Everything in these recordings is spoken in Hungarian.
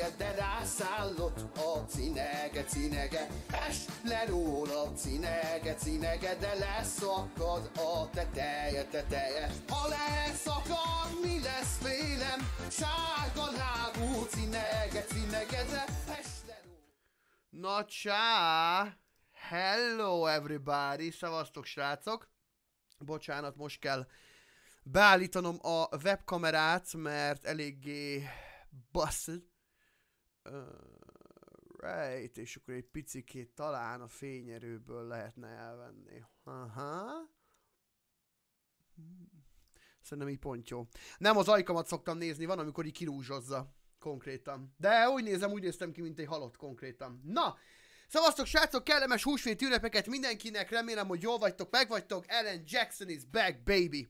teteje, de rászállott a cinege, est le róla cinege, de leszakad a teteje. Ha leszakad, mi lesz vélem, sárga lábú cinege, de est le róla. Na csá! Hello everybody! Szevasztok srácok! Bocsánat, most kell beállítanom a webkamerát, mert eléggé baszd. Right, és akkor egy picikét talán a fényerőből lehetne elvenni. Aha. Szerintem így pont jó. Nem az ajkamat szoktam nézni, van amikor így kirúzsozza. Konkrétan. De úgy néztem ki, mint egy halott konkrétan. Na! Szevasztok srácok, kellemes húsvéti ünnepeket mindenkinek, remélem, hogy jól vagytok, megvagytok. Alan Jackson is back, baby.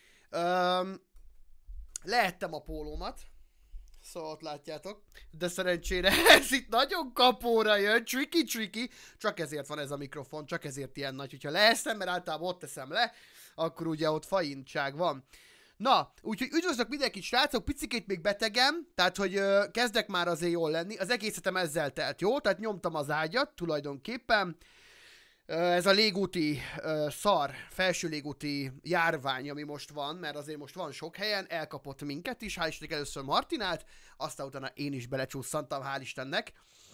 Lehettem a pólómat, szóval ott látjátok, de szerencsére ez itt nagyon kapóra jön, tricky, csak ezért van ez a mikrofon, csak ezért ilyen nagy, hogyha leeszem, mert általában ott teszem le, akkor ugye ott faintság van. Na, úgyhogy üdvözlök mindenkit srácok, picikét még betegem, tehát hogy kezdek már azért jól lenni, az egész hetem ezzel telt, jó? Tehát nyomtam az ágyat tulajdonképpen, ez a légúti felső légúti járvány, ami most van, mert azért most van sok helyen, elkapott minket is, hál' Istennek először Martinát, aztán utána én is belecsúszantam, hál' Istennek.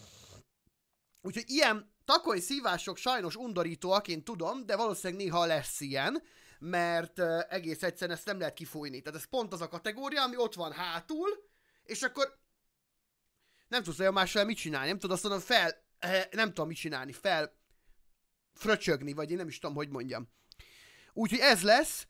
Úgyhogy ilyen takony szívások sajnos undorítóak, én tudom, de valószínűleg néha lesz ilyen, mert egész egyszerűen ezt nem lehet kifújni. Tehát ez pont az a kategória, ami ott van hátul, és akkor nem tudsz olyan mással mit csinálni, nem tudod azt mondom nem tudom mit csinálni, fröcsögni, vagy én nem is tudom, hogy mondjam. Úgyhogy ez lesz.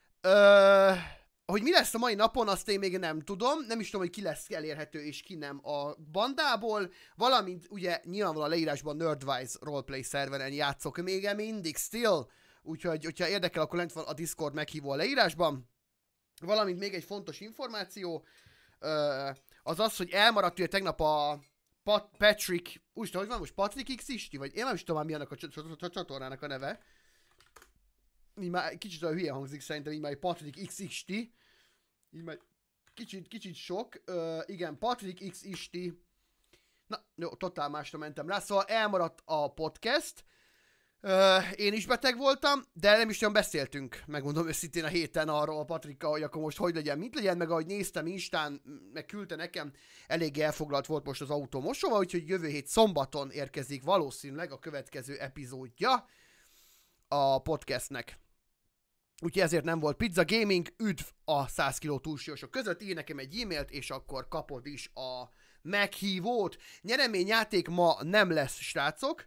Hogy mi lesz a mai napon, azt én még nem tudom. Nem is tudom, hogy ki lesz elérhető és ki nem a bandából. Valamint ugye nyilvánvalóan a leírásban Nerdwise roleplay szerveren játszok még mindig still. Úgyhogy, hogyha érdekel, akkor lent van a Discord meghívó a leírásban. Valamint még egy fontos információ. Az az, hogy elmaradt ugye tegnap a Patrick, úgy tudom, hogy van most Patrick X Isti, vagy én nem is tudom már mi annak a csatornának a neve. Így már kicsit olyan hülye hangzik szerintem, így már Patrick X Isti. Így már kicsit sok. Igen, Patrick X Isti. Na, jó, totál másra mentem rá. Szóval elmaradt a podcast. Én is beteg voltam, de nem is olyan beszéltünk, megmondom őszintén a héten arról a Patrickkal, hogy akkor most hogy legyen, mit legyen, meg ahogy néztem Instán, meg küldte nekem, elég elfoglalt volt most az autó mosóval, úgyhogy jövő hét szombaton érkezik valószínűleg a következő epizódja a podcastnek. Úgyhogy ezért nem volt Pizza Gaming, üdv a 100 kg túlsúlyosok között, írj nekem egy e-mailt, és akkor kapod is a meghívót. Nyereményjáték ma nem lesz, srácok.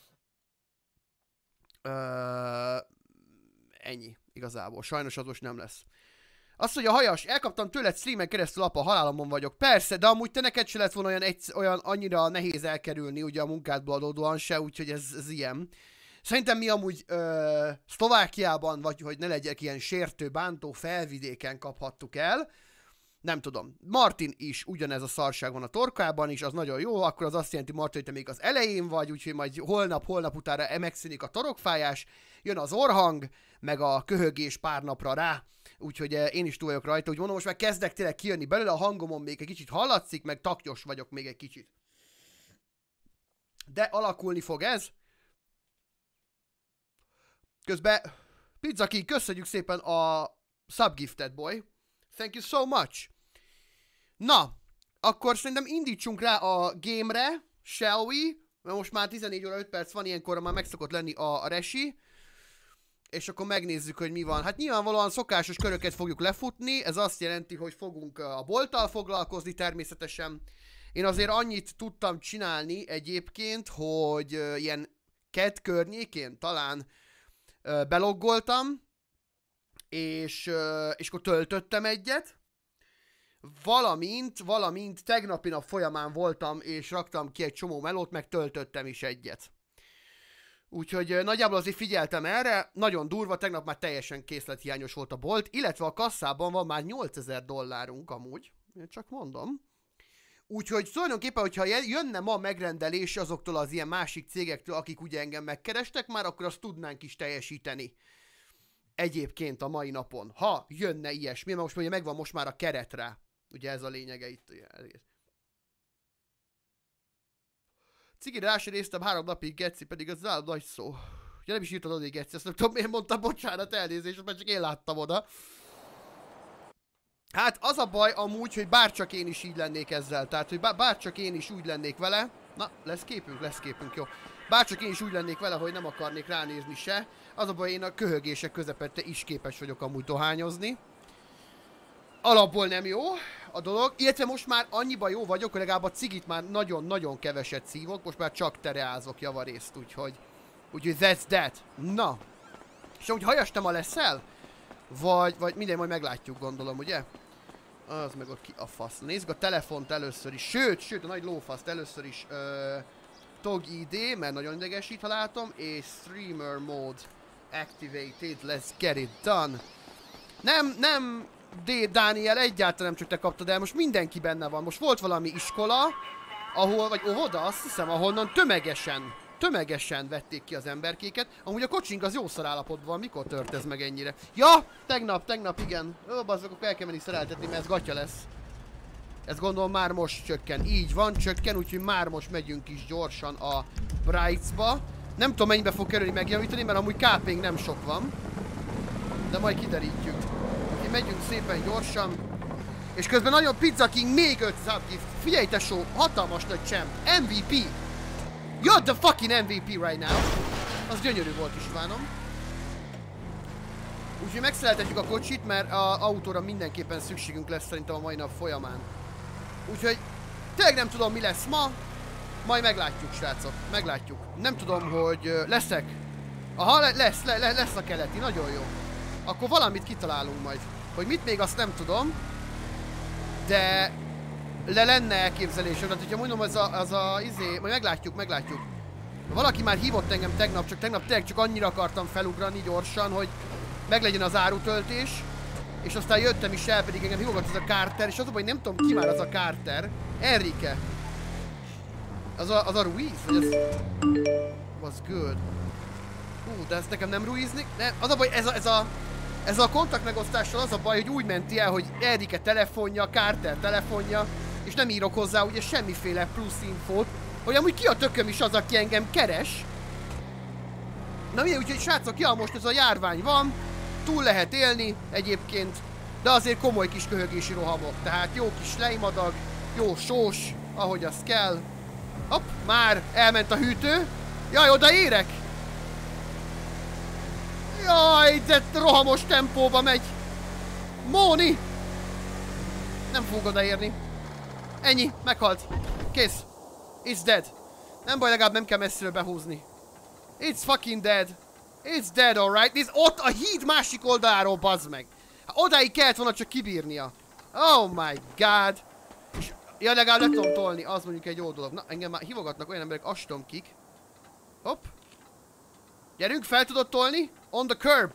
Ennyi, igazából. Sajnos az most nem lesz. Azt mondja, Hajas, elkaptam tőled streamen keresztül, apa, halálomon vagyok. Persze, de amúgy te neked se lett volna olyan annyira nehéz elkerülni, ugye a munkádból adódóan se, úgyhogy ez ilyen. Szerintem mi amúgy Szlovákiában, vagy hogy ne legyek ilyen sértő, bántó felvidéken kaphattuk el. Nem tudom. Martin is ugyanez a szarság van a torkában is, az nagyon jó, akkor az azt jelenti, Martin, hogy te még az elején vagy, úgyhogy majd holnap utána megszűnik a torokfájás, jön az orhang, meg a köhögés pár napra rá, úgyhogy én is túl vagyok rajta, úgy mondom, most már kezdek tényleg kijönni belőle, a hangomon még egy kicsit hallatszik, meg taknyos vagyok még egy kicsit. De alakulni fog ez. Közben, Pizza King, köszönjük szépen a subgifted, boy. Thank you so much. Na, akkor szerintem indítsunk rá a game-re, shall we? Mert most már 14 óra 5 perc van, ilyenkor már meg szokott lenni a resi. És akkor megnézzük, hogy mi van. Hát nyilvánvalóan szokásos köröket fogjuk lefutni, ez azt jelenti, hogy fogunk a bolttal foglalkozni természetesen. Én azért annyit tudtam csinálni egyébként, hogy ilyen kedd környékén talán beloggoltam, és akkor töltöttem egyet, valamint tegnapi nap folyamán voltam, és raktam ki egy csomó melót, meg töltöttem is egyet. Úgyhogy nagyjából azért figyeltem erre, nagyon durva, tegnap már teljesen készlethiányos volt a bolt, illetve a kasszában van már $8000 amúgy, én csak mondom. Úgyhogy tulajdonképpen, hogyha jönne ma megrendelés azoktól az ilyen másik cégektől, akik ugye engem megkerestek már, akkor azt tudnánk is teljesíteni. Egyébként a mai napon, ha jönne ilyesmi, mert most ugye megvan most már a keretre. Ugye ez a lényege itt. Cigire rá sem néztem 3 napig, geci, pedig az állam nagy szó. Ja, nem is írtad oda, geci, azt nem tudom miért mondtam, bocsánat, elnézést, mert csak én láttam oda. Hát az a baj amúgy, hogy bárcsak én is így lennék ezzel, tehát hogy bárcsak én is úgy lennék vele. Na, lesz képünk, jó. Bárcsak én is úgy lennék vele, hogy nem akarnék ránézni se. Az a baj, én a köhögések közepette is képes vagyok amúgy dohányozni. Alapból nem jó a dolog, illetve most már annyiban jó vagyok, hogy legalább a cigit már nagyon-nagyon keveset szívok, most már csak tereázok javarészt, úgyhogy that's that. Na, és amúgy hajastem a leszel? Vagy minden, majd meglátjuk, gondolom, ugye? Az meg ott ki a fasz. Nézzük a telefont először is, sőt a nagy lófaszt először is Tog ID, mert nagyon idegesít, ha látom, és Streamer Mode Activated, let's get it done. Nem, Dániel, egyáltalán nem csak te kaptad el, most mindenki benne van. Most volt valami iskola, ahol, vagy óvoda, azt hiszem, ahonnan tömegesen vették ki az emberkéket. Amúgy a kocsink az jó szarállapotban van, mikor tört ez meg ennyire? Ja, tegnap, igen. Ó, bazzak, akkor el kell menni szereltetni, mert ez gatya lesz. Ez gondolom már most csökken. Így van, csökken, úgyhogy már most megyünk is gyorsan a Brights-ba. Nem tudom, mennyibe fog kerülni megjavítani, mert amúgy KP-nk nem sok van. De majd kiderítjük. Úgyhogy megyünk szépen gyorsan. És közben nagyon Pizza King még 5 subgift. Figyelj tesó, hatalmas nagy champ. MVP! You're the fucking MVP right now! Az gyönyörű volt, Istvánom. Úgyhogy megszereltetjük a kocsit, mert az autóra mindenképpen szükségünk lesz szerintem a mai nap folyamán. Úgyhogy tényleg nem tudom, mi lesz ma. Majd meglátjuk, srácok. Meglátjuk. Nem tudom, hogy leszek. Aha, lesz a keleti. Nagyon jó. Akkor valamit kitalálunk majd. Hogy mit még, azt nem tudom. De lenne elképzelésem. Tehát, hogyha mondom, majd meglátjuk. Valaki már hívott engem tegnap, csak tegnap csak annyira akartam felugrani gyorsan, hogy meglegyen az árutöltés. És aztán jöttem is el, pedig engem hívogat ez a Carter, és az a baj, nem tudom ki már az a Carter. Enrique. Az a Ruiz? Vagy az... Was good. De ez nekem nem Ruiznik. Nem, az a baj, ez a kontakt megosztással az a baj, hogy úgy menti el, hogy Enrique telefonja, Carter telefonja, és nem írok hozzá ugye semmiféle plusz infót, hogy amúgy ki a tököm is az, aki engem keres. Na mi, úgyhogy srácok, ja, most ez a járvány van, túl lehet élni egyébként, de azért komoly kis köhögési rohamok, tehát jó kis leimadag, jó sós, ahogy az kell. Hopp, már elment a hűtő. Jaj, odaérek! Jaj, de rohamos tempóba megy. Móni! Nem fog odaérni. Ennyi, meghalt. Kész. It's dead. Nem baj, legalább nem kell messziről behúzni. It's fucking dead. It's dead, alright. Nézd, ott a híd másik oldaláról, bazd meg. Odáig kellett volna csak kibírnia. Oh my god. És, ja, legalább le tudom tolni, az mondjuk egy jó dolog. Na, engem már hívogatnak olyan emberek, azt tudom kik. Hopp. Gyerünk, fel tudod tolni? On the curb.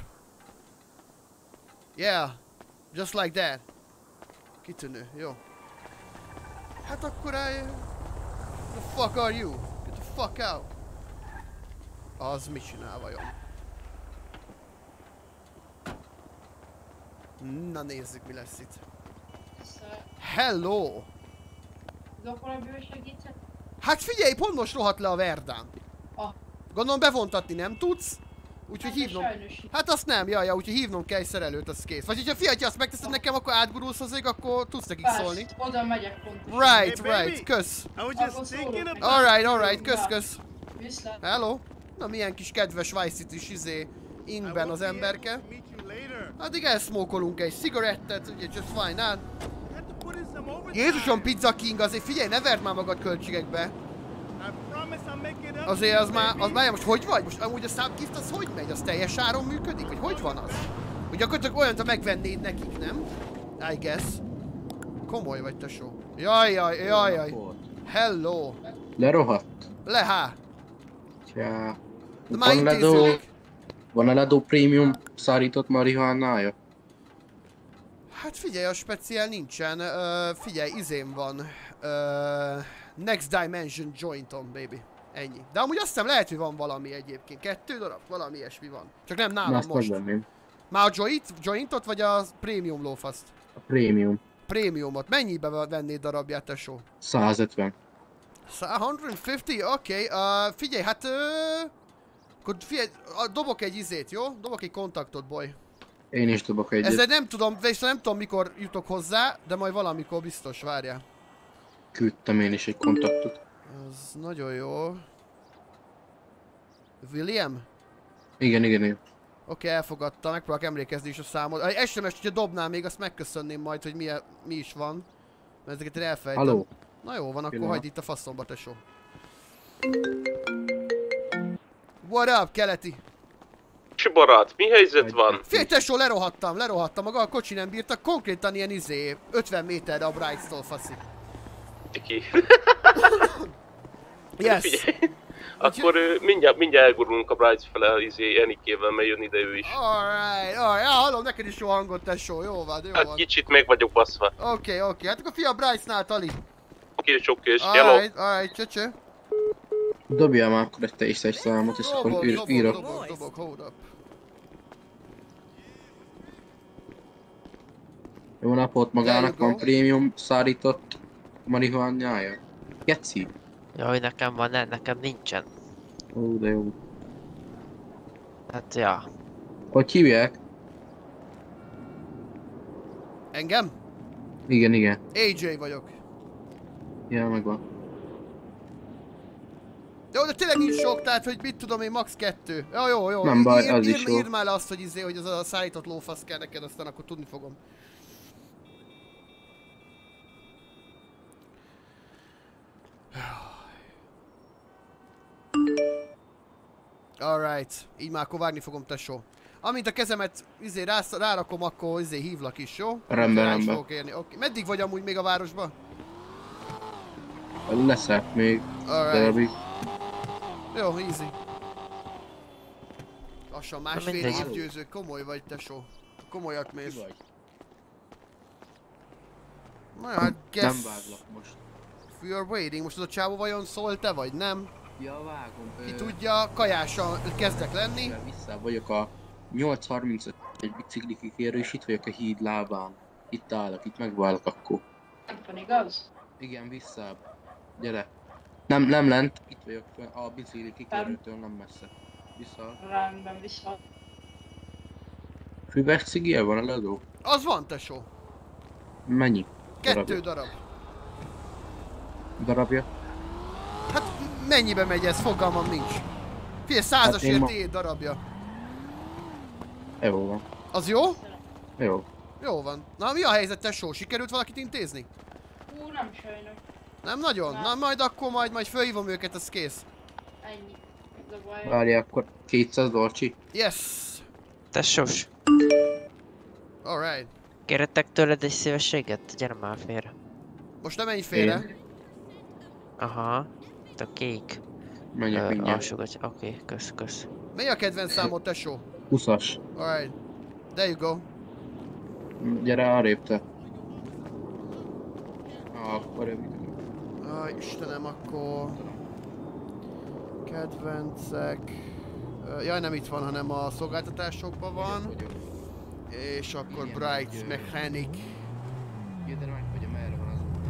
Yeah. Just like that. Kitűnő, jó. Hát akkor the fuck are you? Get the fuck out. Az mit csinál vajon? Na nézzük, mi lesz itt. Hello! Hát figyelj, pont most rohadt le a Verdán. Gondolom bevontatni nem tudsz, úgyhogy hívnom... Hát azt nem, jaj, úgyhogy hívnom kell egy szerelőt, az kész. Vagy hogyha figyelj, ha azt megteszed nekem, akkor átgurulsz hozzáig, akkor tudsz nekik szólni. Oda megyek pontosan. Right, kösz. Alright, kösz. Hello. Na milyen kis kedves Vice City-s ingben az emberke. Addig elszmókolunk egy cigarettet, ugye just fine, hát. Jézusom, Pizza King, azért figyelj, ne verd már magad költségekbe. Azért az már most hogy vagy? Most amúgy a subgift az hogy megy? Az teljes áron működik? Vagy hogy van az? Hogy gyakorlatilag olyan, ha megvennéd nekik, nem? I guess. Komoly vagy, tesó. Jaj. Hello. Lerohadt. Lehá. Tja. Van a Ledó Premium szárított marihuánája? Hát figyelj, a speciál nincsen. Figyelj, izém van. Next Dimension Jointon, baby. Ennyi. De amúgy azt hiszem lehet, hogy van valami egyébként. 2 darab, valami ilyesmi van. Csak nem nálam most. Már a jointot, vagy a premium lófaszt? A premium. Premiumot. Mennyibe vennéd darabját, tesó? 150. 150? Oké, figyelj, hát akkor figyelj, dobok egy izét, jó? Dobok egy kontaktot, boy. Én is dobok egyet. Ezzel nem tudom, viszont nem tudom mikor jutok hozzá, de majd valamikor biztos, várjál. Küldtem én is egy kontaktot. Ez nagyon jó. William? Igen. Oké, elfogadta, megpróbálok emlékezni is a számot. Egy SMS-t, hogyha dobnál még, azt megköszönném majd, hogy mi is van. Mert ezeket én elfelejtem. Halló? Na jó van, akkor Pillanat. hagyd itt a faszomba, tesó. What up, keleti? Kis barát, mi helyzet van? Figyelj, tesó, lerohadtam, maga a kocsi nem bírta, konkrétan ilyen 50 méterre a Brights-tól, faszi. Ki. Yes. Figyelj. Akkor mindjárt elgurulunk a Brights fele Enikével, mert jön ide ő is. Alright, hallom, neked is jó hangot, tesó, jó van. Hát kicsit meg vagyok baszva. Oké, hát akkor fia Brights-nál, Tali. Kés, hello. Alright, csöcsö. Dobjál már akkor te is egy számot, és akkor írok. Dobok, hold up. Jó napot, magának van prémium szárított marihuánája? Geci? Jaj, nekem van, nekem nincsen. Ó, de jó. Hát, ja. Hogy hívják? Engem? Igen. AJ vagyok. Ja, megvan. Jó, de tényleg nincs sok, tehát hogy mit tudom én, max. 2. Jó. Nem baj, az is jó. Írd már le azt, hogy az a szállított lófasz kell neked, aztán akkor tudni fogom. Alright, így már akkor vágni fogom, tesó. Amint a kezemet rárakom, akkor hívlak is, jó? Rendben. Okay. Meddig vagy amúgy még a városba? Leszek még. Alright. Jó, easy. Lassan másfél év győző, komoly vagy, tesó. Komolyat mész. Na hát, Nem váglak most. We are waiting. Most az a csávó vajon szól te vagy, nem? Ja, vágom. Ki tudja, kajásan kezdek lenni. Vissza vagyok a 8:35 egy bicikli kikérő, és itt vagyok a híd lábán. Itt állok, itt megválok akkor. Van igaz? Igen, visszább. Gyere. Nem lent, itt vagyok a bicikli kikérőtől, nem messze. Vissza. Rendben, vissza. Füves cigie van a ledó? Az van, tesó. Mennyi? 2 darab. Darabja? Hát mennyibe megy ez? Fogalmam nincs. Figyelj, 100-asért 7 darabja. Jó van. Az jó? Jó. Jó van. Na mi a helyzet, tesó? Sikerült valakit intézni? Nem sajnos. Nem nagyon? Nem. Na majd akkor majd fölhívom őket, az kész. Ennyi. Ez a baj. Várjál, akkor 200 dolcsi. Yes. Tessos, Alright. kérhetek tőled egy szívességet? Gyere már félre. Most nem menj félre. Aha. Itt a kék. Menjek mindjárt. Alsógatja. Oké, kösz. Mely a kedvenc számod, tesó? 20-as. Alright. There you go. Gyere arrébb te. Akkor Istenem, akkor... Kedvencek... Jaj, nem itt van, hanem a szolgáltatásokban van. És akkor Bright Mechanic. Ja, de meg vagy, merre van az út.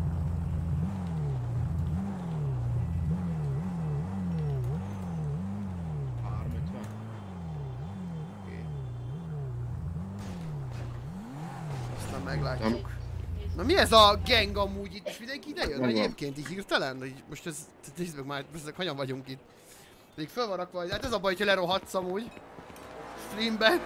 Aztán meglátjuk. Na mi ez a gang amúgy itt? És mindenki ide jön Megvan. egyébként így hirtelen? Így most ez... Nézd meg már, ezek hanyan vagyunk itt. Még föl van rakva, hát ez a baj, hogyha lerohadsz amúgy. Streamben.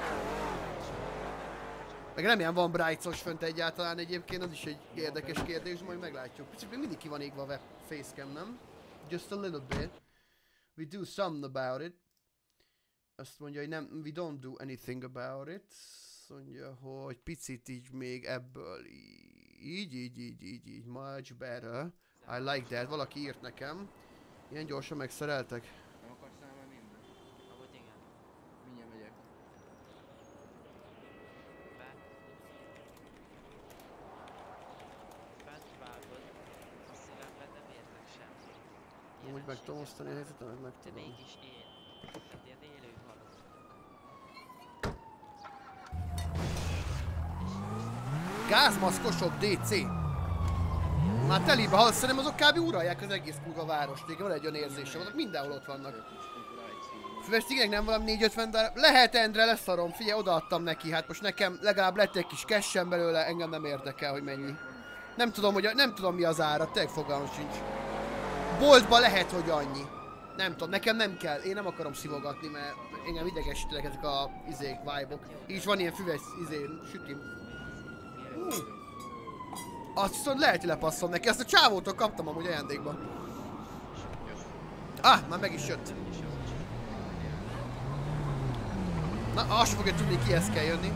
Meg remélem van Brights-os fönt egyáltalán egyébként, az is egy érdekes kérdés, majd meglátjuk. Csak még mindig ki van égva a web facecam, nem? Just a little bit. We do something about it. Azt mondja, hogy nem, we don't do anything about it. Azt mondja, hogy picit így még ebből így, much better. I like that, valaki írt nekem. Ilyen gyorsan megszereltek. Nem akarsz elmenni innen? Ahogy igen. Mindjárt megyek. Bent vágod. A szívemben nem értek semmi. Úgy meg tudom osztani a helyzetet, meg De tudom. mégis én. Tehát ilyen élő halott. Gázmaszkosok DC! Már telibe, ha szerintem azok kb. Uralják az egész kurva várost. Végül van egy olyan érzésem, azok mindenhol ott vannak. Füves cigányok nem valami 4-50 darab. Lehet, Endre, leszarom, figyelj, odaadtam neki, hát most nekem legalább lett egy kis cash belőle, engem nem érdekel, hogy mennyi. Nem tudom mi az ára, tényleg fogalmam sincs. Boltba lehet, hogy annyi. Nem tudom, nekem nem kell, én nem akarom szivogatni, mert engem idegesítenek ezek a vibe-ok. Így van ilyen füves sütim. Azt viszont lehet, hogy lepasszom neki, ezt a csávótól kaptam amúgy ajándékba. Már meg is jött. Na, azt fogja tudni, kihez kell jönni.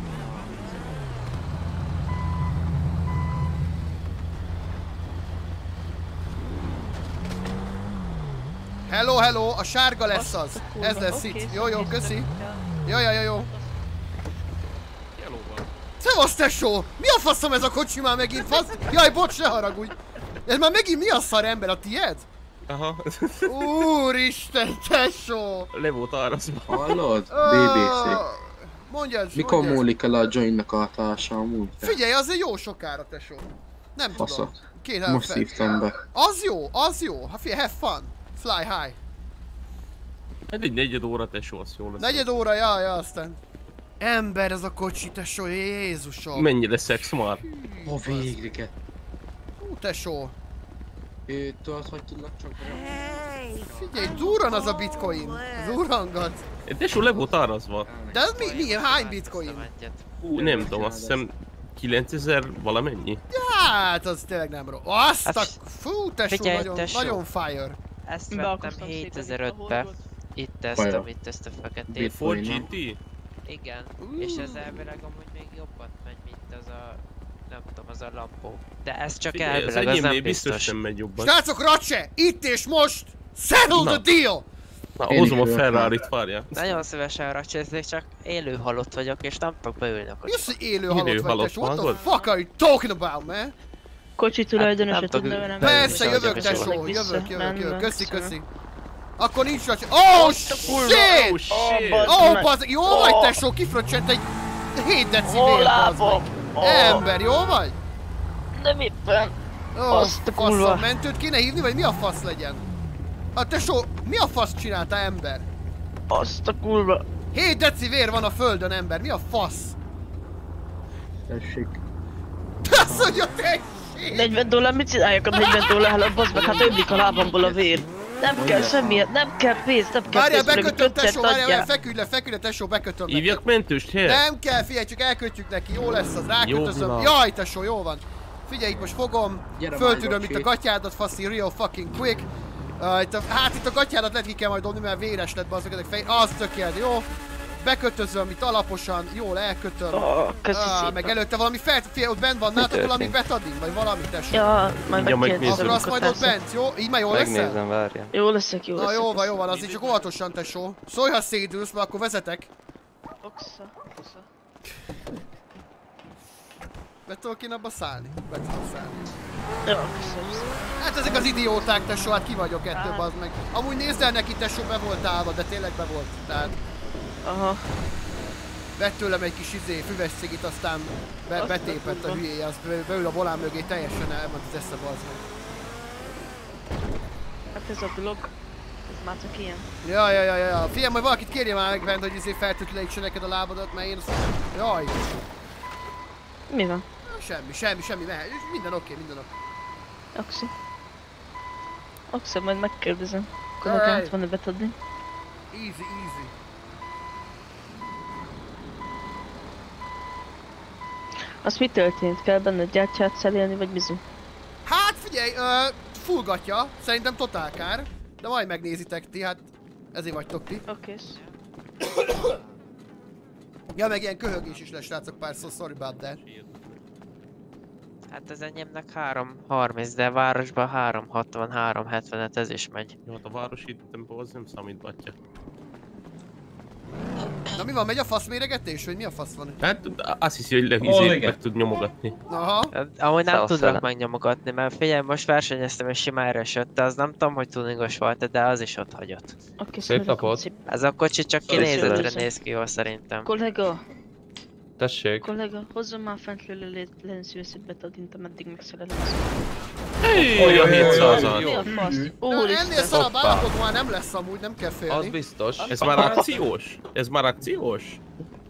Hello, a sárga lesz az. Ez lesz itt. Jó, köszi. Jó. Szevasz, tesó! Mi a faszom ez a kocsi már megint, fasz? Jaj, bocs, ne haragudj! Ez már megint mi a szar ember, a tiéd? Aha. Úristen, tesó! Le volt árazva. Hallod? BBC. Mondjad. Mikor múlik el a joinnak a hatása amúgy? Figyelj, azért jó sokára, tesó. Nem tudom. Faszat. Két Most szívtam be. Az jó. Ha figyelj, have fun. Fly high. Egy 4 óra tesó, az jó lesz. 4 óra, ja, aztán. Ember ez a kocsi, tesó, Jézusom. Mennyire szex már? Végre. Tesó. Tudod, hogy tudnak csak Figyelj, durran az a bitcoin. Durrangat. Tesó, le volt árazva. De ez mi? Hány bitcoin? Nem tudom, azt hiszem 9000 valamennyi. Hát, az tényleg nem rossz. Azt a... Fú, tesó, nagyon fire. Ezt vettem 7005-be. Itt ezt a feketét. Ford GT? Igen. És ez elvileg amúgy még jobban megy, mint az a... Nem tudom, az a Lambo. De ez csak elvileg, az nem biztos. Nem megy jobban. Srácok, Ratse! Itt és most! Settle the deal! Na, hozom a Ferrarit, várjál. Nagyon szívesen racseznék, csak élő halott vagyok, és nem tudok beülni a Mi az, kocsiba. hogy élő halott vagy, tesó? What the van, fuck are you talking about, man? Kocsi tulajdonosa tudna velem. Persze, Vissza, jövök, vissza, tesó, vissza, jövök. mennek, Köszi. Akkor nincs Ratse. Oh, shit! Oh, bazd, jó vagy, tesó? Kifröccsent egy 7 deci vér, bazd meg. Ember, jó vagy? Nem éppen. Azt a kurva. Mentőt kéne hívni, vagy mi a fasz legyen? Hát tesó, mi a fasz csináltál, ember? Azt a kurva. 7 deci vér van a földön, ember, mi a fasz? Tessék. Azt mondja, tessék! $40, mit csináljak a $40 helyen, bazd meg, hát ömlik a lábamból a vér. Nem kell semmiért, nem kell pénz, Várjál, bekötöm, tesó, várjál, feküdj le, tesó, bekötöm neki. Hívjak mentőst, helyet? Nem kell, figyelj, csak elkötjük neki, jó lesz az, rákötözöm. Jaj, tesó, jó van. Figyelj, itt most fogom, föltűröm itt a gatyádat, faszi, real fucking quick. Itt a gatyádat lehet ki kell majd dobni, mert véres lett bazzak ezek fej. Az tökélet, jó? Bekötözöm itt alaposan, jól elkötöm. Meg előtte valami figyelj, ott bent van, nátok valami betadin, vagy valami, tesó. Ja, majd megkérdezem. Akkor azt majd ott bent, jó? Így már jól leszel? Megnézem, várjál. Jó leszek, jó leszek. Na jó van, azért csak óvatosan, tesó. Szólj, ha szédülsz, mert akkor vezetek. Oxa. Be tudok én abba szállni? Be tudok szállni. Ja, köszönöm. Hát ezek az idióták, tesó, hát ki vagyok ettől, bazd meg. Amúgy nézd el neki, tesó, be volt állva, de tényleg be volt. Tehát... Aha. Vett tőlem egy kis füves cigit, aztán betépett a hülyéje, az beül a volán mögé, teljesen elment az esze, bazd meg. Hát ez a blog. Ez már csak ilyen. Ja. Figyelj, majd valakit kérje már meg bent, hogy feltötlenítse neked a lábadat, mert én azt... Jaj. Mi van? Semmi, mehet. Minden oké. Oxa, majd megkérdezem. Akkor nekem van-e betadni? Easy. Az mi történt? Kell benne gyártyát szerelni, vagy mizu? Hát figyelj, full gatya, szerintem totál kár. De majd megnézitek ti, hát ezért vagytok ti. Oké. Ja, meg ilyen köhögés is lesz, srácok, pár szó, sorry about that. Hát az enyémnek 3.30, de városban 3.60, 3.75, ez is megy. Jó, hát a városi tempó az nem számít, batya. Na mi van, megy a fasz méregetés, vagy mi a fasz van? Hát azt hiszi, hogy meg tud nyomogatni. Aha. Ahogy nem tudlak megnyomogatni, mert figyelj, most versenyeztem és simára esett, de az nem tudom, hogy tuningos volt, de az is ott hagyott. Oké, szép napot. Ez a kocsi csak kinézetre néz ki jól szerintem. Kollega, Tessék. Kollega, hozzon már fentről lehetőségbet adint, ameddig megszerelem. Olyan 700-al. Mi a fasz? Ennél Úristen. szarabb Hoppá. állapot már nem lesz amúgy, nem kell Az félni. biztos. Ez már akciós? Ez már akciós?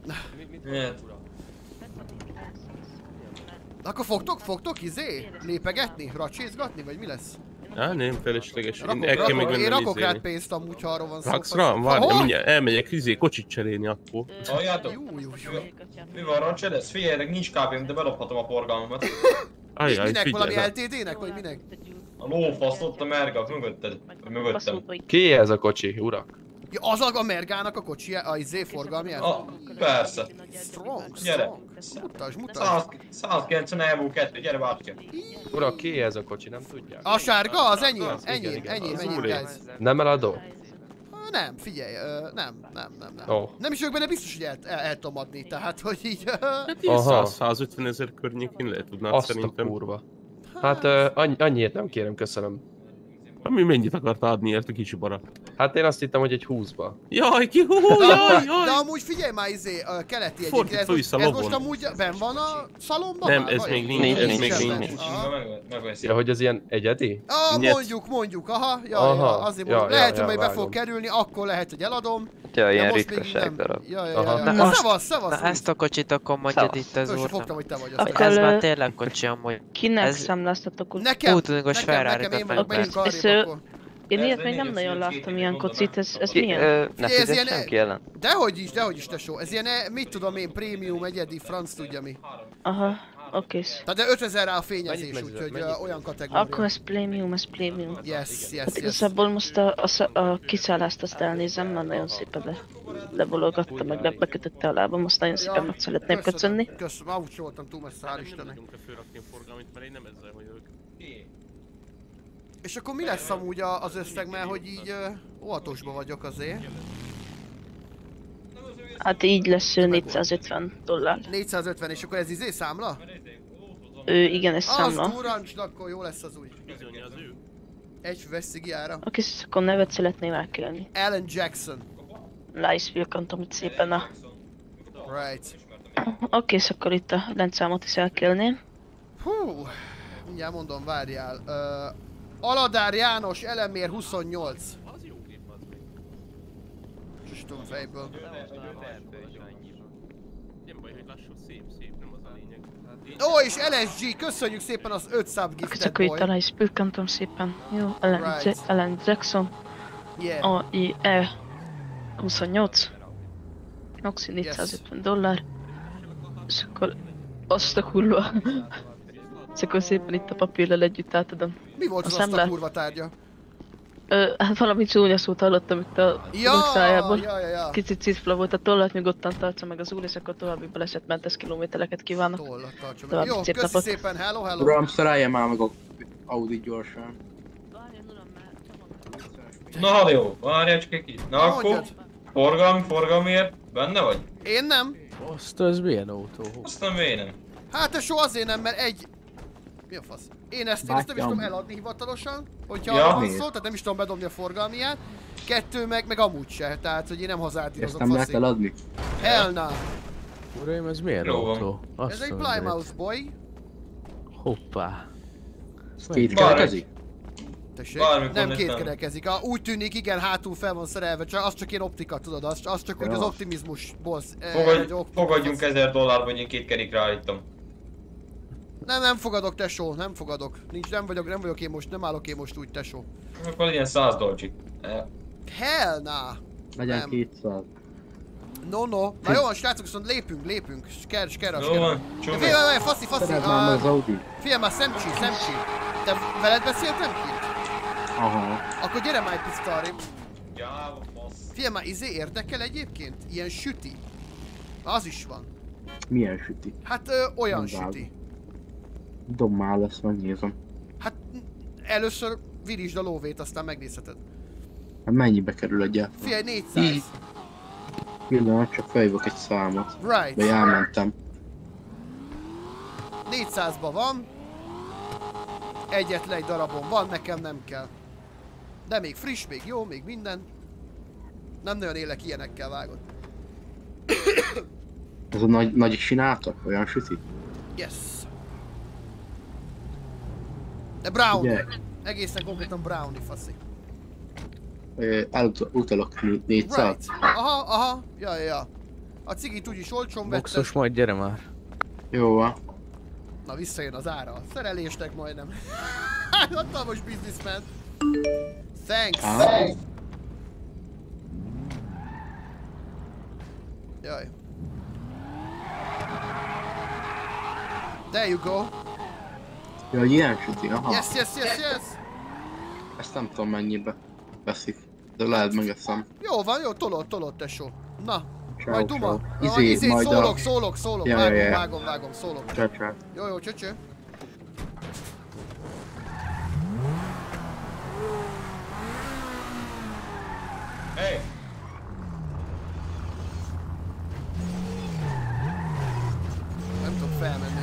Akkor fogtok lépegetni? Racsézgatni? Vagy mi lesz? Á, nem, felesleges. Rakok, El kell még rakok, én mennem rakok rád izélni. pénzt amúgy, ha arról van szó. Raksz rá? Várj, mindjárt elmegyek kocsit cserélni akkor. Halljátok? Jó. Mi van, Rancsedes? Figyeljetek, nincs kábém, de belophatom a forgalmamat. És Ajjaj, minek? Valami figyelj. LTD-nek? Vagy minek? A lófasz ott a merga, mögötted. Mögöttem. Ki ez a kocsi, urak? Ja, az a mergának a kocsi, a forgalmi ez? Persze. Strong. Gyere. Mutasd. 190 Evo 2, gyere bátyja. Urak, ki ez a kocsi, nem tudják? A sárga, az enyém, Igen, enyém, az guys. Nem eladó? Nem, figyelj, nem. Ó. Nem is vagyok benne biztos, hogy el tudom adni, tehát hogy így... Aha. 150 000 környékén lehet tudnád Azt a szerintem. kurva. Hát annyiért nem kérem, köszönöm. Mi mennyit akart adni érte kicsi bara? Hát én azt hittem, hogy egy 20-ba. Jaj, De amúgy figyelj már keleti Fordítva egyébként, vissza ez most lovon. amúgy benn van a szalomban? Nem, már, ez vagy? még nincs, ez még nincs. Aha. Megveszi. Ja, hogy ez ilyen egyedi? Mondjuk, aha, Aha. azért Ja, mondom, ja, lehet, hogy ja, majd be vágom. fog kerülni, akkor lehet, hogy eladom. Ja, ilyen de most még ritkaság nem. darab. Ja. Aha. Na, Szevasz, Na ezt a kocsit akkor mondjad itt az Most úrnak. fogtam, hogy te vagy az. Akkor- Ez már tényleg kocsi amúgy. Kinek Ez- számláztatok? Nekem, Útudingos nekem, én vagyok, menjünk arrébb akkor. Én ilyet még nem nagyon láttam ilyen kocit, ez milyen? Ne Ez fizess ilyen- senki ellen. Dehogy is, tesó. Ez ilyen, mit tudom én, prémium, egyedi, franc tudja mi. Aha, oké. Tehát de 5000 rá a fényezés, Mennyit úgyhogy mennyit? olyan kategória. Akkor ez prémium, ez prémium. Yes. Hát igazából most a kiszállást azt elnézem, mert nagyon szépen lebologatta, meg bekötötte a lábam, azt nagyon szépen meg szeretném köszönni. Köszönöm, úgy sem voltam túl messze, hál' Nem Istennek. tudunk fölrakni a forgalmat, mert én nem ezzel vagyok. És akkor mi lesz amúgy az összeg, mert hogy így óvatosban vagyok azért. Hát így lesz $450. 450, és akkor ez számla? Igen, ez Az számla. durancs, akkor jó lesz az új. Bizony, az ő. Egy vesztigiára. Oké, akkor nevet szeretném elkérni. Alan Jackson. Lice vilkantom itt szépen a... Right. Oké, akkor itt a rendszámot is elkérném. Hú, mindjárt mondom, várjál. Aladár János, Elemér 28. Az jó gép, az még. Csüstöm fejből. Nem baj, hogy lassú, szép, nem az a lényeg. Ó, és LSG, köszönjük szépen az 5 sub Oké, gifted akkor itt a boy. Lice vilkantom szépen. Jó, Right. Alan Jackson. Yeah. AIE 28. Noxi $450. És akkor azt a kurva. És akkor szépen itt a papírral együtt átadom. Mi volt a az azt a szemle? kurva tárgya? Hát valami csúnya szót hallottam itt a szájából. Ja. Kicsit cifla volt, a tollat nyugodtan tartsa meg az úr, és akkor további balesetmentes kilométereket kívánok. Tollat tartsa meg. További Jó, szép köszi napot. szépen, hello. Uram, szerelje már meg a Audi gyorsan. Na jó, várjál csak egy kicsit. Na akkor, Mondjad. forgalmiért benne vagy? Én nem. Azt az milyen autó? Azt nem én nem. Hát ez soha azért nem, mert egy... Mi a fasz? Én ezt nem is tudom eladni hivatalosan, hogyha Ja. arra van szó, tehát nem is tudom bedobni a forgalmiát. Kettő meg amúgy se, tehát hogy én nem Ezt hazárdírozok, nem lehet faszi. eladni? Hell nah. Uraim, ez milyen Jó van. autó? Ez egy Plymouth boy. Hoppá. Ez kétkerekezik? Tessék? Bármikor Nem néztem. kétkerekezik. Úgy tűnik, igen, hátul fel van szerelve, csak az csak ilyen optika, tudod, az csak hogy az optimizmusból... Fogadjunk $1000, hogy én két kerékre állítom. Nem fogadok, tesó, nem fogadok. Nem vagyok én most, nem állok én most úgy, tesó. Akkor legyen $100. Hell nah. Legyen Nem. 200. No. Na jó van, srácok, viszont lépünk. Sker. Jó van, csomó. Figyelj, faszi. Szered már meg az Audi. Figyelj már, szemcsi. Te veled beszéltem ki? Aha. Akkor gyere már egy picit arrébb. Jáva, fasz. Figyelj már, érdekel egyébként? Ilyen süti. Az is van. Milyen süti? Hát olyan Nem vágom. süti. Dommál lesz, megnézem. Hát először virítsd a lóvét, aztán megnézheted. Hát mennyibe kerül egyáltalán? Figyelj, 400. Pillanat, csak felhívok egy számot. Right. Vagy elmentem. 400-ba van. Egyetlen egy darabon van, nekem nem kell. De még friss, még jó, még minden. Nem nagyon élek ilyenekkel, vágod. Ez a nagy csináltak? Olyan süti? Yes. De brownie. Ugye? Egészen konkrétan brownie, faszi. Utalok 400. Right. Aha. Ja. A cigit úgyis olcsón vettem. Boxos majd, gyere már. Jó van. Na, visszajön az ára. A szerelésnek majdnem. Hatalmas businessman. Thanks. Jaj. There you go. Ja, ilyen süti, aha. Yes. Ezt nem tudom mennyibe veszik. De lehet megeszem. Jó van, jó, tolod, tesó. Na, Ciao, majd duma. ciao. Majd Szólok. Ja. Vágom, szólok. Ciao. Jó, csöcsö. Hey! Nem tudok felmenni.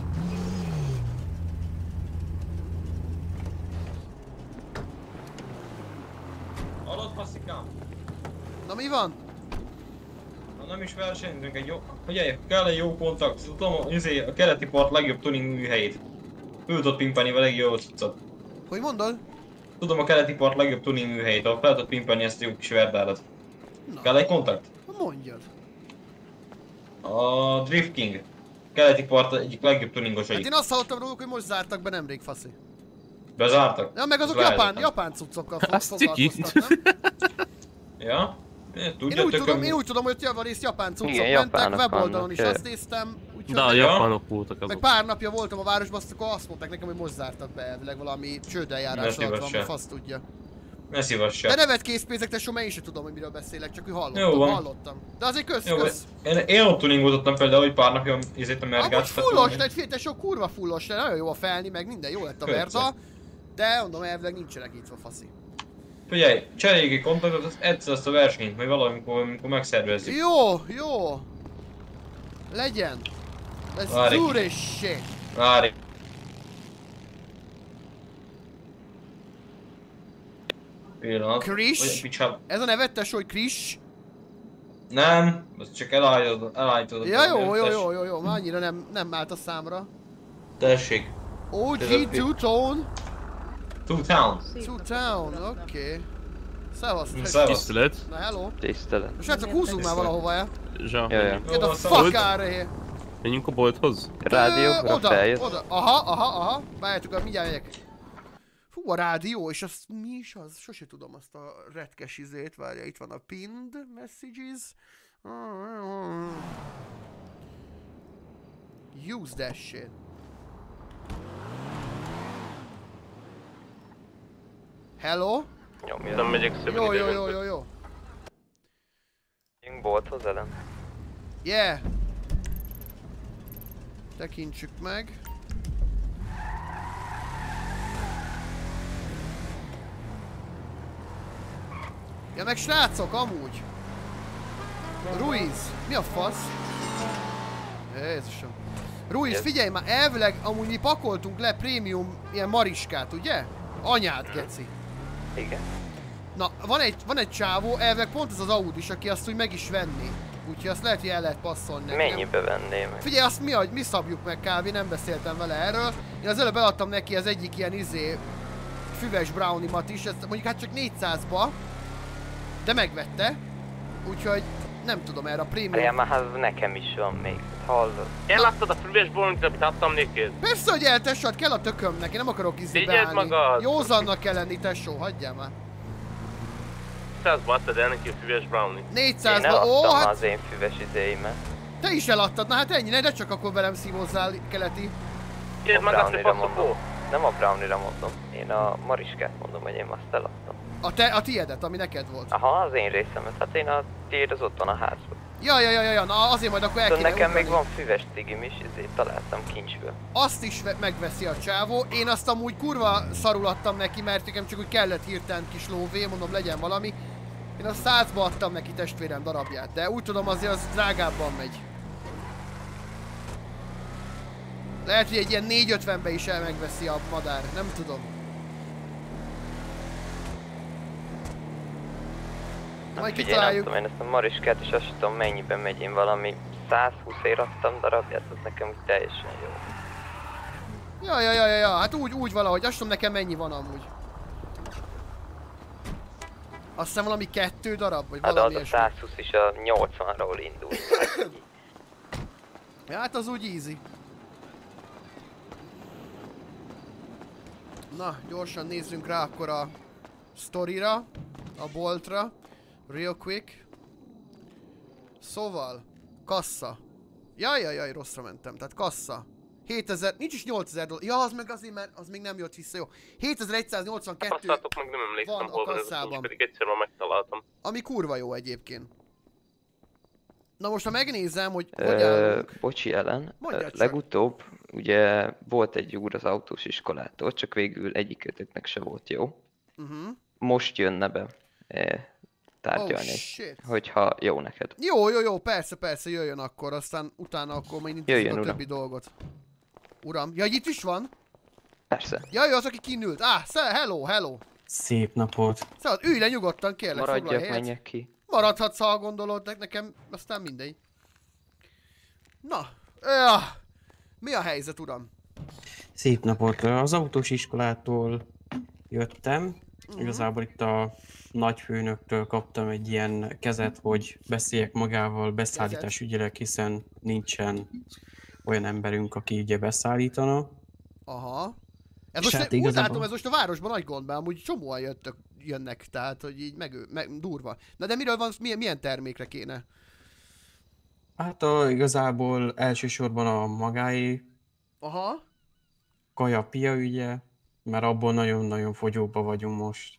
Hallod, faszikám? Na mi van? Ha nem is versenyzünk egy jó... Figyelj, kell egy jó kontakt. Tudom, a keleti part legjobb tuning műhelyét. Föl tudod pimpelni vele jó cuccot. Hogy mondod? Tudom a keleti part legjobb tuning műhelyét, ahol fel tudod pimpelni ezt a jó kis verdálat. Na. Kell egy kontakt? Mondjad. A Drift King. Keleti part egyik legjobb tuningosai. Hát én azt hallottam róluk, hogy most zártak be nemrég, faszi. Bezártak? Ja, meg azok Lehet. japán cuccokkal Azt ciki. foglalkoztak, nem? Ja? Én úgy tudom, hogy javarészt japán cuccok Igen, mentek, japánok weboldalon is vannak, azt néztem. Úgyhogy De a japánok voltak meg azok. pár napja voltam a városban, akkor azt mondták nekem, hogy most zártak be elvileg valami csődeljárás Ne alatt van, szívesse. mert fasz tudja. Ne szívass De se. ne vedd készpénzek, tesó, mert én sem tudom, hogy miről beszélek, csak hogy Jó van. hallottam. De azért kösz. Jó, én ott tuningoltottam például, hogy pár napja izét a Amúgy mergát. fullos lett, figyelj, tesó, kurva fullos lett, nagyon jó a felni, meg minden jó lett a Köszön. verda. De mondom, elvileg nincsenek itt a faszi. Figyelj, cseréljük egy kontaktot, az egyszer azt a versenyt, majd valamikor megszervezzük. Jó. Legyen. Let's Várj do egy this shit. Várj. Pillanat. Chris? Olyan picsám. Ez a neved, tesó, hogy Chris? Nem, azt csak elállítod. Ja, jó, már annyira nem állt a számra. Tessék. OG Two-Tone. Two Town. Two-Town, oké. Szevasz, tesó. Szevasz. Tisztelet. Na, hello. Tisztelet. Srácok, húzzunk már valahova, ja? Zsa. Jaj. Get the Jó, fuck szevasz. out of here. Menjünk a bolthoz? Rádiókra feljössz? Oda. Aha. Várjátok, mindjárt megyek. Fú, a rádió, és azt mi is az? Sose tudom azt a retkes izét, várja, itt van a pinned messages. Use that shit. Hello? Nyomja. Nem megyek szövetni. Jó. Megyünk bolthoz, Ellen. Yeah. Tekintsük meg. Ja, meg srácok, amúgy. Ruiz, mi a fasz? Jézusom. Ruiz, Yes. figyelj már, elvileg amúgy mi pakoltunk le prémium ilyen mariskát, ugye? Anyád, geci. Igen. Na, van egy csávó, elvileg pont ez az Audis, aki azt úgy meg is venni. Úgyhogy azt lehet, hogy el lehet passzolni neki. Mennyibe venném meg? Figyelj, azt mi szabjuk meg kb, nem beszéltem vele erről. Én az előbb eladtam neki az egyik ilyen füves brownie-mat is, ezt mondjuk hát csak 400-ba. De megvette. Úgyhogy nem tudom erre a prémium. Várjál, már hát nekem is van még. Hallod? Elláttad a füves bolonit, amit adtam neked? Persze, hogy eltessad, kell a tökömnek, én nem akarok Vigyázz beállni. magad! Józannak kell lenni, tesó, hagyjál már. 100-ba adtad el neki a füves brownie. Én 400-ba, eladtam hát az én füves izéimet. te is eladtad, na hát ennyi, de csak akkor velem szívozzál, keleti. Kérd meg azt, hogy Brownie-ra mondom. passzokó. Nem a brownie-ra mondom. Én a mariskát mondom, hogy én azt eladtam. A tiédet, ami neked volt. Aha, az én részemet. Hát én a tiéd az ott van a házban. Ja, na azért majd akkor el Szóval kéne nekem még ugrani. van füves cigim is, ezért találtam kincsből. Azt is megveszi a csávó, én azt amúgy kurva szarul adtam neki, mert nekem csak úgy kellett hirtelen kis lóvé, mondom legyen valami. Én a 100-ba adtam neki, testvérem, darabját, de úgy tudom azért az drágábban megy. Lehet, hogy egy ilyen 450-be is megveszi a madár, nem tudom. Majd Figyelj, nem kitaláljuk. tudom én ezt a mariskát, és azt sem tudom mennyiben megy, én valami 120-ért adtam darabját, az nekem úgy teljesen jó. Ja, hát úgy valahogy, azt tudom nekem mennyi van amúgy. Azt hiszem valami 2 darab, vagy Hát valami az a 120 is a 80-ról indul. Ja, hát az úgy easy. Na, gyorsan nézzünk rá akkor a sztorira, a boltra. Real quick. Szóval, kassa. Jaj, rosszra mentem, tehát kassa. 7000, nincs is 8000 dollár. Ja, az meg azért, mert az még nem jött vissza, jó. 7182 Passzátok meg, nem emlékszem van a hol van ez a kasszában. kincs, pedig egyszer már megtaláltam. Ami kurva jó egyébként. Na most, ha megnézem, hogy állunk. Bocsi, Ellen. Mondjad csak. Legutóbb ugye volt egy úr az autós iskolától, csak végül egyikőtöknek se volt jó. Most jönne be tárgyalni, Oh, shit. hogyha jó neked. Jó, persze, jöjjön akkor, aztán utána akkor majd intézzük a többi dolgot. Uram, ja, itt is van? Persze. Ja, az, aki kinült. Hello. Szép napot. Szóval ülj le nyugodtan, kérlek, foglalj Maradjak, helyet. menjek ki. Maradhatsz, ha gondolod, nekem aztán mindegy. Na, mi a helyzet, uram? Szép napot. Az autós iskolától jöttem. Igazából itt a nagyfőnöktől kaptam egy ilyen kezet, hogy beszéljek magával beszállítás ügyelek, hiszen nincsen olyan emberünk, aki ugye beszállítana. Aha. Ez És most, hát úgy igazából- látom, ez most a városban nagy gond, mert amúgy csomóan jönnek, tehát, hogy így meg durva. Na de miről van, milyen termékre kéne? Hát igazából elsősorban a magáé Aha. kaja pia ügye, mert abból nagyon-nagyon fogyóba vagyunk most.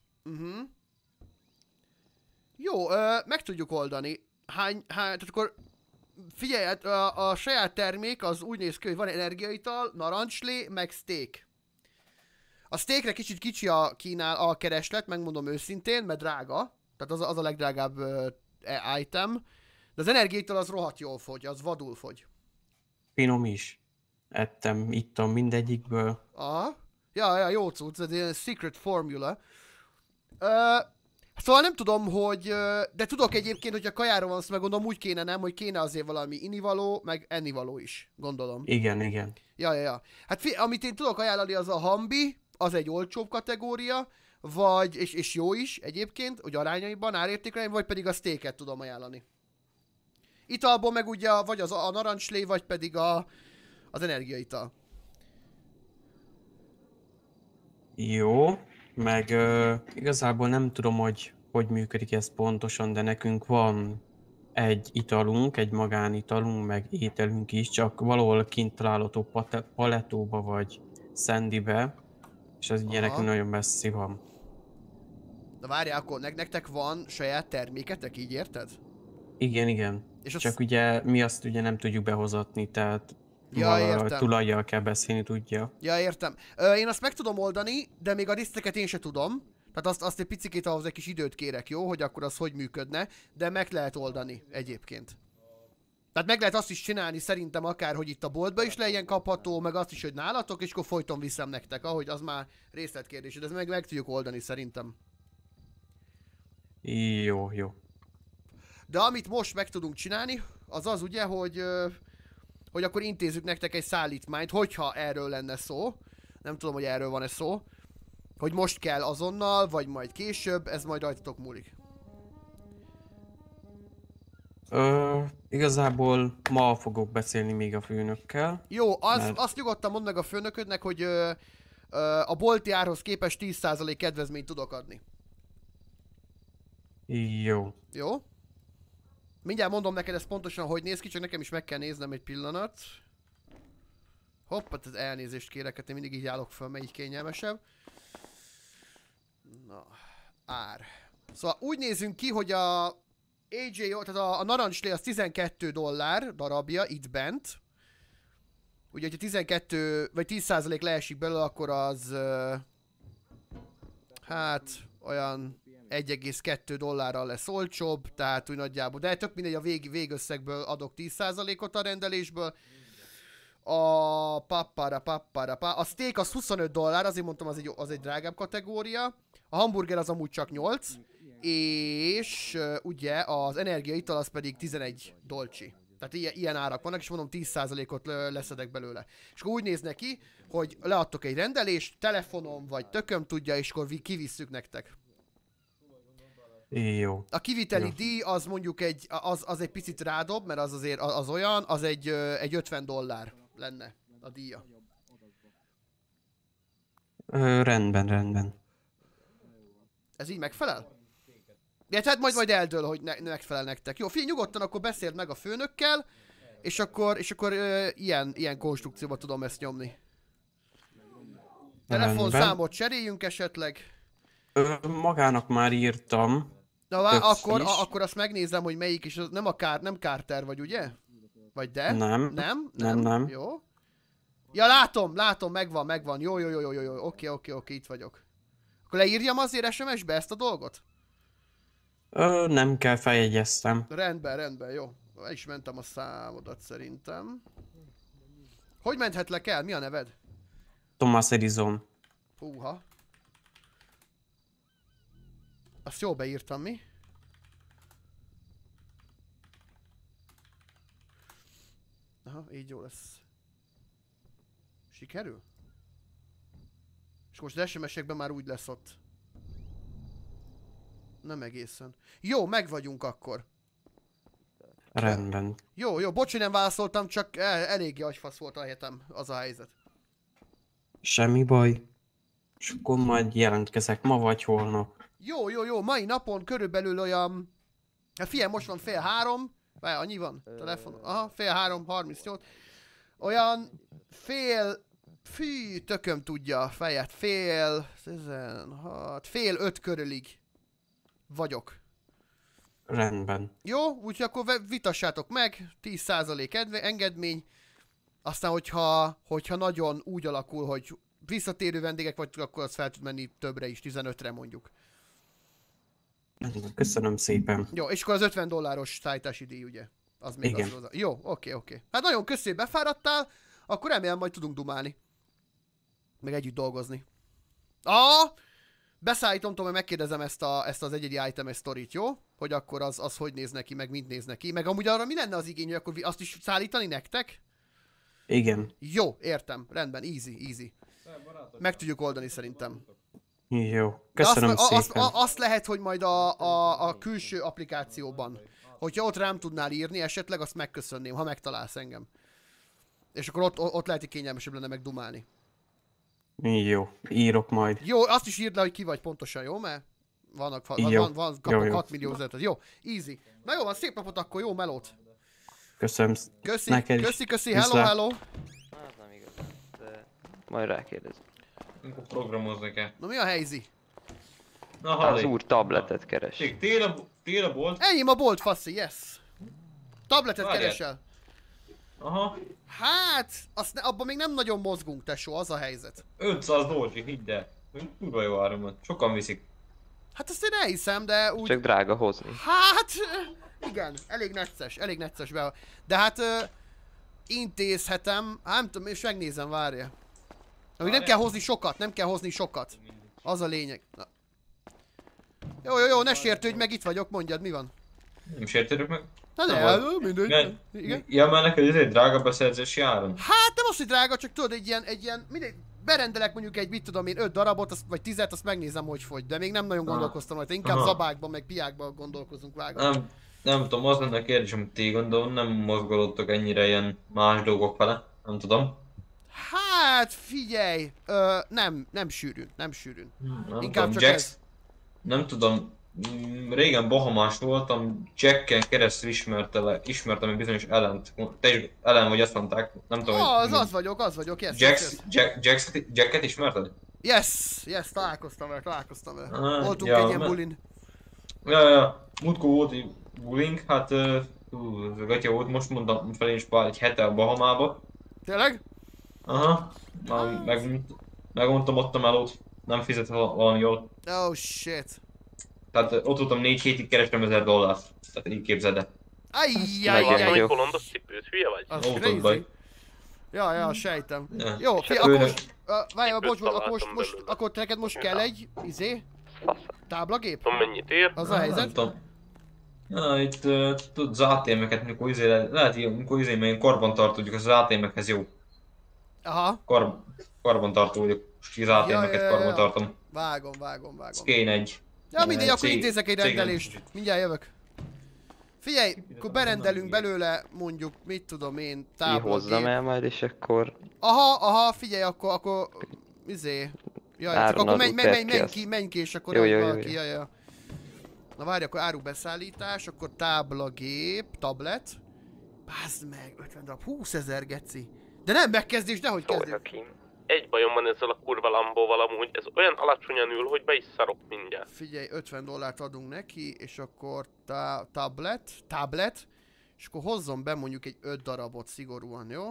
Jó, meg tudjuk oldani. Tehát akkor figyelj, hát a saját termék az úgy néz ki, hogy van energiaital, narancslé, meg steak. A steakre kicsit kicsi a kereslet, megmondom őszintén, mert drága. Tehát az a legdrágább item. De az energiaital az rohadt jól fogy, az vadul fogy. Finom is. Ittam mindegyikből. Aha. Ja, jó cucc, ez egy secret formula. Szóval nem tudom, hogy... De tudok egyébként, hogy a kajáról van szó, meg gondolom úgy kéne, nem? Hogy kéne azért valami inivaló, meg ennivaló is, gondolom. Igen. Ja. Hát amit én tudok ajánlani, az a hambi, az egy olcsóbb kategória, vagy, és jó is egyébként, hogy arányaiban, árértékrendben, vagy pedig a steaket tudom ajánlani. Italból meg ugye vagy a narancslé, vagy pedig az energiaital. Jó, meg igazából nem tudom, hogy működik ez pontosan, de nekünk van egy italunk, egy magánitalunk, meg ételünk is, csak valahol kint található palettóba vagy Sandybe, és az ugye nekünk nagyon messzi van. De várjál, akkor nektek van saját terméketek, így érted? Igen. És Csak ugye mi azt ugye nem tudjuk behozatni, tehát értem. tulajjal kell beszélni, tudja. Ja, értem. Én azt meg tudom oldani, de még a diszteket én se tudom. Tehát azt egy picikét ahhoz egy kis időt kérek, jó? Hogy akkor az hogy működne. De meg lehet oldani egyébként. Tehát meg lehet azt is csinálni szerintem akár, hogy itt a boltba is legyen kapható, meg azt is, hogy nálatok, és akkor folyton viszem nektek, ahogy az már részletkérdés. De ezt meg tudjuk oldani szerintem. Jó. De amit most meg tudunk csinálni, az az ugye, hogy akkor intézzük nektek egy szállítmányt, hogyha erről lenne szó. Nem tudom, hogy erről van-e szó. Hogy most kell azonnal, vagy majd később, ez majd rajtatok múlik. Igazából ma fogok beszélni még a főnökkel. Jó, azt nyugodtan mondd meg a főnöködnek, hogy a bolti árhoz képest 10% kedvezményt tudok adni. Jó? Mindjárt mondom neked ezt pontosan, hogy néz ki, csak nekem is meg kell néznem egy pillanat. Hopp, hát elnézést kérek, hát én mindig így állok föl, mert így kényelmesebb. Na, ár. Szóval úgy nézünk ki, hogy a AJ, tehát a narancslé az $12 darabja itt bent. Ugye, hogyha 12 vagy 10% leesik belőle, akkor az hát olyan $1,2 lesz olcsóbb, tehát úgy nagyjából. De tök mindegy, a végösszegből adok 10%-ot a rendelésből. A steak az $25, azért mondtam, az egy drágább kategória. A hamburger az amúgy csak 8. És ugye az energiaital az pedig 11 dolcsi. Tehát ilyen árak vannak, és mondom 10%-ot leszedek belőle. És akkor úgy néz neki, hogy leadtok egy rendelést, telefonom vagy tököm tudja, és akkor kivisszük nektek. Jó. A kiviteli díj az mondjuk az egy picit rádob, mert az azért az olyan, az egy $50 lenne a díja. Rendben. Ez így megfelel? Ja, tehát majd eldől, hogy megfelel nektek. Jó, figyelj, nyugodtan akkor beszéld meg a főnökkel, és akkor ilyen konstrukcióba tudom ezt nyomni. Telefonszámot cseréljünk esetleg. Magának már írtam. Na akkor azt megnézem, hogy melyik is, nem Carter vagy, ugye? Vagy de? Nem. Jó. Ja, látom, megvan. Jó. Oké, itt vagyok. Akkor leírjam azért SMS-be ezt a dolgot? Nem kell, feljegyeztem. Rendben, jó. El is mentem a számodat szerintem. Hogy menthetlek el? Mi a neved? Thomas Edison. Húha. Azt jól beírtam, mi? Aha, így jó lesz. Sikerül? És most az SMS-ekben már úgy lesz ott. Nem egészen. Jó, meg vagyunk akkor. Rendben. Jó, bocs, hogy nem válaszoltam, csak eléggé agyfasz volt a hetem, az a helyzet. Semmi baj. És akkor majd jelentkezek ma vagy holnap. Jó, mai napon körülbelül olyan... Hát figyelj, most van 2:30. Várj, annyi van? Telefon. Aha, 2:38. Olyan tököm tudja a fejet. 4:30 körülig vagyok. Rendben. Jó, úgyhogy akkor vitassátok meg, 10% engedmény. Aztán, hogyha nagyon úgy alakul, hogy visszatérő vendégek vagytok, akkor az fel tud menni többre is, 15-re mondjuk. Köszönöm szépen. Jó, és akkor az $50 szállítási díj, ugye? Az még igen. Az. Jó, oké. Hát nagyon köszönöm, befáradtál, akkor remélem majd tudunk dumálni. Meg együtt dolgozni. Beszállítom, hogy megkérdezem ezt az egyedi itemes sztorit, jó? Hogy akkor az hogy néz neki, meg mint néz neki. Meg amúgy arra mi lenne az igény, hogy akkor azt is szállítani nektek? Igen. Jó, értem. Rendben, easy. Meg tudjuk oldani szerintem. Jó, köszönöm szépen. Azt lehet, hogy majd a külső applikációban, hogyha ott rám tudnál írni esetleg, azt megköszönném, ha megtalálsz engem. És akkor ott lehet, hogy kényelmesebb lenne megdumálni. Jó, írok majd. Jó, azt is írd le, hogy ki vagy pontosan, jó? Mert kapok 6 millió üzenetet. Jó, easy. Na jó, van, szép napot akkor, jó melót. Köszönöm. Köszi, hello. Az nem igaz, de majd rákérdezem. Mikor programozni kell. Na mi a helyzi? Na Halli. Az úr tabletet keres. Tél a bolt? Enyém a bolt, faszi, yes. Tabletet keresel. Aha. Hát, abban még nem nagyon mozgunk, tesó, az a helyzet. $500, hidd el. Kurva jó áron van. Sokan viszik. Hát azt én elhiszem, de úgy... Csak drága hozni. Hát, igen, elég necces be. De hát, intézhetem, nem tudom, és megnézem, várja. Amíg nem kell hozni sokat, Az a lényeg. Na. Jó, ne sértődj meg, itt vagyok, mondjad, mi van? Nem sértődök meg? Na de, mindegy. Igen? Ja, mert neked ez egy drága beszerzési áron. Hát nem az, hogy drága, csak tudod, egy ilyen, mindegy, berendelek mondjuk egy, mit tudom én, 5 darabot, vagy 10-et, azt megnézem, hogy fogy, de még nem nagyon gondolkoztam rajta, inkább zabákban, meg piákban gondolkozunk, vágom. Nem tudom, az lenne a kérdésem, hogy ti gondolom, nem mozgolódtok ennyire ilyen más dolgok vele, nem tudom. Hát figyelj, nem sűrűn. Inkább tudom, csak ez. Nem tudom, régen Bahamás voltam, Jacken keresztül ismertem egy bizonyos Ellent. Te is Ellen vagy, azt mondták, nem tudom. Az vagyok, yes. Jacket ismerted? Yes, találkoztam vele. Voltunk egy ilyen bulin. Ja, múltkor volt egy bulink, hát ez gatya volt, most mondtam fel én is egy hete a Bahamába. Tényleg? Aha, megmondtam ott a melót, nem fizet valami jól. Oh shit. Tehát ott voltam 4 hétig kerestem $1000, tehát így képzeld el. Ajjajjaj. Amikor London cipőt, hülye vagy? Az crazy. Ja, sejtem. Jó, akkor most, várjál, bocs, akkor neked most kell egy, táblagép? Tudom mennyit ér? Az a helyzet? Nem tudom. Na, itt tudod, az ATM-eket, mikor lehet, amikor még karbantartó vagyok, az ATM-ekhez jó. Aha. Karbantartó vagyok, és az ATM-eket karbantartom. Vágom. Ez kéne egy. Ja, mindegy, akkor intézek egy rendelést. Mindjárt jövök. Figyelj, akkor berendelünk belőle mondjuk, mit tudom én, táblagép. Kihozzam el majd, és akkor... Aha, figyelj, akkor... Jaj, csak akkor menj ki, és akkor valaki, jaj. Na várj, akkor árubeszállítás, akkor táblagép, tablet. Bázd meg, 50 darab, 20 000 geci. De nem megkezdés, dehogy kezdés. Egy bajom van ezzel a kurva Lambóval amúgy, ez olyan alacsonyan ül, hogy be is szarok mindjárt. Figyelj, 50 dollárt adunk neki, és akkor tablet, és akkor hozzon be mondjuk egy 5 darabot szigorúan, jó?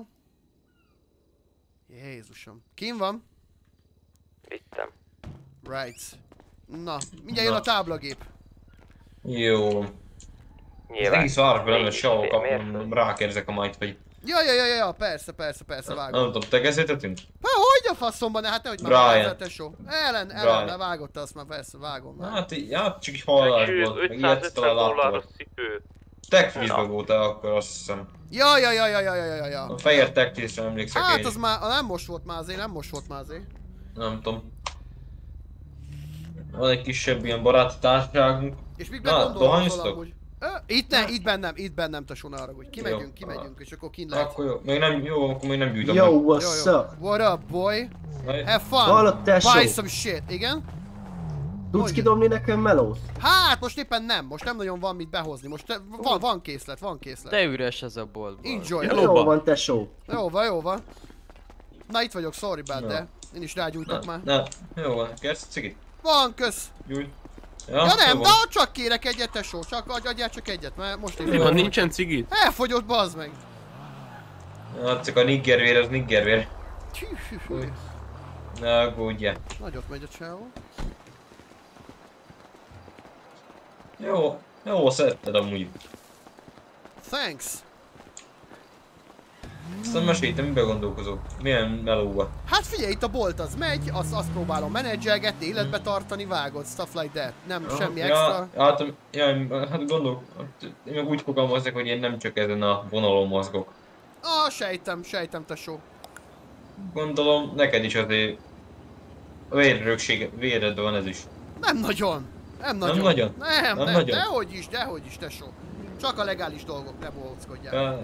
Jézusom. Kim van? Vittem. Right. Na, mindjárt jön a táblagép. Jó. Az egész városban nem lesz sehol kapom, rákérdezek a majd, hogy... Ja, persze, vágom. Nem tudom, tegezhetetünk? Hogy a faszomban, hát nehogy már vágzál, tesó. Ellen, vágott azt már, persze, vágom. Hát csak egy hallásból, meg ilyet talán láttól. Techfreeze-be voltál akkor, azt hiszem. Ja. A fehér Techfreeze-re emlékszek én. Hát az már, nem most volt már azért. Nem tudom. Van egy kisebb ilyen baráti társaságunk. És mit gondolsz amúgy? Itt bennem, tesó, ne haragudj. Kimegyünk, és akkor kint lehet. Akkor jó, akkor még nem gyújtom meg. Yo, what's up? What up, boy? Have fun! Buy some shit, igen? Tudsz kidobni nekem melót? Hát, most éppen nem. Most nem nagyon van mit behozni. Most van készlet. De üres ez a boltban. Enjoy. Jó van, tesó. Jó van. Na, itt vagyok, sorry bad, de én is rágyújtok már. Jó van, kérsz cigit? Van, kösz. Gyújt. Ja nem, de csak kérek egyet, tesó. Adjál csak egyet, mert most én van, nincsen cigit? Elfogyott, bazd meg. Csak a niggervér, az niggervér. Na, aggódjál. Nagyot megy a csávó. Jó, szeretted amúgy. Thanks. Aztán mesélj, te miben gondolkozol? Milyen melóba? Hát figyelj, itt a bolt az megy, azt próbálom menedzselgetni, életbe tartani, vágod, stuff like that. Nem semmi extra. Hát gondolok, én meg úgy fogalmazok, hogy én nem csak ezen a vonalon mozgok. Sejtem, tesó. Gondolom, neked is azért a véred van ez is. Nem nagyon. Nem nagyon? Nem, dehogy is, tesó. Csak a legális dolgok, ne bohóckodjál.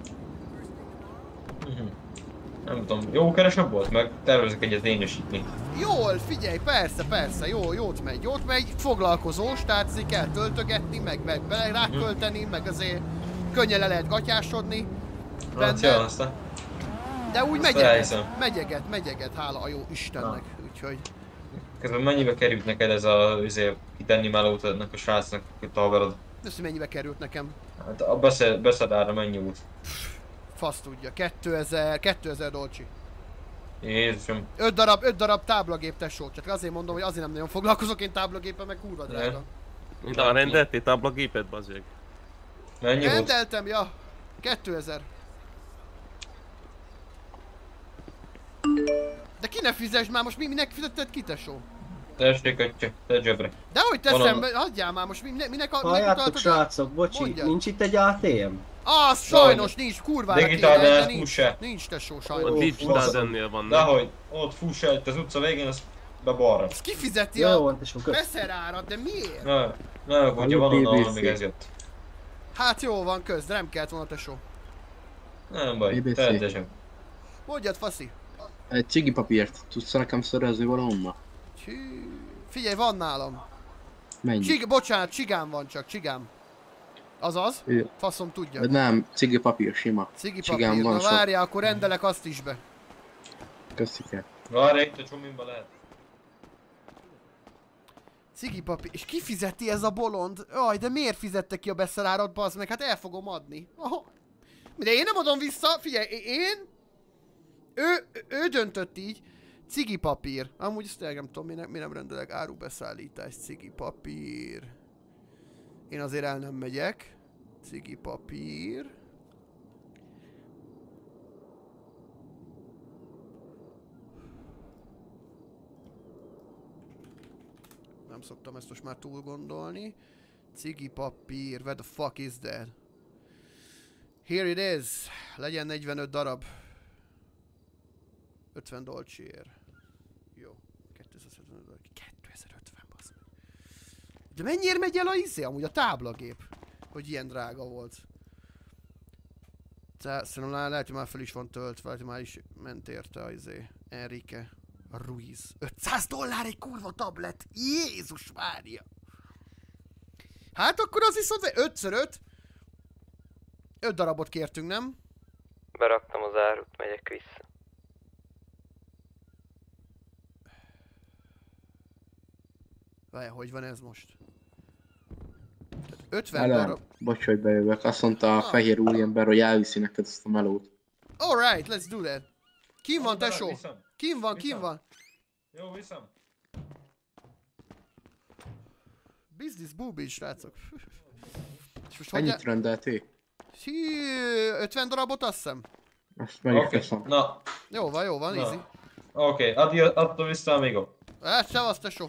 Nem tudom, jó keresebb volt? Meg tervezek egyet lényesíteni. Jól, figyelj, persze, jót megy, foglalkozós, tehát kell töltögetni, meg bele rákölteni, meg azért könnyen le lehet gatyásodni. Aztán. De úgy megyeget, hála a jó Istennek, úgyhogy... Közben mennyibe került neked ez a kitenni melót ennek a srácnak, itt a haverod? Ezt mennyibe került nekem? Hát a beszedára mennyi volt? Fasz tudja, 2000 dolcsi. Jézusom. 5 darab táblagép, tesó, csak azért mondom, hogy azért nem nagyon foglalkozok én táblagépen, meg kurva drága. Na, rendeltél táblagépet, bazzeg? Mennyi volt? Rendeltem, ja. 2000. De ki ne fizess már, most minek fizetted ki, tesó? Tessék, öccse, te zsebre. Dehogy teszem be, hagyjál már, most minek halljátok, srácok, bocsi, nincs itt egy ATM? Az sajnos nincs, kurvára kéne, de nincs tesó, sajnos. Ott Digitál van. Dehogy, ott fuss el, itt az utca végén, az be balra. Ezt kifizeti a beszerárat, de miért? Ne, hogyha van onnan, még ez jött. Hát jó van, de nem kellett volna, tesó. Nem baj, tehetesen. Mondjad, faszi. Egy cigi papírt tudsz nekem szerezni valahonnan? Figyelj, van nálam. Mennyi? Bocsánat, csigám van csak, csigám. Azaz? Faszom tudja. Nem, cigi papír, sima. Cigi papír, na várjál, akkor rendelek azt is be. Köszike. Várj, itt a csomimba lehet. Cigi papír, és ki fizeti ez a bolond? Aj, de miért fizette ki a beszerárat, bazd meg? Hát el fogom adni. De én nem adom vissza, figyelj, ő döntött így. Cigi papír. Amúgy ezt nem tudom, mi nem rendelek árubeszállítás. Cigi papír. Én azért el nem megyek. Cigi papír. Nem szoktam ezt most már túl gondolni. Cigi papír, where the fuck is that? Here it is. Legyen 45 darab. 50 dolcsiért. Jó. 250 dollár. 2050 basz. De mennyiért megy el a izé? Amúgy a táblagép. Hogy ilyen drága volt. Szerintem lehet, hogy már fel is van töltve, lehet, hogy már is ment érte a izé. Enrique Ruiz. 500 dollár egy kurva tablet! Jézus Mária! Hát akkor az viszont 5x5. 5 darabot kértünk, nem? Beraktam az árut, megyek vissza. Várj, hogy van ez most? 50 darab. Bocs, hogy bejövök. Azt mondta a fehér úriember, hogy elviszi neked ezt a melót. Alright, let's do that. Kim van, tesó? Kim van? Jó, viszem. Business booming, srácok. Ennyit rendeltél? 50 darabot, azt hiszem. Azt megköszönöm. Na. Jó van, easy. Oké, adtam vissza, amigo. Szevasz, tesó.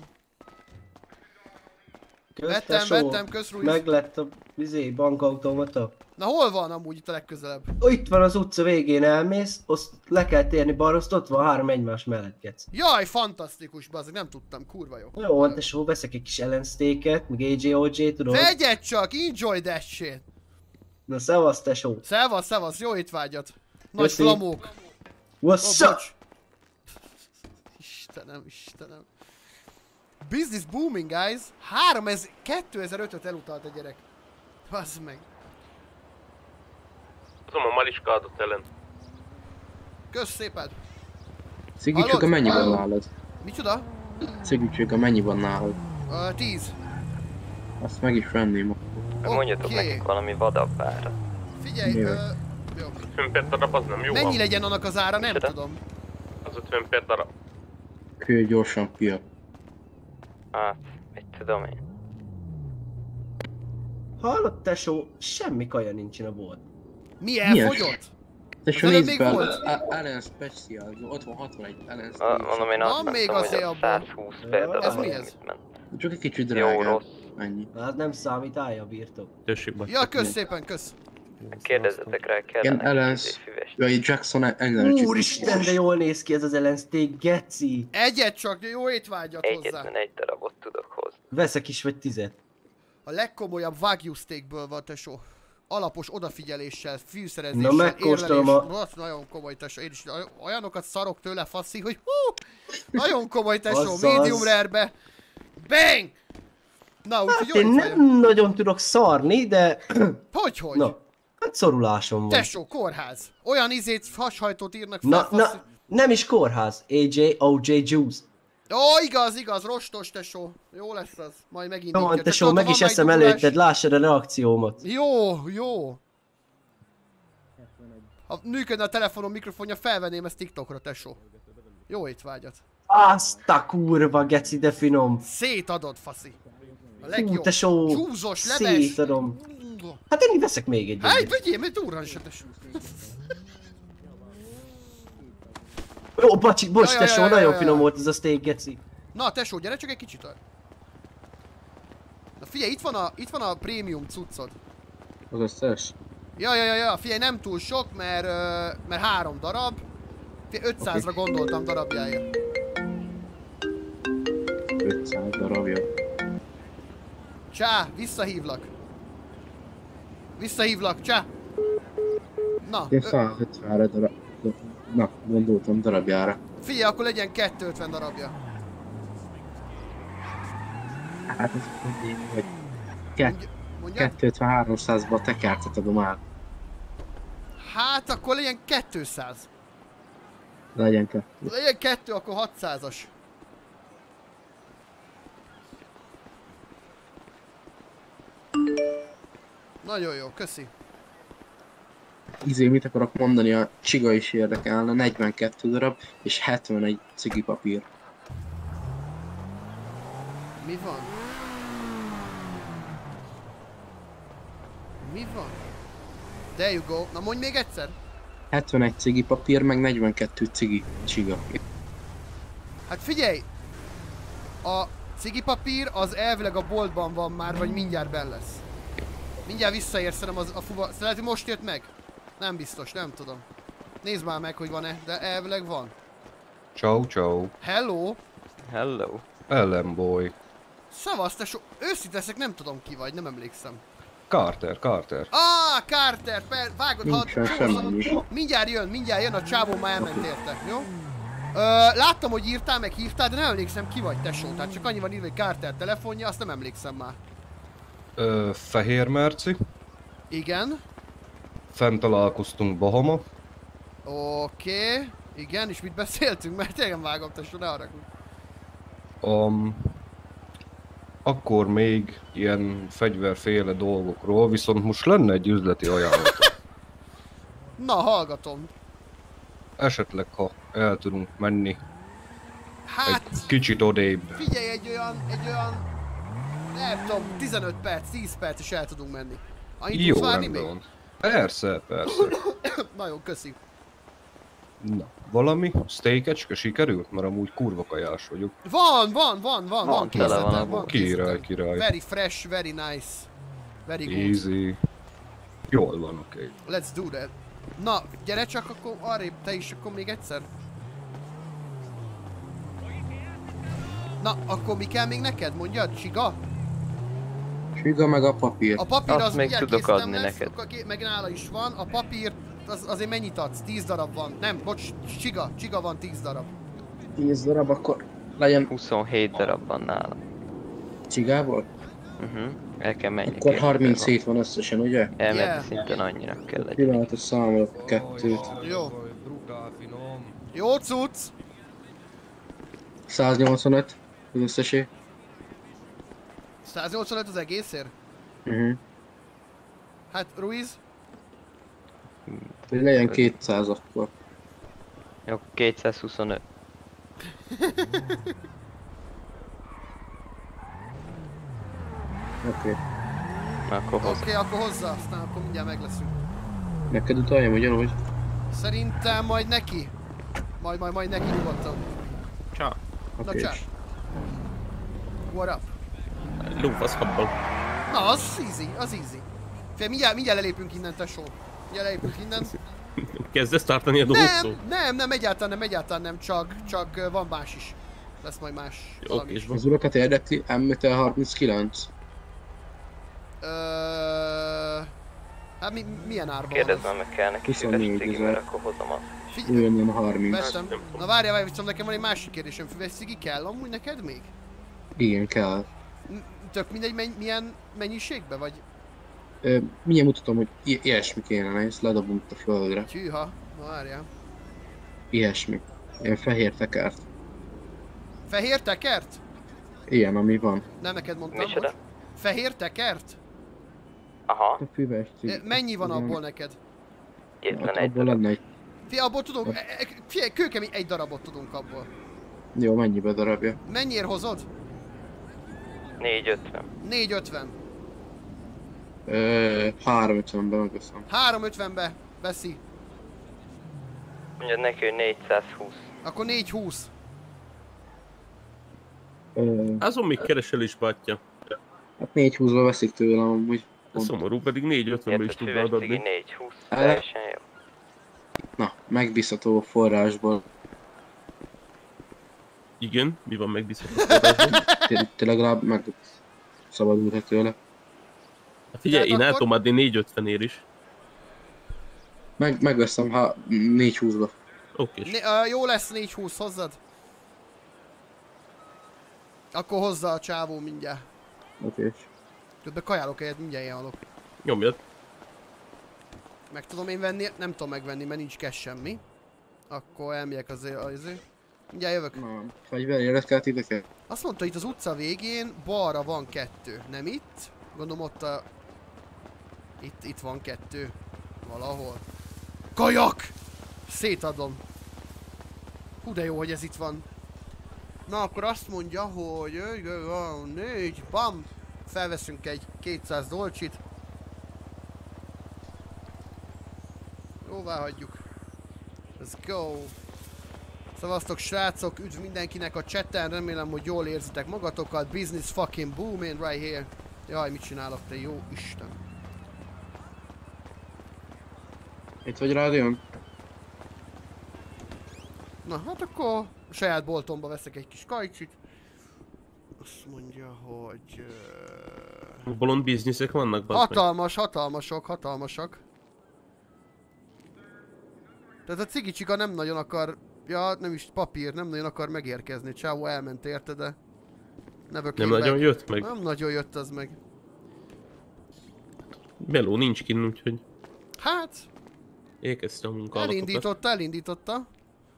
Vettem, közrújsz. Meg lett a bankautomata. Na hol van amúgy itt a legközelebb? Itt van az utca végén, elmész, azt le kell térni balra, azt ott van 3 egymás mellett, gec. Jaj, fantasztikus, bazdmeg, nem tudtam, kurva jó. Jó van, tesó, veszek egy kis ellensztéket, meg AJ-OJ, tudod? Vegyed csak, enjoy that shit! Na szevasz, tesó. Szevasz, jó étvágyat. Nagy flamók. What's up? Istenem. Business booming, guys. 2005-öt elutalt a gyerek. Bazd meg. Azon a Maliska adott ellen. Kösz szépen. Szigicséga mennyi van nálad? Micsoda? Szigicséga mennyi van nálad? 10. Azt meg is venném. Mondjatok nekik valami vadabb ára. Figyelj, jó. 50 per darab az nem jó. Mennyi legyen annak az ára, nem tudom. Az 50 per darab. Kő gyorsan pia. Hát, mit tudom én. Hallott, tesó, semmi kaja nincsen a bolt. Mi elfogyott? Tesó, nézd be, Ellen Special, ott van 61 Ellen Special. Mondom, én azt még mondtam, azért hogy a 120 per darab. Ez mi ez? Csak egy kicsit drágább. Ennyi. Hát nem számít, állja a birtok. Ja, kösz szépen, kösz. Kérdezzetek rá, kellene ilyen Ellens, vagy Jackson Energy. Úristen, de jól néz ki ez az Ellen Steak, geci! Egyet csak, jó étvágyat hozzá. Egyetlen egy darabot tudok hozni. Veszek is vagy 10. A legkomolyabb Wagyu steakből van, tesó. Alapos odafigyeléssel, fűszerezéssel, na, megkóstolom érlelés. Nagyon komoly, tesó. Én is olyanokat szarok tőle, faszi, hogy hú! Nagyon komoly, tesó. Medium rare-be. Bang! Na, úgyhogy hát én nem nagyon tudok szarni, de... Hogy? Na, hát szorulásom van. Tesó, kórház. Olyan hashajtót írnak fel, Na, nem is kórház. OJ Juice. Ó, igaz, rostos, tesó. Jó lesz az. Majd megint. Jó, tesó, meg is eszem előtted, lássad a reakciómat. Jó. Ha működne a telefonom mikrofonja, felvenném ezt TikTokra, tesó. Jó étvágyat. Azt a kurva, geci, de finom. Szétadod, faszi. A legjobb. Tesó, csúzos, leves. szétadom. Hát én így veszek még egy. Hát, vegyél, mert durran se, tesó. Jó, bocs, tesó, nagyon finom volt ez a steak, geci. Na, tesó, gyere csak egy kicsit. Na figyelj, itt van a prémium cuccod. Az összes? Ja, figyelj, nem túl sok, mert 3 darab. 500-ra gondoltam darabjáért. 500 darabja. Csá, visszahívlak, csá. Na. Én 150 darab. Na, gondoltam darabjára. Figyelj, akkor legyen 250 darabja. Hát ez hogy 250-300-ba tekertet adom át. Hát akkor legyen 200. Legyen 2. Legyen 2, akkor 600-as. Nagyon jó, köszi. Mit akarok mondani, a csiga is érdekelne, 42 darab és 71 cigipapír. Mi van? There you go. Na mondj még egyszer. 71 cigipapír, meg 42 csiga. Hát figyelj! Cigipapír az elvileg a boltban van már, vagy mindjárt benn lesz. Mindjárt visszaér, szerintem a fuva... Lehet, hogy most jött meg? Nem biztos, nem tudom. Nézd már meg, hogy van-e, de elvileg van. Ciao, ciao. Hello! Hello. Ellen boy. Szavasz, tesó. Őszinte leszek, nem tudom ki vagy, nem emlékszem. Carter. Carter, vágod, mindjárt jön, a csávó már elment érte, jó? Láttam, hogy írtál, meg hívtál, de nem emlékszem ki vagy, tesó. Tehát csak annyi van írva, hogy Carter telefonja, azt nem emlékszem már. Fehér Merci. Igen. Fent találkoztunk Bahama. Oké. Igen, és mit beszéltünk? Mert tényleg vágom, tesó, ne haragudj. Akkor még ilyen fegyverféle dolgokról, viszont most lenne egy üzleti ajánlat. Na, hallgatom. Esetleg, ha el tudunk menni Hát... egy kicsit odébb. Figyelj, egy olyan... Nem tudom, 15 perc, 10 perc is el tudunk menni. Annyit Jó, tudsz várni rendben még? van. Persze. Nagyon köszi. Na, valami steakecske sikerült? Mert amúgy kurva kajás vagyok. Van készletem, van Király. Very fresh, very nice. Very good. Easy. Jól van, oké. Let's do that. Na, gyere csak akkor arrébb, te is akkor még egyszer. Na, akkor mi kell még neked? Mondjad, Csiga? Csiga meg a papír. A papír azt az még mindjárt tudok készítem adni lesz, neked. meg nála is van. A papír azért mennyit adsz? 10 darab van. Nem, bocs, Csiga van 10 darab. 10 darab, akkor legyen 27 darab van nála. Csigából? El kell menni. Akkor 37 van összesen, ugye? Elmenni szintén annyira kell legyen. Pillanatot számolok kettőt. Jó. Jó cucc! 185 az összesé. 185 az egészért? Hát, Ruiz? Legyen 200 akkor. Jó, 225. Oké. Akkor hozzá. Oké, akkor hozzá, aztán akkor mindjárt meg leszünk. Neked utaljam ugyanúgy? Szerintem majd neki. Majd neki nyugodtan. Ciao. Na csá. What up? Lófasz habbal. Na, az easy. Fél, mindjárt lelépünk innen, tesó. Mindjárt lelépünk innen. Kezdesz tartani a dolgot? Nem, egyáltalán nem, csak van más is. Lesz majd más. Oké, és van. Az urakat érdekli M-tel 39. Hát milyen árban Kérdezem meg kell neki 24 szíves cigi, mert akkor hozom azt. Olyan 30. Vettem. Na várjál, viszont nekem van egy másik kérdésem. Füves cigi kell amúgy neked még? Igen, kell. Tök mindegy milyen mennyiségbe, vagy? Milyen mutatom, hogy ilyesmi kéne, ezt ledobom a földre. Hűha, na várjál. Ilyesmi. Ilyen fehér tekert. Fehér tekert? Ilyen, ami van. Nem neked mondtam. Micsoda? Fehér tekert? Aha. A füves cigi. Mennyi van abból neked? Egyetlen egy Abból lenne egy... Fia, abból tudunk, figyelj, kőkemény egy darabot tudunk abból. Jó, mennyibe darabja? Mennyiért hozod? 450. 450. 350-ben megveszem. 350-be veszi. Mondjad neki, hogy 420. Akkor 420. Azon még keresel is, bátyja. Hát 420-ba veszik tőlem amúgy. Szomorú, pedig 450-be is tudnád adni. 420, teljesen jó. Na, megbízható forrásból. Igen, mi van megbízható forrásból? Te legalább megszabadulhat tőle. Figyelj, én el tudom adni 450-ért is. Megveszem, ha 420-ba. Oké. Jó lesz 420, hozzad. Akkor hozza a csávó mindjárt. Oké. Közben kajálok helyet, mindjárt ilyen halok. Nyomjad. Meg tudom én venni? Nem tudom megvenni, mert nincs cash semmi. Akkor elmegyek azért. Mindjárt jövök. Na, fegyverjelet kell titeket? Azt mondta, itt az utca végén balra van 2. Nem itt? Gondolom ott a... Itt van 2. Valahol. Kajak! Szétadom. Hú de jó, hogy ez itt van. Na akkor azt mondja, hogy... 4, bam! Felveszünk egy 200 dolcsit. Jóvá hagyjuk. Let's go. Szavaztok srácok, üdv mindenkinek a chatten, remélem, hogy jól érzitek magatokat. Business fucking booming right here. Jaj, mit csinálok, te jó Isten. Itt vagy rádión? Na, hát akkor a saját boltomba veszek egy kis kajcsit. Azt mondja, hogy... Bolond bizniszek vannak, bazd hatalmasak. Tehát a cigicsika nem nagyon akar... Ja, nem is papír, nem nagyon akar megérkezni. Csávó elment érte, de... Nem nagyon jött meg? Nem nagyon jött az meg. Meló nincs kinn, úgyhogy... Hát... Elkezdte a munkálatokat. Elindította.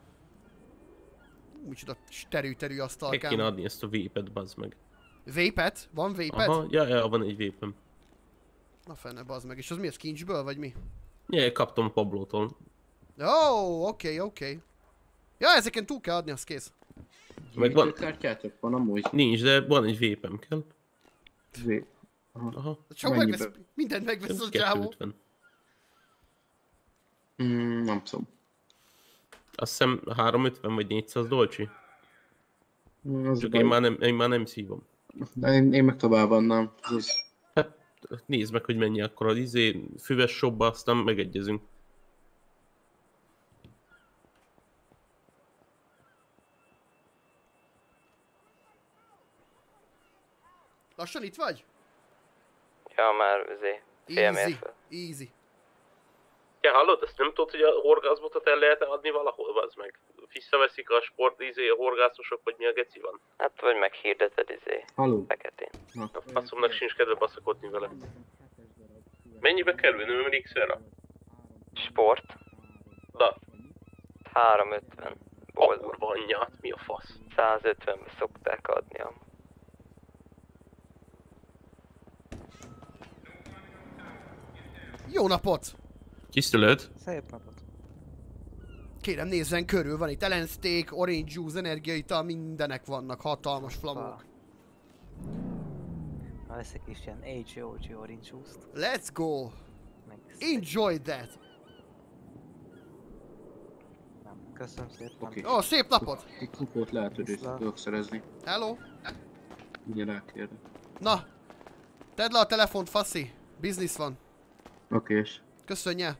Micsoda terű asztalkám. Meg kéne adni ezt a vépet, bazd meg. Vépet? Van vépet? Aha, ja, van egy vépem. Na fene, bazd meg. És az mi, az kincsből, vagy mi? Ja, kaptam Pablótól. Ó, oké. Ja, ezeken túl kell adni, az kész. Meg van... kártyátok van amúgy? Nincs, de van egy vépem, kell. Vép. Aha. Csak megvesz, mindent megvesz a csávó. 250. Nem tudom. Azt hiszem 350 vagy 400 dolcsi. Csak én már nem szívom. Én meg tovább adnám. Hát nézd meg, hogy mennyi akkor az füves shopba, aztán megegyezünk. Lassan itt vagy? Ja, már fél mérföld. Easy. Ja, hallod, ezt nem tudod, hogy a horgászbotot el lehet adni valahol, az meg? Visszaveszik a sport, a horgászosok, vagy mi a geci van? Hát vagy meghirdeted feketén. A faszomnak sincs kedve baszakodni vele. Mennyibe kerül? Nem X-ra? Sport? Da. 350 boltban. Kurva anyját, mi a fasz? 150-be szokták adni a... Jó napot! Tisztelet! Szép napot! Kérem nézzen körül, van itt Ellen Steak, Orange Juice, energiaital, mindenek vannak, hatalmas flamók. Veszek is ilyen HOG Orange Juice-t. Let's go! Enjoy that! Köszönöm szépen. Ó, szép napot! Egy kupót lehet, hogy tudok szerezni. Hello? Ugye rákérdek. Na! Tedd le a telefont, faszi! Business van. Okés. Köszönje!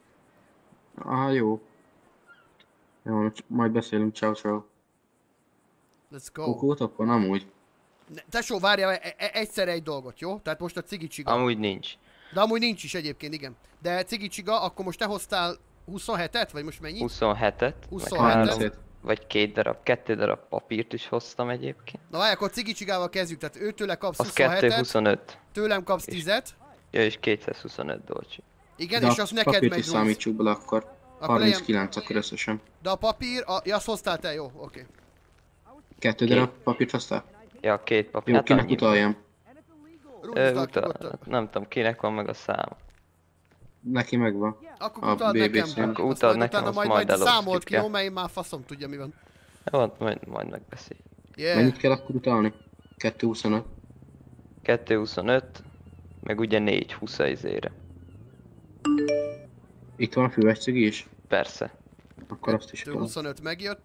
Jó. Jó, majd beszélünk, ciao. Let's go. Kukótok van amúgy? Tesó, várjál egyszerre egy dolgot, jó? Tehát most a cigicsiga. Amúgy nincs. De amúgy nincs is egyébként, igen. De cigicsiga, akkor most te hoztál 27-et? Vagy most mennyi? 27-et. 27-et. Vagy 2 darab papírt is hoztam egyébként. Na várj, akkor cigicsigával kezdjük, tehát őtőle kapsz az 27-et. 225. Tőlem kapsz 10-et. Ja, és 225 dolcsi. Igen, és azt neked papírt megy is számítsuk bele akkor. 39 akkor összesen. De a papír, azt hoztál te, jó, oké. 2 darab papírt hoztál? Ja, 2 papír. Jó, kinek utaljam? Nem tudom, kinek van meg a száma. Neki megvan. Akkor utald nekem. Akkor utald nekem, azt majd számolt ki, jó, mert én már faszom tudja mi van. Jó, majd megbeszél. Mennyit kell akkor utalni? 225? 225, meg ugye 420 izére. Itt van a füves cigi is? Persze. Akkor azt is 25 megjött.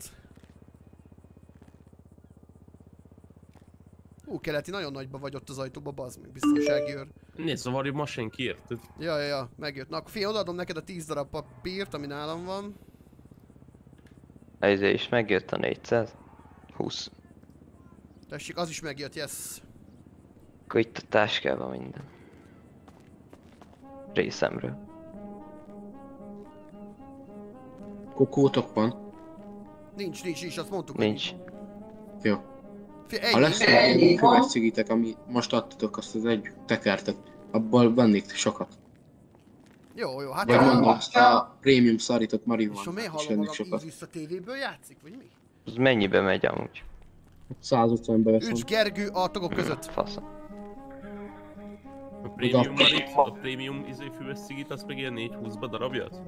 Keleti, nagyon nagyba vagy ott az ajtóba, bazd meg, biztonsági őr. Nézd, zavarja ma senki, érted? Ja, megjött. Na akkor figyelj, odaadom neked a 10 darab papírt, ami nálam van. Ezért is megjött a 420. Tessék, az is megjött, yes. Akkor itt a táskában minden. Részemről. Kokótok van? Nincs, azt mondtuk. Nincs. Jó. Ha lesz egy füves cigitek, ami most adtatok, azt az egy tekertet, abból vennék sokat. Jó, hát... Vagy mondom, azt a prémium szarított marihuana. És miért hallom magam, így vissza tévéből játszik, vagy mi? Ez mennyibe megy amúgy? 150-be veszem. Üdv Gergő a tagok között. Faszom. A prémium füves cigit, az meg ilyen 420-ba darabját?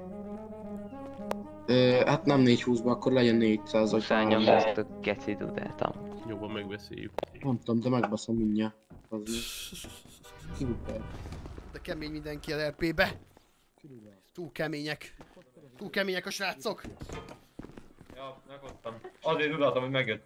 Hát nem 420-ba, akkor legyen 400 vagy 300. Nyomd ezt a geci dudát amúgy. Jobban megbeszéljük. Nem tudom, de megbaszom mindjárt. De kemény mindenki az RP-be. Túl kemények. Túl kemények a srácok. Ja, meghoztam. Azért tudáltam, hogy megjött.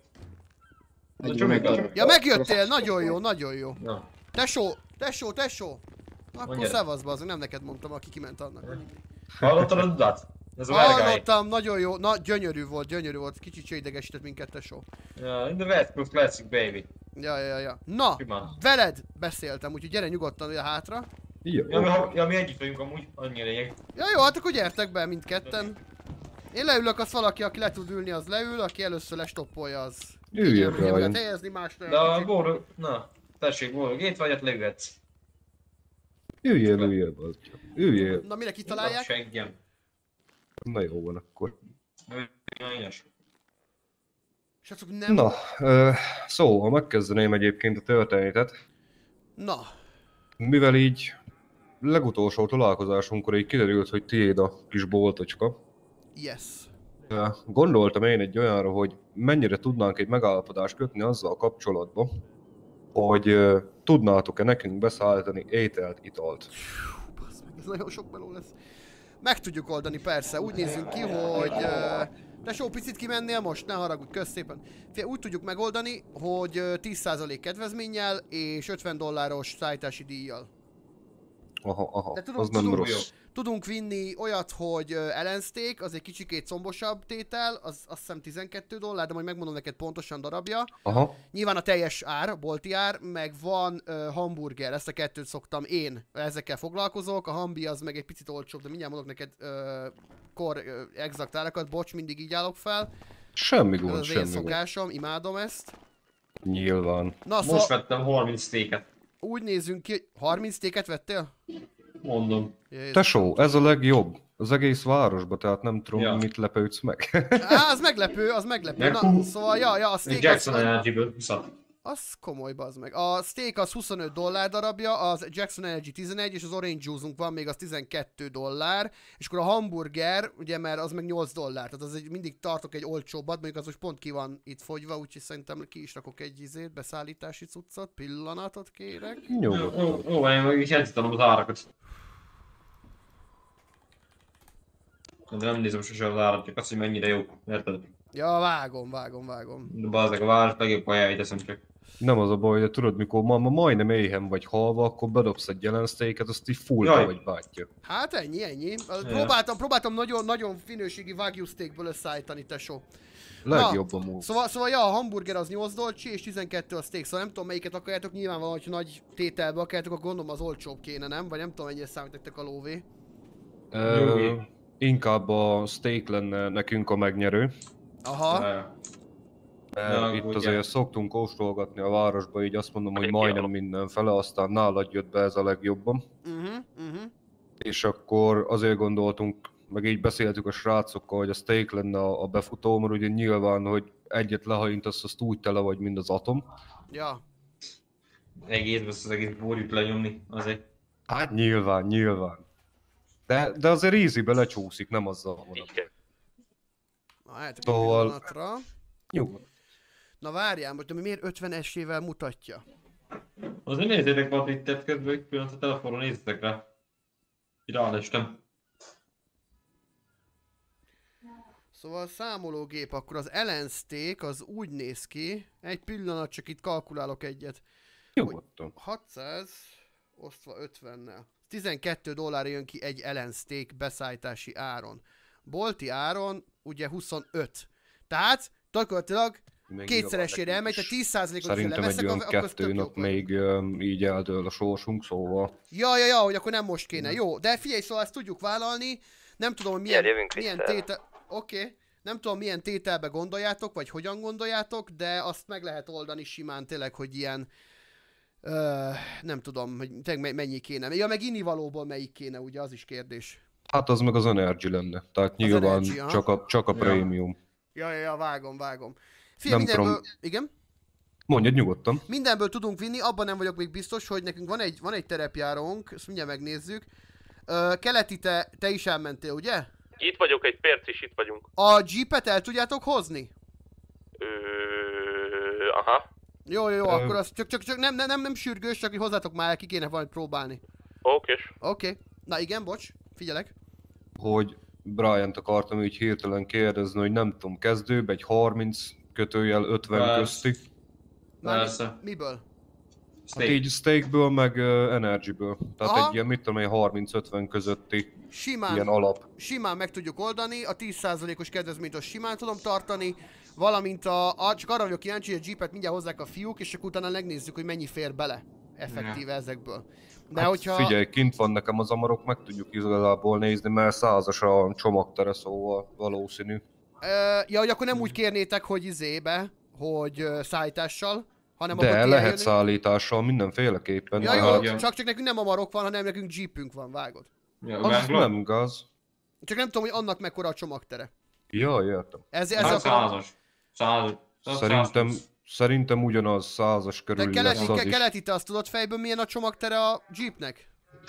Ja, megjöttél, nagyon jó, nagyon jó. Ja. Tesó! Akkor szevasz, bazd, nem neked mondtam, aki kiment annak. Hallottad a dudát? Ez a hallottam, nagyon jó, gyönyörű volt, kicsit se idegesített minket, tesó. Ja, in the West Coast Classic, baby. Ja. Na, veled beszéltem, úgyhogy gyere nyugodtan ide hátra. Jó. Ja, mi együtt vagyunk amúgy, annyi lényeg. Ja jó, hát akkor gyertek be mindketten. Én leülök, az valaki, aki le tud ülni, az leül, aki először lestoppolja, az... Üljél rá. Helyezni másra. De a Bóru... Na, tessék, Bóru, itt vagy, hát leülhetsz. Üljél, bazdja. Üljél. Na, mire kitalálják? Seggem. Na jó van akkor. Nem... Na, szóval megkezdeném egyébként a történetet. Na. Mivel így legutolsó találkozásunkkor így kiderült, hogy tiéd a kis boltocska. Yes. Gondoltam én egy olyanra, hogy mennyire tudnánk egy megállapodást kötni azzal kapcsolatban, hogy tudnátok-e nekünk beszállítani ételt, italt. Ez nagyon sok meló lesz. Meg tudjuk oldani, persze. Úgy nézzünk ki, hogy... Tesó, picit kimennél most? Ne haragudj, kösz szépen. Úgy tudjuk megoldani, hogy 10% kedvezménnyel és $50 szállítási díjjal. Aha, az nem rossz. Tudunk vinni olyat, hogy Ellen Steak, az egy kicsikét combosabb tétel, az azt hiszem $12, de majd megmondom neked pontosan darabja. Aha. Nyilván a teljes ár, a bolti ár, meg van hamburger, ezt a kettőt szoktam én, ezekkel foglalkozok, a hambi az meg egy picit olcsóbb, de mindjárt mondok neked exakt árakat, bocs, mindig így állok fel. Semmi gond, ez az én szokásom, imádom ezt. Nyilván. Na, most vettem 30 steaket. Úgy nézzünk ki, 30 steaket vettél? Mondom. Tesó, ez a legjobb. Az egész városba, tehát nem tudom, mit lepődsz meg. Az meglepő. Na, szóval, a steak Jackson Energy-ből az komoly, bazd meg. A steak az $25 darabja, az Jackson Energy 11, és az Orange Juice-unk van még az $12, és akkor a hamburger, ugye, mert az meg $8, tehát az mindig tartok egy olcsóbbat, mondjuk az most pont ki van itt fogyva, úgyhogy szerintem ki is rakok egy beszállítási cuccot, pillanatot kérek. Jó, én meg is jegyzetem az árakat. De nem nézem sose az árat, csak azt, hogy mennyire jó, érted? Ja, vágom. De bazdmeg a város legjobb kajáit eszem csak. Nem az a baj, de tudod, mikor ma majdnem éhen vagy halva, akkor bedobsz egy Ellen Steaket, azt így fullba vagy bátja. Hát ennyi. Próbáltam nagyon minőségi Wagyu steakből összeállítani, tesó. Legjobb amúgy. Szóval a hamburger az $8 és 12 a steak, szóval nem tudom melyiket akarjátok, nyilvánvalóan, hogy nagy tételbe akarjátok, akkor gondolom az olcsóbb kéne, nem? Vagy nem tudom, mennyire számítettek a lóvé. Inkább a steak lenne nekünk a megnyerő. Aha. Itt azért szoktunk kóstolgatni a városba, így azt mondom, hogy majdnem mindenfele, aztán nálad jött be ez a legjobban. És akkor azért gondoltunk, meg így beszéltük a srácokkal, hogy a steak lenne a befutó, mert ugye nyilván, hogy egyet lehajítasz, azt úgy tele vagy, mint az atom. Ja. Az egész bórjút lenyomni, azért. Hát nyilván. De azért easybe lecsúszik, nem azzal van. Na, hát egy pillanatra. Nyugodt. Na várjál, hogy miért 50-esével mutatja? Azért nézzétek be a Twittert közben, egy pillanat a telefonon nézzetek rá. Rálestem. Szóval a számológép, akkor az Ellen Steak az úgy néz ki, egy pillanat, csak itt kalkulálok egyet. Nyugodtan. 600 osztva 50-nel. $12 jön ki egy Ellen Steak beszállítási áron. Bolti áron ugye 25. Tehát gyakorlatilag kétszeresére elmegy, tehát 10%-ot szerintem egy olyan 2 nap még így eldől a sorsunk, szóval... Ja, hogy akkor nem most kéne. Jó, de figyelj, szóval ezt tudjuk vállalni. Nem tudom, hogy milyen tétel... Oké. Nem tudom, milyen tételbe gondoljátok, vagy hogyan gondoljátok, de azt meg lehet oldani simán tényleg, hogy ilyen... nem tudom, hogy tényleg mennyi kéne. Ja, meg innivalóból melyik kéne, ugye, az is kérdés. Hát az meg az Energy lenne, tehát nyilván csak a prémium. Ja, vágom. Figyelj, mindenből... Igen? Mondjad nyugodtan. Mindenből tudunk vinni, abban nem vagyok még biztos, hogy nekünk van egy terepjárónk, ezt mindjárt megnézzük. Keleti, te is elmentél, ugye? Itt vagyok, egy perc is itt vagyunk. A jeepet el tudjátok hozni? Aha. Jó, akkor az csak nem sürgős, csak hogy hozzátok már, ki kéne valamit próbálni. Oké. Na igen, bocs, figyelek. Hogy Bryant akartam így hirtelen kérdezni, hogy nem tudom, kezdőbb egy 30/50 közti. Persze. Miből? Hát így Stake-ből, meg Energy-ből. Tehát egy ilyen, mit tudom én, 30-50 közötti ilyen alap. Simán meg tudjuk oldani, a 10%-os kedvezményt azt simán tudom tartani, valamint csak arra vagyok kíváncsi, hogy a Jeepet mindjárt hozzák a fiúk, és akkor utána megnézzük, hogy mennyi fér bele effektíve ezekből. De hát hogyha... Figyelj, kint van nekem az amarok, meg tudjuk igazából nézni, mert 100-as a csomagtere, szóval valószínű. Ja, hogy akkor nem úgy kérnétek, hogy hogy szállítással, hanem de akkor lehet szállítással mindenféleképpen. Ja, jó, csak nekünk nem amarok van, hanem nekünk Jeepünk van, vágod? Ja, az nem gaz. Csak nem tudom, hogy annak mekkora a csomagtere. Ja, értem. Ez hát 100-as. Szerintem ugyanaz 100-as körül lesz az is. Keleti, te azt tudod fejből, milyen a csomagtere a Jeepnek?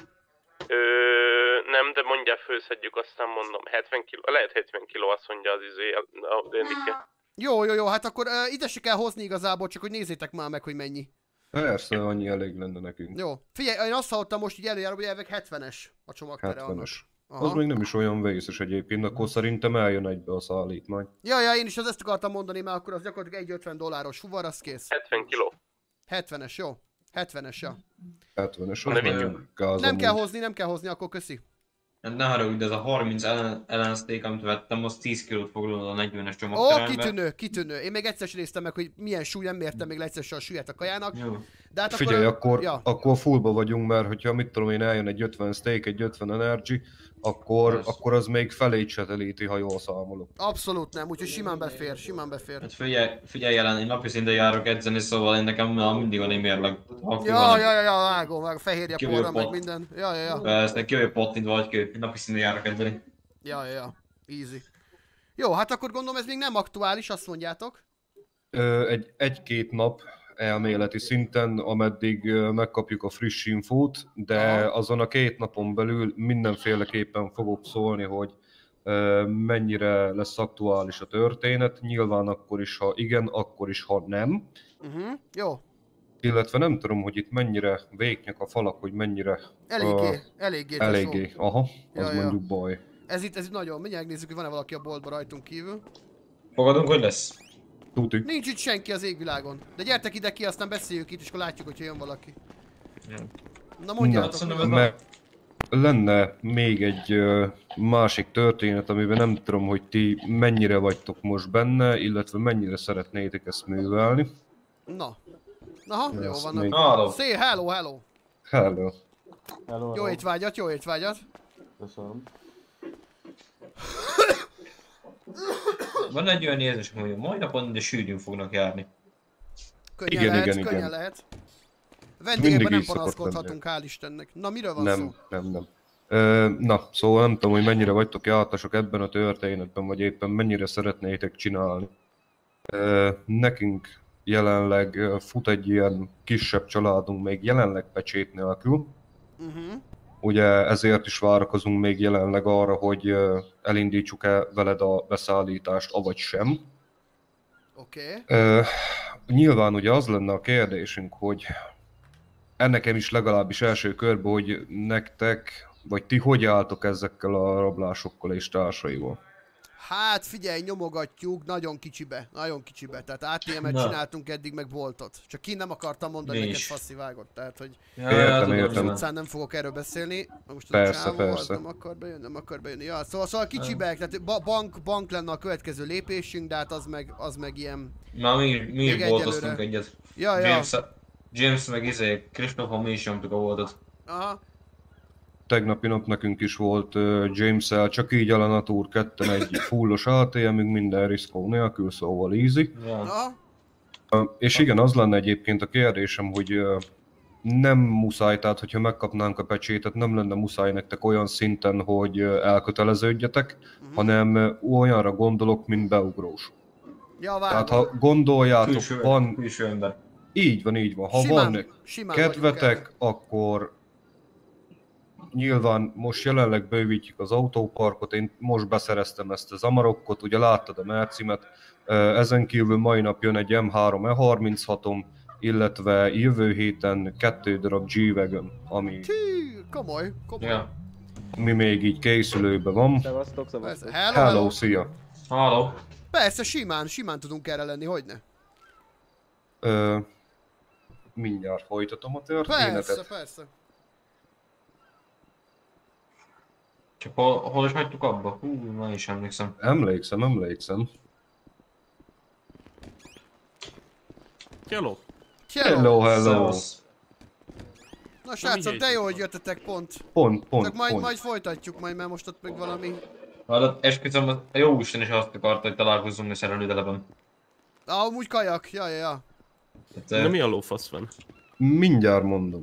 Nem, de mondjál, főszedjük, aztán mondom. 70 kg, lehet 70 kg, azt mondja az a Endike. Jó, hát akkor ide se kell hozni igazából, csak hogy nézzétek már meg, hogy mennyi. Persze, annyi elég lenne nekünk. Jó. Figyelj, én azt hallottam most így előjáróban, hogy elveg 70-es a csomagtere. 70-es. Az még nem is olyan vészes egyébként, akkor szerintem eljön egybe a szállítmány. Ja, én is ezt akartam mondani, mert akkor az gyakorlatilag $1,50 fuvar, az kész. 70 kg. 70-es, jó. 70-es, ja. 70-es, az nagyon gáz. Nem kell hozni, akkor köszi. Ne haragudj, ez a 30 ellenszték, amit vettem, az 10 kg foglalod a 40-es csomagterembe. Kitűnő. Én még egyszer sem néztem meg, hogy milyen súly, nem mértem még egyszer sem a súlyát a kajának. Jó. De hát figyelj, akkor fullba vagyunk, mert hogyha mit tudom én, eljön egy 50 steak, egy 50 energy, akkor az még felét se telíti, ha jól számolok. Abszolút nem, úgyhogy simán befér. Hát figyelj jelen, én napi szinten járok edzeni, szóval én nekem mindig van egy mérleg. Vágom, fehérje porra, meg minden. Persze, ki vagy pattint vagy kő, napi szinten járok edzeni. Ja, easy. Jó, hát akkor gondolom ez még nem aktuális, azt mondjátok? Egy-két nap elméleti szinten, ameddig megkapjuk a friss infót, de azon a 2 napon belül mindenféleképpen fogok szólni, hogy mennyire lesz aktuális a történet, nyilván akkor is, ha igen, akkor is, ha nem. Jó. Illetve nem tudom, hogy itt mennyire véknyak a falak, hogy mennyire... Eléggé. Aha, az mondjuk baj. Ez itt nagyon, mindjárt nézzük, hogy van-e valaki a boltban rajtunk kívül. Fogadunk, hogy lesz? Tuti. Nincs itt senki az égvilágon. De gyertek ide ki, aztán beszéljük itt, és akkor látjuk, hogyha jön valaki. Na mondjátok. Mert lenne még egy másik történet, amiben nem tudom, hogy ti mennyire vagytok most benne, illetve mennyire szeretnétek ezt művelni. Na. Aha, jó van. Hello. Hello. Hello. Jó étvágyat. Köszönöm. Van egy olyan érzés, hogy mai napon de sűrűn fognak járni. Könnyen lehet. Vendégekben nem panaszkodhatunk, hál' Istennek. Na, miről van szó? Nem. Na, szóval nem tudom, hogy mennyire vagytok jártasok ebben a történetben, vagy éppen mennyire szeretnétek csinálni. Nekünk jelenleg fut egy ilyen kisebb családunk, még jelenleg pecsét nélkül. Ugye ezért is várakozunk még jelenleg arra, hogy elindítsuk-e veled a beszállítást, avagy sem. Oké. Nyilván ugye az lenne a kérdésünk, hogy ennekem is legalábbis első körben, hogy nektek, vagy ti hogy álltok ezekkel a rablásokkal és társaival? Hát figyelj, nyomogatjuk nagyon kicsibe. Tehát ATM-et csináltunk eddig, meg boltot. Csak ki nem akartam mondani neked faszi vágott, tehát hogy... Értem. Utcán nem fogok erről beszélni. Most persze. Nem akar bejönni. Ja, szóval kicsibek, tehát bank lenne a következő lépésünk, de hát az meg ilyen... Na mi is boltoztunk egyet. Ja. James meg Kristóffal mi is nyomtuk a boltot. Aha. Tegnapi nap nekünk is volt James-el, csak így a Natur 2 egy fullos ATM-ünk, minden riszkó nélkül, szóval easy. És igen, az lenne egyébként a kérdésem, hogy nem muszáj, tehát hogyha megkapnánk a pecsétet, nem lenne muszáj nektek olyan szinten, hogy elköteleződjetek, hanem olyanra gondolok, mint beugrós. Ja, tehát ha gondoljátok, van... Külső ember. Így van. Ha van kedvetek, akkor nyilván most jelenleg bővítjük az autóparkot, én most beszereztem ezt az Amarokkot, ugye láttad a Mercimet, ezen kívül mai nap jön egy M3 E36-om, illetve jövő héten 2 darab G-Wagon, ami... Komoly. Ja. Mi még így készülőben van. Szevasztok. Hello, szia. Hello. Persze, simán tudunk erre lenni, hogyne? Mindjárt folytatom a történetet. Persze. Csak hol is hagytuk abba? Hú, már is emlékszem. Emlékszem. Hello. Hello. Na srácok, de jó, hogy jöttetek pont. Csak majd folytatjuk majd, mert most ott még valami... Hallod, esküszöm, a jóisten is azt akarta, hogy találkozzunk a szerelődeleben. Amúgy kajak, ja. De mi a lófasz van? Mindjárt mondom.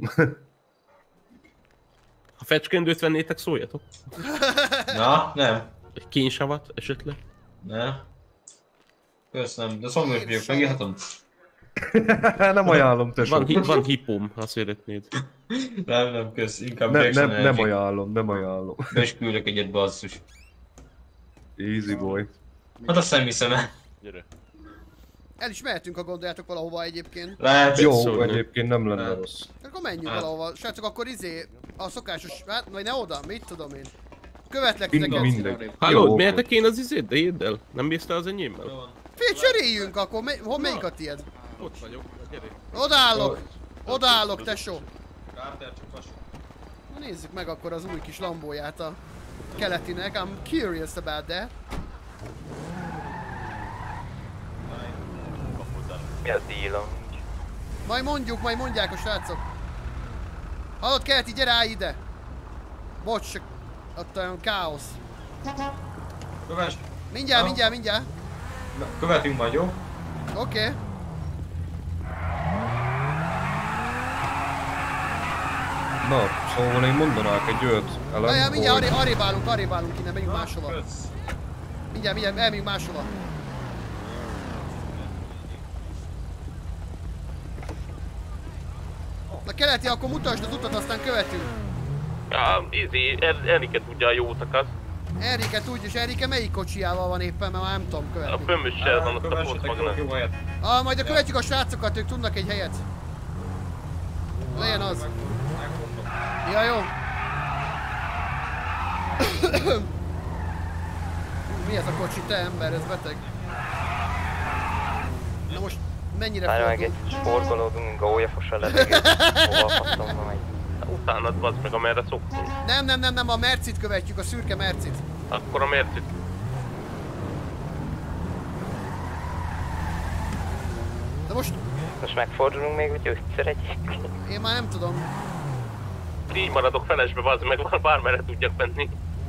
Ha fecskendőt vennétek, szóljatok. Na, nem. Egy kénysavat esetleg? Ne. Köszönöm, de szomjas vagyok, megírhatom? Nem ajánlom, tesó. Van hipóm, ha szeretnéd. Nem, kösz, inkább nem ajánlom. Be is küldök egyet, basszus. Easy boy. Hát azt nem hiszem el. Gyere. El is mehetünk, ha gondoljátok valahova egyébként. Lehet. Jó, egyébként nem lenne rossz. Akkor menjünk valahova. Srácok, akkor a szokásos, hát vagy ne oda, mit tudom én. Követlek titeket. Mindegy. Halló, miértek én az izét, de édd el? Nem bíztál az enyémmel? Figyelj, cseréljünk akkor, melyik a tiéd? Ott vagyok, gyere. Odaállok, tesó. Na nézzük meg akkor az új kis lambóját a keletinek. I'm curious about that. Mi az dílom? Majd mondják a srácok. Hallod, Keleti, gyere állj ide! Bocs, csak ott olyan káosz. Kövess! Mindjárt. Követünk majd, jó? Oké. Na, szóval én mondanák egy olyat Na, mindjárt arrébb állunk innen, megyünk máshova. Mindjárt, elmegyünk máshova. Na Keleti, akkor mutasd az utat, aztán követünk. Erike tudja a jó utakat. Erike tudja, és Erike melyik kocsijával van éppen, mert már nem tudom követni. A Fömössel van ott a Volkswagen-en. Majd követjük a srácokat, ők tudnak egy helyet. Legyen az. Ja, jó. Mi ez a kocsi, te ember, ez beteg. Na most mennyire fordul? Várj meg, egy sportolódunk, gólyafos a levegőt, hova a faszomba megy. Utánad bazd meg, amerre szoktunk. Nem, a Mercit követjük, a szürke Mercit. Akkor a Mercit. De most megfordulunk még, hogy ötször egyébként. Én már nem tudom. Így maradok felesbe, bazd meg, bármerre tudjak menni.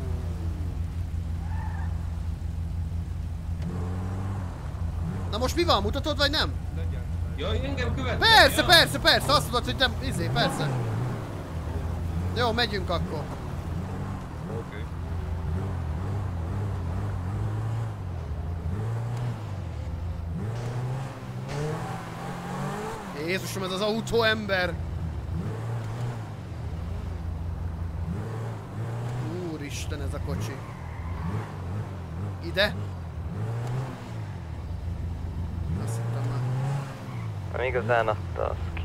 Na most mi van, mutatod vagy nem? Jaj, engem követni. Persze, azt mondod, hogy nem, persze. Jó, megyünk akkor. Oké. Jézusom, ez az autó ember! Úristen, ez a kocsi. Ide? Azt hittem már. Nem igazán adta azt ki.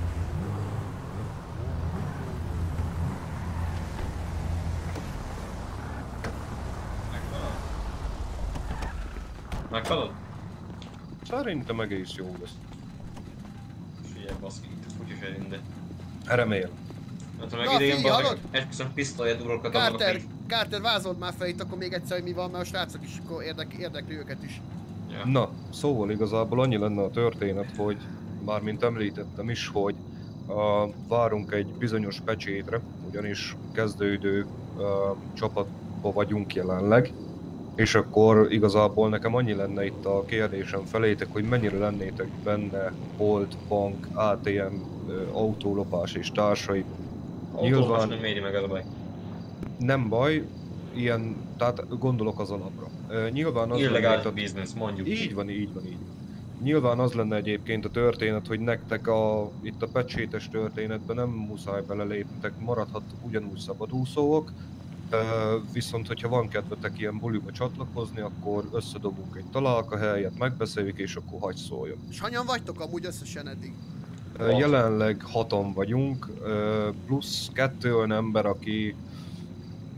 Meghalod? Szerintem egész jó lesz. Figyelj, baszki, itt a kutya se rinde. Remélem. Hát ha meg idején bazd, esküszöm pisztolyát urokat adnak a Carter, vázold már fel itt akkor még egyszer, hogy mi van, mert a srácok is akkor érdekli őket is. Ja. Na, szóval igazából annyi lenne a történet, hogy mármint említettem is, hogy várunk egy bizonyos pecsétre, ugyanis kezdődő csapatba vagyunk jelenleg, és akkor igazából nekem annyi lenne itt a kérdésem felétek, hogy mennyire lennétek benne Bolt, bank, ATM, autólopás és társai. Autólopás nem éri meg, ez a baj. Nem baj, ilyen, tehát gondolok az alapra. Nyilván az illegális biznisz, mondjuk. Így van. Nyilván az lenne egyébként a történet, hogy nektek itt a pecsétes történetben nem muszáj belelépnetek, maradhat ugyanúgy szabadúszók, viszont hogyha van kedvetek ilyen buliba csatlakozni, akkor összedobunk egy találkahelyet, megbeszéljük és akkor hagyj szóljon. És hanyan vagytok amúgy összesen eddig? Jelenleg 6-an vagyunk, plusz 2 olyan ember, aki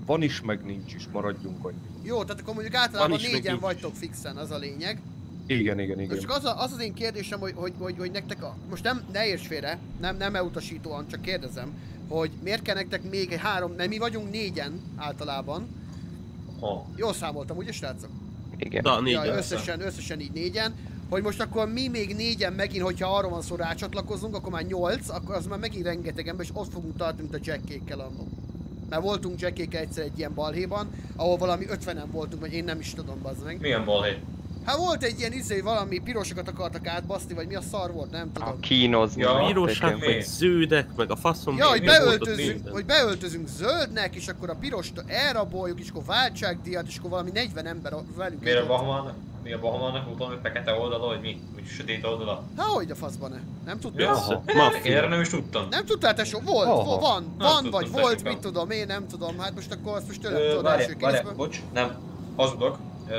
van is, meg nincs is, maradjunk annyi. Jó, tehát akkor mondjuk általában 4-en vagytok fixen, az a lényeg. Igen. Csak az én kérdésem, hogy nektek most ne érts félre, nem elutasítóan, csak kérdezem, hogy miért kell nektek még egy 3, nem mi vagyunk 4-en általában. Jól számoltam, ugye srácok? Igen. Da, 4-en. Ja, összesen így 4-en. Hogy most akkor mi még 4-en megint, hogyha arról van szó rácsatlakozunk, akkor már 8, akkor az már megint rengeteg ember, és ott fogunk tartani, mint a Jackékkel annó. Mert voltunk Jackékkel egyszer egy ilyen balhéban, ahol valami 50-en voltunk, vagy én nem is tudom, bazd meg. Milyen balhé? Hát volt egy ilyen valami pirosokat akartak átbaszni, vagy mi a szar volt, nem tudom. Kínozni. Ja, pirosak, meg zöldek, meg a faszom. Ja, hogy beöltözünk zöldnek, és akkor a pirost elraboljuk, és akkor váltságdíjat, és akkor valami 40 ember velünk. Miért a Bahamának? Mi a Bahamának volt valami fekete oldala, hogy mi? Vagy sötét oldala? Há, hogy a faszban-e? Nem tudtad? Én erre nem is tudtam. Nem tudtál, tesó? Van, vagy volt, mit tudom, én nem tudom. Hát most akkor azt most tőlem tudod első kézből. Bocs, nem, hazudok.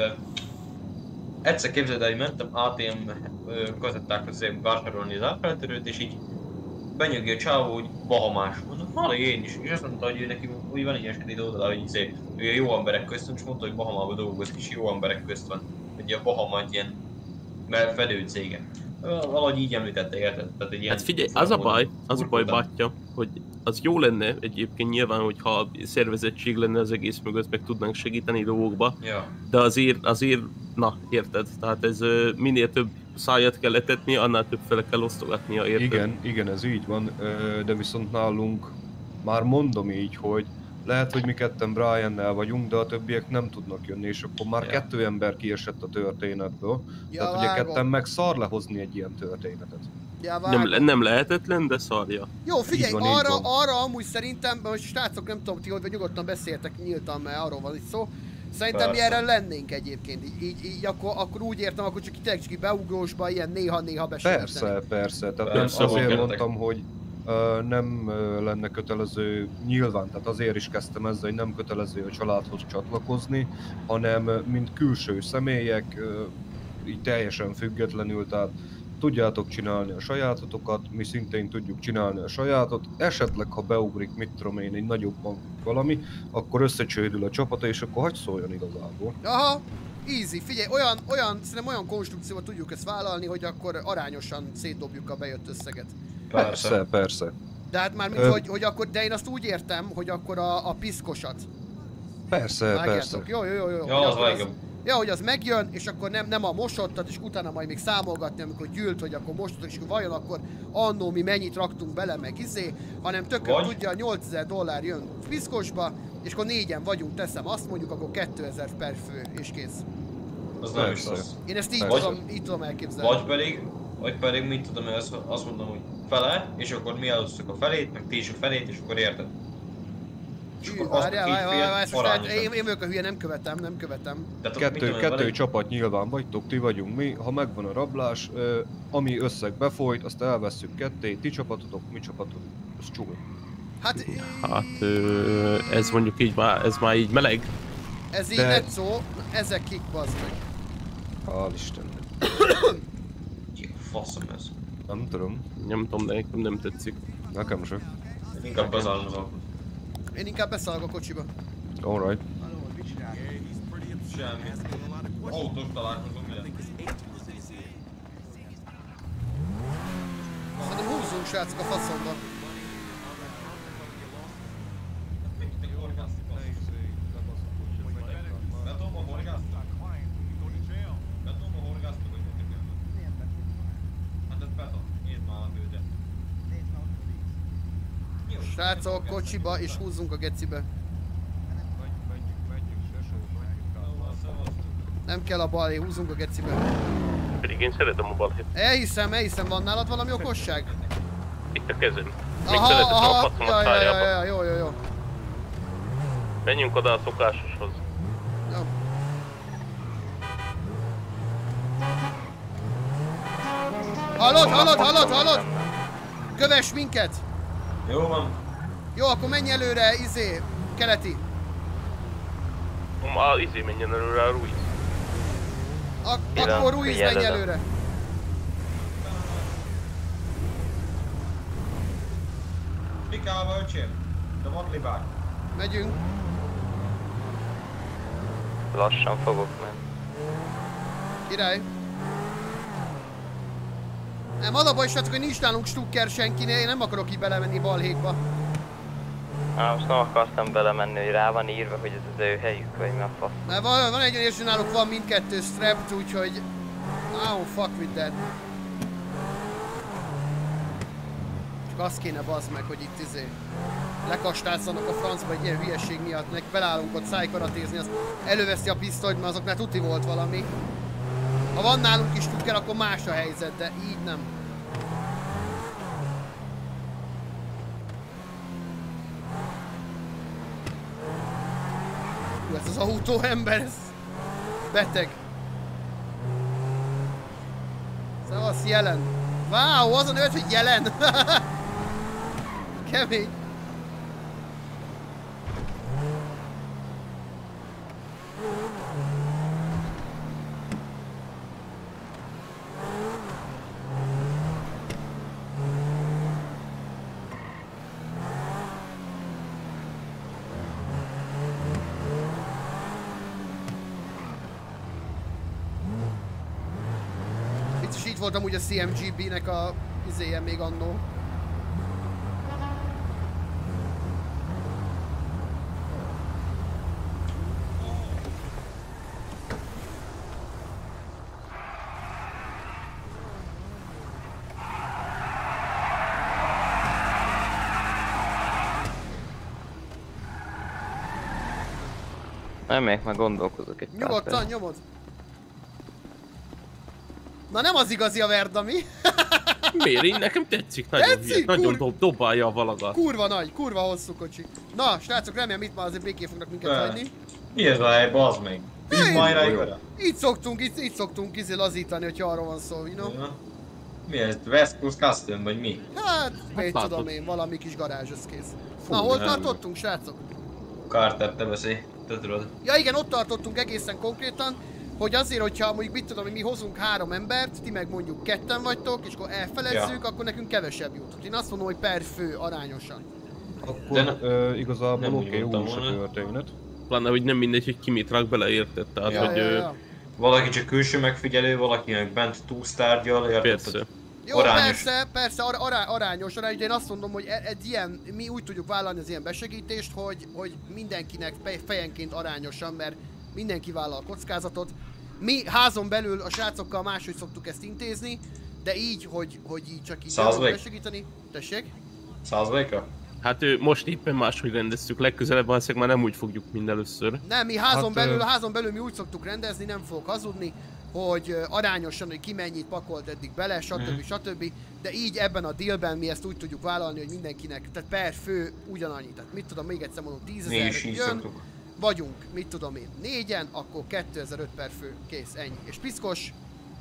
Egyszer képzeld el, hogy mentem ATM kazettákhoz vásárolni az átfeltörőt, és így benyögi a csávó, hogy bahamás. Mondom, hallj én is. És azt mondta, hogy neki úgy van egy ilyen sötét oldala, hogy ő a jó emberek közt, és mondta, hogy Bahamában dolgozik, és jó emberek közt van. Hogy a Bahama egy ilyen fedő cége. Valahogy így említette, érted? Tehát egy ilyen hát figyelj, az a baj, Bátya, hogy az jó lenne egyébként nyilván, hogyha szervezettség lenne az egész mögött, meg tudnánk segíteni dolgokba. Ja. De azért, na érted, tehát ez minél több szájat kell etetni, annál több fele kell osztogatnia, érted? Igen, ez így van, de viszont nálunk már mondom így, hogy lehet, hogy mi ketten Briannel vagyunk, de a többiek nem tudnak jönni, és akkor már 2 ember kiesett a történetből. Ja, tehát ugye ketten meg szar lehozni egy ilyen történetet. Ja, nem lehetetlen, de szarja. Jó, figyelj, arra amúgy szerintem, most srácok, nem tudom, ti hogy nyugodtan beszéltek nyíltan, mert arról van itt szó. Szerintem mi erre lennénk egyébként, így akkor úgy értem, akkor csak csak beugrósba ilyen néha besegíteni. Persze, tehát azért mondtam, hogy nem lenne kötelező, nyilván, tehát azért is kezdtem ezzel, hogy nem kötelező a családhoz csatlakozni, hanem mint külső személyek, így teljesen függetlenül, tehát tudjátok csinálni a sajátotokat, mi szintén tudjuk csinálni a sajátot, esetleg ha beugrik, mit tudom én, egy nagyobb valami, akkor összecsődül a csapata, és akkor hagy szóljon igazából. Aha, easy, figyelj, szerintem olyan konstrukcióval tudjuk ezt vállalni, hogy akkor arányosan szétdobjuk a bejött összeget. Persze. De hát már mint hogy akkor, de én azt úgy értem, hogy akkor a piszkosat. Persze. Jó. Ja, az legjobb. Ja, hogy az megjön, és akkor nem a mosottat, és utána majd még számolgatni, amikor gyűlt, hogy akkor mosottat, és vajon akkor annó mi mennyit raktunk bele, meg hanem tökön tudja, $8000 jön piszkosba, és akkor 4-en vagyunk, teszem azt mondjuk, akkor 2000 per fő, és kész. Az nem is rossz. Én ezt így tudom elképzelni. Vagy pedig mit tudom, én azt mondom, hogy fele, és akkor mi elosztjuk a felét, meg ti is a felét, és akkor érted? Várjál, én vagyok a hülye, nem követem. Kettő csapat nyilván vagytok, ti vagyunk mi, ha megvan a rablás, ami összeg befolyt, azt elvesszük ketté, ti csapatotok, mi csapatotok, ez csúly. Hát ez mondjuk így ez már így meleg. Ez így netszó, ezek kik, bazd meg. Hál' Istennek. Faszom ez. Nem tudom. Nem tudom, de nekem nem tetszik. Nekem sem. Én inkább beszállom az autót. Én inkább beszállok a kocsiba. Alright. Semmi. Autós találkozunk, minden. Szerintem húzzunk, srácok, a faszomba. Srácok, kocsiba és húzzunk a gecibe. Nem kell a balhé, húzzunk a gecibe. Pedig én szeretem a balhét. Elhiszem, van nálad valami okosság? Itt a kezem. Még szeretem a faszomat szájába. Jó. Menjünk oda a szokásoshoz. Jó. Hallod? Kövess minket! Jó van. Jó, akkor menj előre, keleti. Menjen előre a Ruiz. Akkor Ruiz menj előre. Pikálva, öcsém. De mondli bár. Megyünk. lassan fogok menni. Király. Nem, az a baj, srácok, hogy nincs nálunk stukker senkinél, én nem akarok így belemenni balhékba. Most nem akartam belemenni, hogy rá van írva, hogy ez az ő helyük, vagy mi a fasz. Mert van egy olyan érző, náluk van mindkettő strapped, úgyhogy... Oh, fuck with that. Csak azt kéne bazd meg, hogy itt lekastázzanak a francba egy ilyen hülyeség miatt, nek belállunk ott szájkaratézni, azt előveszi a pisztolyt, mert azoknál tuti volt valami. Ha van nálunk is stukker, akkor más a helyzet, de így nem. Ez az autó ember, ez beteg. Szevasz, Jelen. Wow, az a nőt, hogy Jelen. Kemény. Volt amúgy a CMGB-nek a izéje még annó. Nem, még már gondolkozok egy pár. Nyugodtan, nyomod. Na nem az igazi a Verda, mi? Miért? Én nekem tetszik, nagyon hülye. Nagyon dobálja a valagat. Kurva nagy, kurva hosszú kocsi. Na, srácok, remélem itt már azért békén fognak minket hagyni. Mi ez a hely, bazd meg? Így szoktunk lazítani, hogyha arról van szó, you know? Mi ez? West Coast Custom, vagy mi? Hát, mit tudom én, valami kis garázs, ez kész. Na, hol tartottunk, srácok? Carter, te beszélj, te tudod. Ja igen, ott tartottunk egészen konkrétan, hogy azért, hogyha mondjuk mit tudom, hogy mi hozunk 3 embert, ti meg mondjuk 2-en vagytok, és akkor elfelezzük, akkor nekünk kevesebb jut. Én azt mondom, hogy per fő arányosan. Akkor igazából oké, jó a történet. Pláne, hogy nem mindegy, hogy ki mit rak bele, érted? Tehát, hogy... Valaki csak külső megfigyelő, valaki meg bent túlsztárgyal, érted? Persze. Jó, arányos. persze, arányos, ugye én azt mondom, hogy egy ilyen, mi úgy tudjuk vállalni az ilyen besegítést, hogy mindenkinek fejenként arányosan, mert mindenki vállal a kockázatot. Mi házon belül a srácokkal máshogy szoktuk ezt intézni, de így, hogy így csak így besegíteni. Tessék? 100%-ra? Hát most éppen máshogy rendeztük, legközelebb valószínűleg már nem úgy fogjuk mindelőször. Nem, mi házon belül mi úgy szoktuk rendezni, nem fogok hazudni, hogy arányosan, hogy ki mennyit pakolt eddig bele, stb. De így ebben a dealben mi ezt úgy tudjuk vállalni, hogy mindenkinek, tehát per fő ugyanannyi. Tehát mit tudom, még egyszer mondom, 10 000 jön, vagyunk, mit tudom én, 4-en, akkor 2005 per fő, kész, ennyi. És piszkos,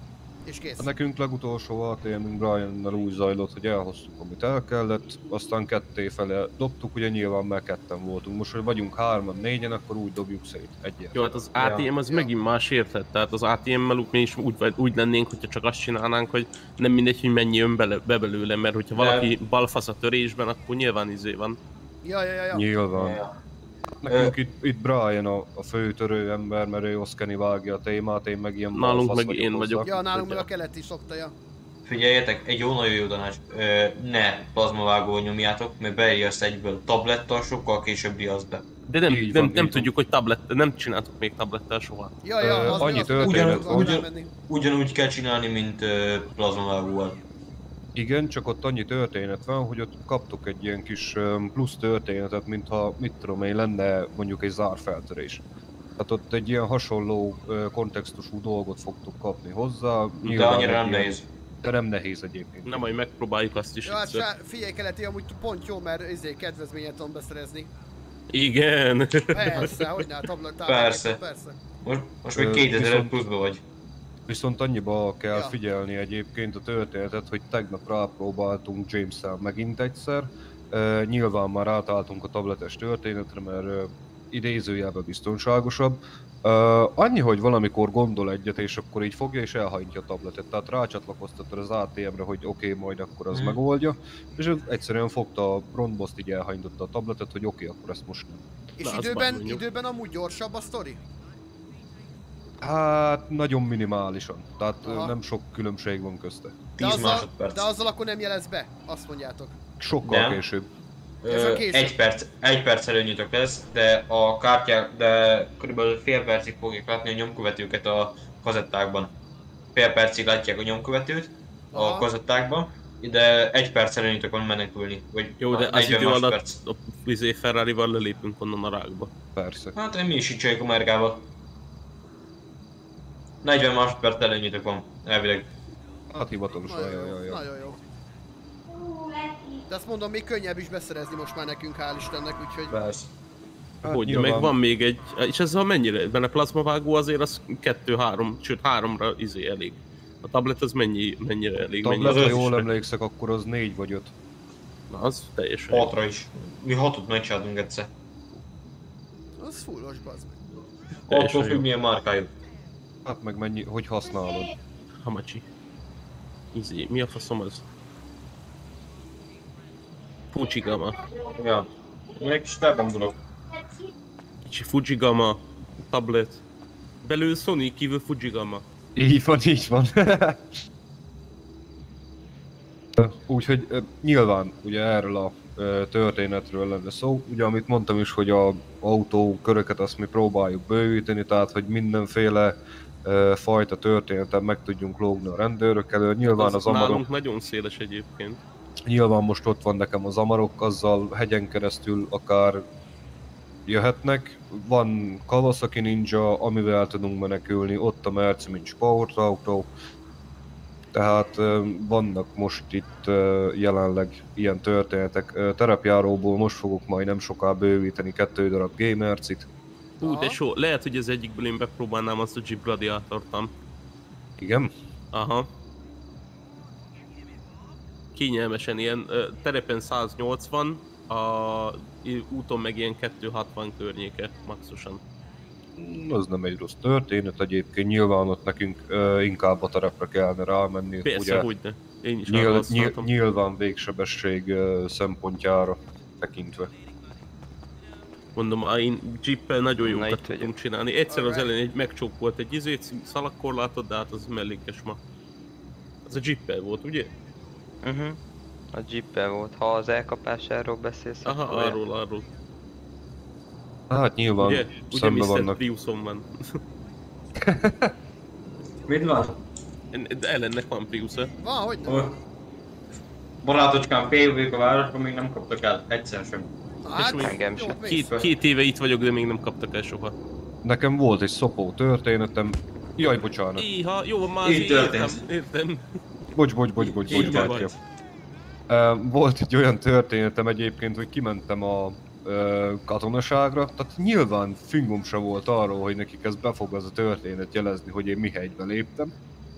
és kész. Nekünk legutolsó ATM-ünk Briannal úgy zajlott, hogy elhoztuk, amit el kellett, aztán ketté fele dobtuk, ugye nyilván már 2-en voltunk. Most, hogy vagyunk 3-an, 4-en, akkor úgy dobjuk szét, egyet. Jó, hát az ATM az megint más, érted? Tehát az ATM-mel mi is úgy lennénk, hogyha csak azt csinálnánk, hogy nem mindegy, hogy mennyi jön be belőle, mert hogyha valaki balfasz a törésben, akkor nyilván izé van. Ja. Nyilván. Nekünk itt Brian a fő törő ember, mert ő Oszkeni vágja a témát, én meg ilyen nálunk meg én vagyok. Ja, nálunk meg a keleti szokta, ja. Figyeljetek, egy nagyon jó tanács, ne plazmavágóval nyomjátok, mert beírsz egyből tablettal, sokkal később riasz be. De nem tudjuk, hogy nem csináltuk még tablettel soha. Ja, annyi történet van. Ugyanúgy kell csinálni, mint plazmavágóval. Igen, csak ott annyi történet van, hogy ott kaptok egy ilyen kis plusz történetet, mintha, mit tudom én, lenne mondjuk egy zárfeltörés. Tehát ott egy ilyen hasonló kontextusú dolgot fogtok kapni hozzá. De annyira nem nehéz. De nem nehéz egyébként. Na majd megpróbáljuk azt is. Ja, hát figyelj, keleti, amúgy pont jó, mert kedvezményet tudom beszerezni. Igen. Persze, hogyne, persze. Most még 2000 pluszba vagy. Viszont annyiba kell figyelni egyébként a történetet, hogy tegnap rápróbáltunk James-szel megint egyszer. Nyilván már átálltunk a tabletes történetre, mert idézőjelben biztonságosabb. Annyi, hogy valamikor gondol egyet, és akkor így fogja és elhajtja a tabletet. Tehát rácsatlakoztatod az ATM-re, hogy oké, majd akkor az megoldja. És egyszerűen fogta a rontboszt, így elhajtotta a tabletet, hogy oké, akkor ezt most nem. És időben amúgy gyorsabb a sztori? Hát nagyon minimálisan, tehát nem sok különbség van közte. 10 másodperc. De azzal akkor nem jelez be, azt mondjátok. Sokkal később. Egy perc előnyitok lesz, de a kártyák, de körülbelül fél percig fogják látni a nyomkövetőket a kazettákban. Fél percig látják a nyomkövetőt a kazettákban, de 1 perc előnyitok van menekülni. Vagy jó, de az idő alatt a Ferrari-val lelépünk onnan a rákba. Persze. Hát mi is így csináljuk a Mergába. 40 másodperc előnyitok van, elvileg. Hát hivatalos, Nagyon jó. De azt mondom, még könnyebb is beszerezni most már nekünk, hál' Istennek, úgyhogy... Persze. Hát hogy, meg van még egy... És ez a mennyire? Benne plazmavágó azért az 2-3, sőt 3-ra elég. A tablet az mennyire elég? A tablet, ha jól emlékszek, akkor az 4 vagy 5. Na az teljesen. 6-ra is. Mi 6-ot megcsináltunk egyszer. Az fullos, bazd meg. Attól függ milyen márkájú. Hát meg mennyi, hogy használod. Hamacsi. Mi a faszom az? Fujigama. Ja. Még kis felbomdulok. Kicsi Fujigama, tablet. Belül Sony, kívül Fujigama. Így van. Úgyhogy nyilván ugye erről a történetről lenne szó. Ugye amit mondtam is, hogy az autóköröket azt mi próbáljuk bővíteni, tehát hogy mindenféle fajta történeten meg tudjunk lógni a rendőrök elől. Nyilván az amarok... Nálunk nagyon széles egyébként. Nyilván most ott van nekem az amarok, azzal hegyen keresztül akár jöhetnek. Van Kawasaki Ninja, amivel tudunk menekülni, ott a Merci, mint sportautó. Tehát vannak most itt jelenleg ilyen történetek. Terepjáróból most fogok majd nem soká bővíteni 2 darab G-Mercit. De lehet, hogy az egyikből én bepróbálnám azt a Jeep Gladiatortam. Igen? Aha. Kényelmesen ilyen terepen 180, a úton meg ilyen 260 környéke maxosan. Az nem egy rossz történet, egyébként nyilván ott nekünk inkább a terepre kellene rámenni. Persze, hogyne. Én is nyilván végsebesség szempontjára tekintve. Mondom, én Jeeppel nagyon jókat tudunk csinálni. Egyszer az elején megcsókolt egy szalagkorlátot, de hát az mellékes ma. Az a Jeeppel volt, ugye? A Jeeppel volt. Ha az elkapásáról beszélsz, aha, arról. Hát nyilván ugye szemben Mr. vannak. Priuson van. Mit van? Ellennek van Prius-e. Van, hogy nem. Barátocskám fél évig a városban még nem kaptak el, egyszer sem. Hát, engem sem. Két éve itt vagyok, de még nem kaptak el soha. Nekem volt egy szopó történetem. Jaj, bocsánat. Iha, jó, már értem. Bocs, bárki. Volt egy olyan történetem egyébként, hogy kimentem a katonaságra, tehát nyilván fingom sem volt arról, hogy nekik ez be fog az a történet jelezni, hogy én Mihelybe léptem.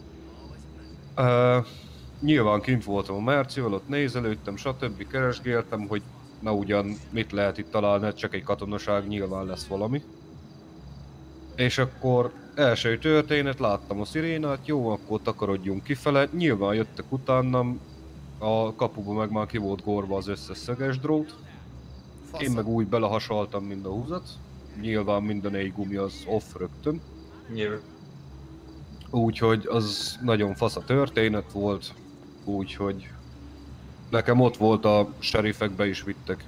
Nyilván kint voltam a Mercivel, ott nézelődtem, stb. Keresgéltem, hogy na ugyan mit lehet itt találni, csak egy katonaság, nyilván lesz valami. És akkor első történet, láttam a szirénát, jó, akkor takarodjunk kifele, nyilván jöttek utánam, a kapuba meg már ki volt gorva az összes szöges drót. Én meg úgy belehasaltam mind a húzat, nyilván mind a 4 gumi az off rögtön. Nyilván. Úgyhogy az nagyon fasz a történet volt, úgyhogy nekem ott volt a serifek, be is vittek.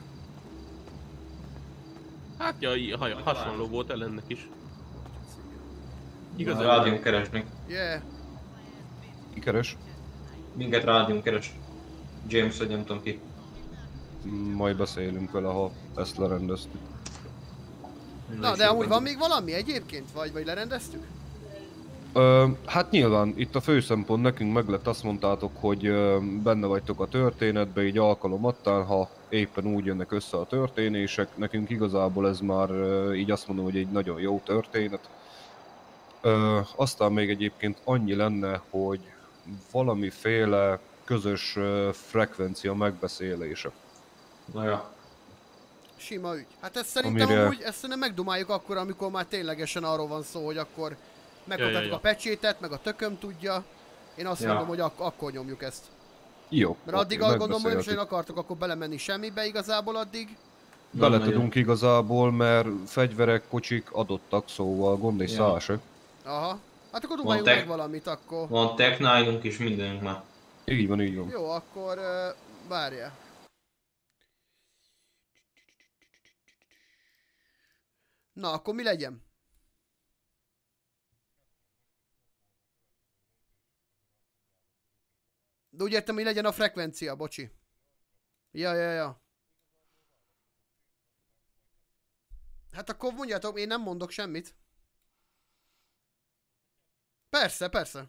Hát ja, hasonló volt ellennek is. Igazán rádión keresnek. Yeah. Ki keres? Minket rádión keres. James, vagy nem tudom ki. Majd beszélünk vele, ha ezt lerendeztük. Na, de amúgy van még valami egyébként? Vagy lerendeztük? Hát nyilván itt a fő szempont nekünk meg lett, azt mondtátok, hogy benne vagytok a történetbe, így alkalomattán, ha éppen úgy jönnek össze a történések. Nekünk igazából ez már így azt mondom, hogy egy nagyon jó történet. Aztán még egyébként annyi lenne, hogy valamiféle közös frekvencia megbeszélése. Na ja. Sima ügy. Hát ezt szerintem amúgy, ezt szerintem megdumáljuk akkor, amikor már ténylegesen arról van szó, hogy akkor megkapjuk a pecsétet, meg a tököm tudja. Én azt mondom, hogy akkor nyomjuk ezt. Jó. Mert addig gondolom, hogy én akartok akkor belemenni semmibe igazából addig. Bele tudunk igazából, mert fegyverek, kocsik adottak, szóval gond és szál se. Aha. Hát akkor dumáljunk meg valamit akkor. Van Tech 9-unk is, mindenünk már. Így van, így van. Jó, akkor várjál. Na, akkor mi legyen? De úgy értem, hogy legyen a frekvencia, bocsi. Ja. Hát akkor mondjátok, én nem mondok semmit. Persze.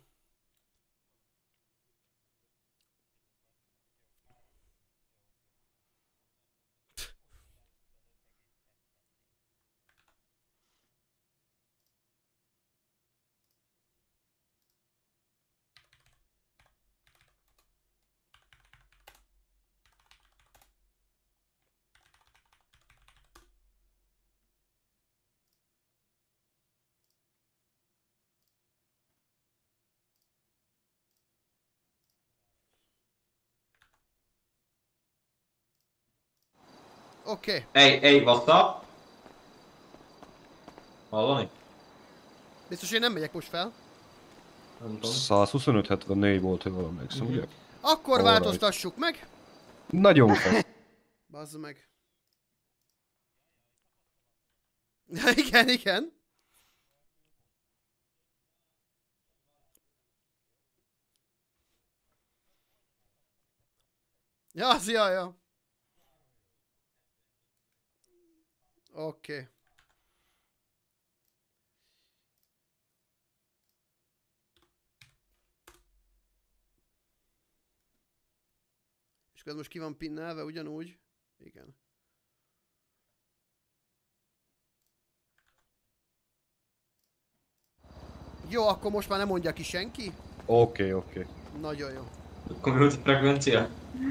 Oké. Hey, what's up? Hallani? Biztos én nem megyek most fel. Nem tudom. 125-74 volt, ha valami emlékszem, ugye? Akkor változtassuk meg. Nagyon fesz. Bazd meg. Igen. Ja. Oké. És ez most ki van pinnelve ugyanúgy? Igen. Jó, akkor most már nem mondja ki senki? Oké. Nagyon jó. Akkor mi volt a frekvencia?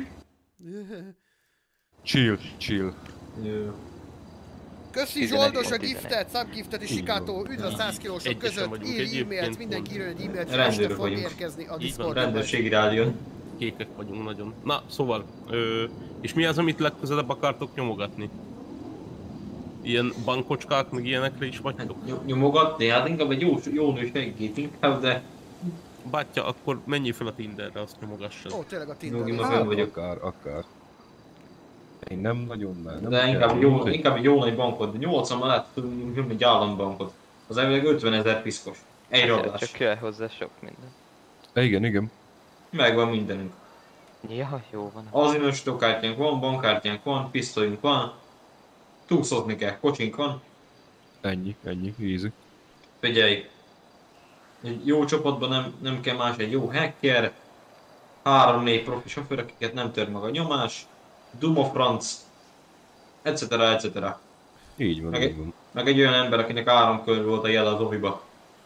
Chill. Jó. Köszi Zsoldos a giftet, subgiftet és Sikátó, üdv a 100 kilósok között, írj e-mailt, mindenki írjon egy e-mailt, fel este fog érkezni a Discordon. Rendőrségi rádión. Kékek vagyunk nagyon. Na, szóval, és mi az, amit legközelebb akartok nyomogatni? Ilyen bankocskák, meg ilyenekre is vagytok? Nyomogatni? Hát inkább egy jó nős megít inkább, de... Bátya, akkor menjél fel a Tinderre, azt nyomogassad. Ó, tényleg a Tinderre. Akár. Én nem nagyon már. De inkább egy jó nagy bankot, de 80 mellett tudunk egy állambankot. Az elvileg 50 000 piszkos. Egy rablás. Csak kell hozzá sok minden. Igen. Megvan mindenünk. Ja, jó van. Azinosítókártyánk van, bankkártyánk van, pisztolyunk van. Túszozni kell, kocsink van. Ennyi, easy. Figyelj! Egy jó csapatban nem kell más, egy jó hacker. 3-4 profi sofőr, akiket nem tör meg a nyomás. Duma franc. Etc. Így van. Meg egy olyan ember, akinek 3 kör volt a jel az oviba.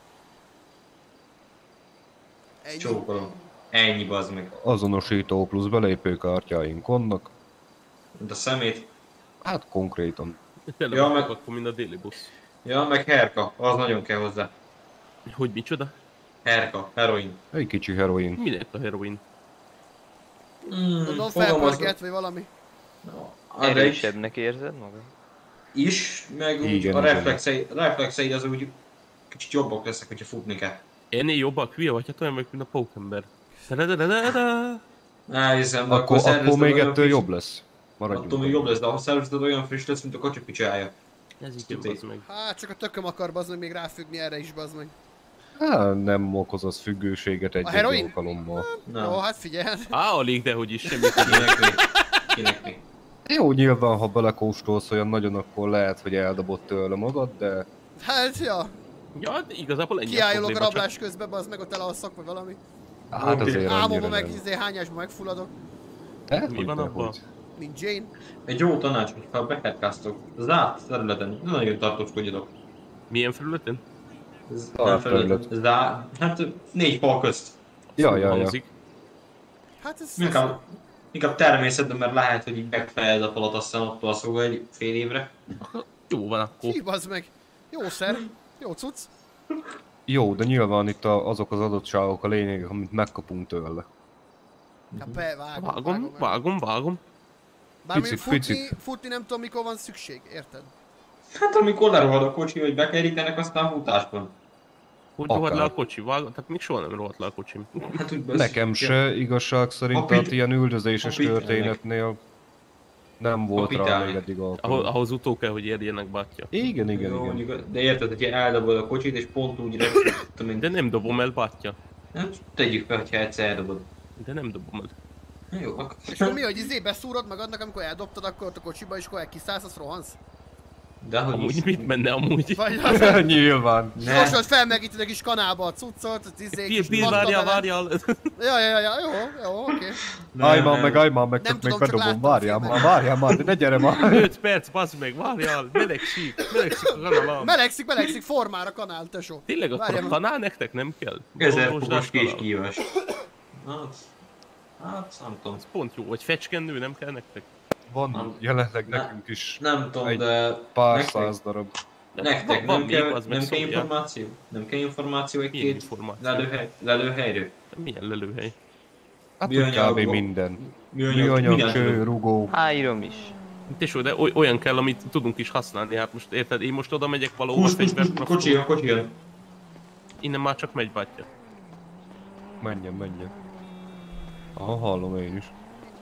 Csókolom. Ennyi, bazd meg. Azonosító plusz belépőkártyáink vannak. De szemét. Hát konkrétan. Ja, meg akkor mind a déli busz. Ja, meg herka, az nagyon kell hozzá. Hogy micsoda? Herka, heroin. Egy kicsi heroin. Minek a heroin? Tudom, felpörget vagy valami. Erősebbnek érzed magad? Is, meg úgy igen, a reflexeid az úgy kicsit jobbak lesznek, hogyha futni kell. Ennél jobbak, hülye vagy, hát olyan vagy, mint a pókember. Elhiszem, de akkor még ettől jobb lesz. Attól még jobb lesz, de ha szervezeted olyan friss lesz, mint a kacsapicsája. Ez így jobb, az meg. Hát csak a tököm akar bazd meg még ráfüggni erre is, bazd meg. Hát nem okoz az függőséget egy alkalommal. Jó, hát figyelj. Alig, de hogy is semmi. Kinek mi? Jó, nyilván ha belekóstolsz olyan nagyon, akkor lehet, hogy eldobott tőle magad, de... Hát, ja. Ja, de igazából ennyi kiállok a rablás közben, bazd meg, ott elalszak vagy valami. Hát azért álmomban meg hányásban megfulladok. Mi van abban? Mint Jane. Egy jó tanács, hogyha behetkáztok zárt területen, ne nagyon tartózkodjatok. Milyen felületen? Zárt terület. Hát 4 fal közt. Ja. Hát ez... Inkább természetben, mert lehet, hogy így megfejeld a falat, aztán ott alszol egy fél évre. Jó van akkor. Ki, bazd meg? Jó szer, jó cucc. Jó, de nyilván itt azok az adottságok a lényegek, amit megkapunk tőle. Hát Vágom. Bármilyen futni nem tudom mikor van szükség, érted? Hát amikor lerohad a kocsi, hogy bekerítenek, aztán futásban. Hogy rohadt le a kocsival? Tehát még soha nem rohadt le a kocsim. Hát úgy Nekem se igazság szerint, tehát ilyen üldözéses történetnél nem volt rá még eddig alkalom. Ahhoz utó kell, hogy érjenek, bátyja. Igen. De érted, hogyha eldobod a kocsit és pont úgy repül. De nem dobom el, bátyja. Nem, tegyük fel, hogyha egyszer eldobod. De nem dobom el. Jó, akkor... És akkor mi, hogy beszúrod magadnak, amikor eldobtad akkor a kocsiba, és akkor kiszállsz, azt rohansz? De hogy amúgy mit menne amúgy? Nyilván. Most, hogy felmelegíted a kis kanálba a cuccot, várjál. Ja, jó, oké. Állj már meg, csak még bedobom, várjál már, de ne gyere már. 5 perc, bazd meg, várjál, melegszik a kanál. Melegszik, formál a kanál, tesó. Tényleg akkor a kanál nektek nem kell? 1000 fokos késkívás. Hát, nem tudom. Ez pont jó, vagy fecskendő nem kell nektek? Van jelenleg nekünk is nem tudom, de pár száz darab. Nektek nem kell információ? Nem kell információ egy-két lelőhelyről? Milyen lelőhely? Hát kb. Minden. Műanyag, cső, rugó. Iron is. Tesó, de olyan kell, amit tudunk is használni. Hát most érted, én most oda megyek valahol fegyvert. Kocsi jön. Innen már csak megy, bátyja. Menjen. Aha, hallom én is.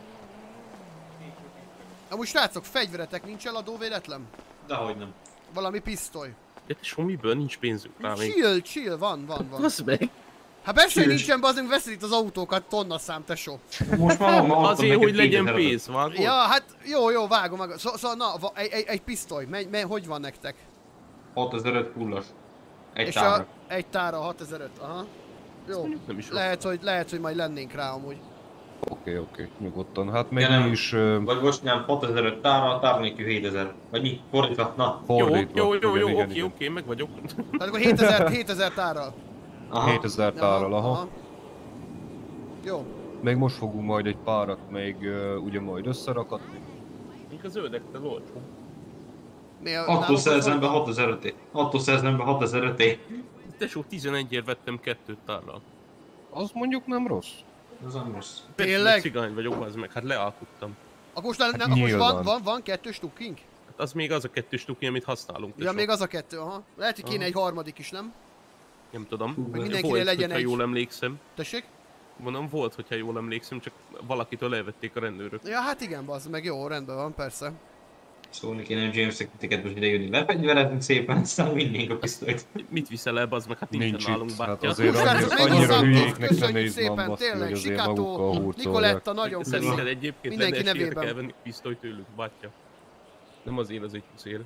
Amúgy srácok, fegyveretek nincs eladó véletlen? Dehogy nem. Valami pisztoly. De tesó, miből nincs pénzünk rá még? Chill, van. Basz meg. Hát persze, hogy nincsen, bazd, veszed itt az autókat, tonna szám, tesó. Most már azért, hogy legyen pénz, van. Ja, hát jó, vágom. Szóval na, egy pisztoly, hogy van nektek? 6005 fullos. Egy tára. Egy tára, 6005, aha. Jó, lehet, hogy majd lennénk rá amúgy. Oké, nyugodtan. Hát még mi is... Vagy most nem, 6005 tára nélkül 7000. Vagy mi? Fordítva, na. Fordítva. Jó, oké, meg vagyok. Tehát akkor 7000 tárral. 7000 tárral, aha. Jó. Még most fogunk majd egy párat még ugye majd összerakatni. Mink a zöldekkel olcsó. Attól szerzem be 6005-é. Tesó, 11-ért vettem 2 tárral. Az mondjuk nem rossz. Az nem rossz. Tényleg? Cigány vagyok, az meg, hát lealkuttam. Akkor most van 2 stukking? Hát az még az a 2 stukki, amit használunk. Ja, még az a 2, aha. Lehet, hogy kéne egy harmadik is, nem? Nem tudom. Mindenkinél legyen egy. Jól emlékszem. Tessék? Mondom, volt, hogyha jól emlékszem, csak valakitől elvették a rendőrök. Ja, hát igen, bazd meg, jó, rendben van, persze. Szólni kéne Jamesnek titeket most idejönni, lefegyverezni szépen, aztán vinnénk a pisztolyt. Mit viszel el, bazd meg, hát nincsen nálunk bátyja. Hát azért annyira hülyéknek ne nézd szépen, van, tényleg, hogy azért Sikátó, magukkal hurcolják. Nikoletta, nagyon köszi. Szerinted egyébként Mindenki lenne nevében. kell venni pisztolyt tőlük, bátyja. Nem azért az egy puszér.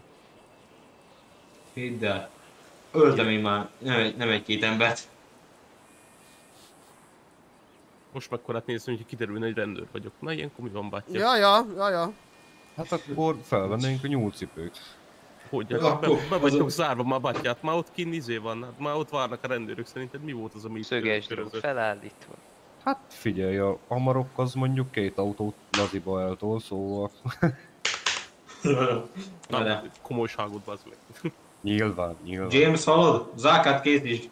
Hidd el. Öltem én már nem egy-két embert. Most megkorát nézem, hogy kiderülne, hogy rendőr vagyok. Na ilyenkor mi van, bátyja? Ja. Hát akkor felvennénk a nyúlcipőt. Hogy? Be vagytok zárva már, bátyját, már ott kinn van, hát már ott várnak a rendőrök, szerinted mi volt az, ami szöges drót felállítva. Hát figyelj, a Amarok az mondjuk 2 autót laziba eltol, szóval... Na, komolyságot bazd meg. Nyilván. James, hallod? Zákát készítsd!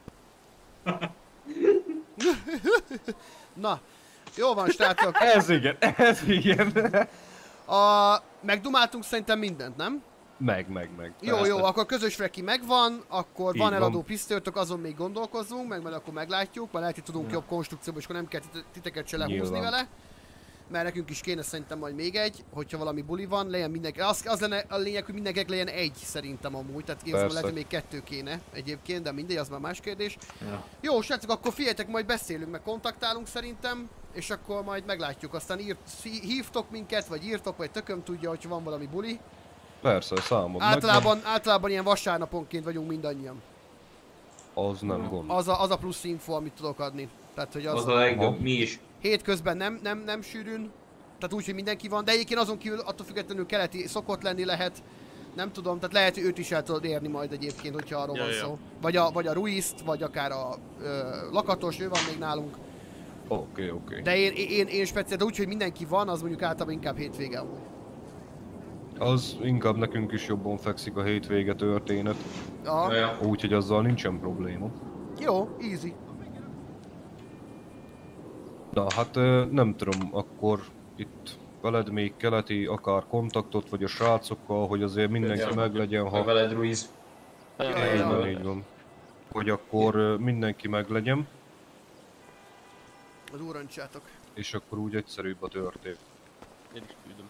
Na, jó van, srácok. Ez igen. Megdumáltunk szerintem mindent, nem? Meg. Jó, akkor közös freki megvan, akkor van eladó pisztolytok, azon még gondolkozzunk, mert akkor meglátjuk, mert lehet, hogy tudunk jobb konstrukcióba, és akkor nem kell titeket se lehúzni vele. Mert nekünk is kéne szerintem majd még egy, hogyha valami buli van, legyen mindenki. Az lenne a lényeg, hogy mindenkinek legyen egy szerintem amúgy, tehát lehet, hogy még 2 kéne egyébként, de mindegy, az már más kérdés. Ja. Jó, srácok, akkor figyeljetek, majd beszélünk, meg kontaktálunk szerintem, és akkor majd meglátjuk. Aztán hívtok minket, vagy írtok, vagy tököm tudja, hogyha van valami buli. Persze, számod általában ilyen vasárnaponként vagyunk mindannyian. Az nem gond. Az a plusz info, amit tudok adni. Tehát, hogy az a legjobb, mi is. Hétközben nem sűrűn, tehát úgy, hogy mindenki van, de egyébként azon kívül attól függetlenül keleti szokott lenni lehet, nem tudom, tehát lehet, hogy őt is el tudod érni majd egyébként, hogyha arról van szó. Vagy a Ruizt, vagy akár a Lakatos, ő van még nálunk. Oké. De én speciál, de úgy, hogy mindenki van, az mondjuk általában inkább hétvége amúgy. Az inkább nekünk is jobban fekszik a hétvége történet. Úgyhogy azzal nincsen probléma. Jó, easy. Na hát nem tudom, akkor itt veled még keleti akár kontaktot, vagy a srácokkal, hogy azért mindenki meglegyen, ha... veled Ruiz. Így van. hogy akkor mindenki meglegyen. Az úrancsátok. És akkor úgy egyszerűbb a történet. Én is küldöm.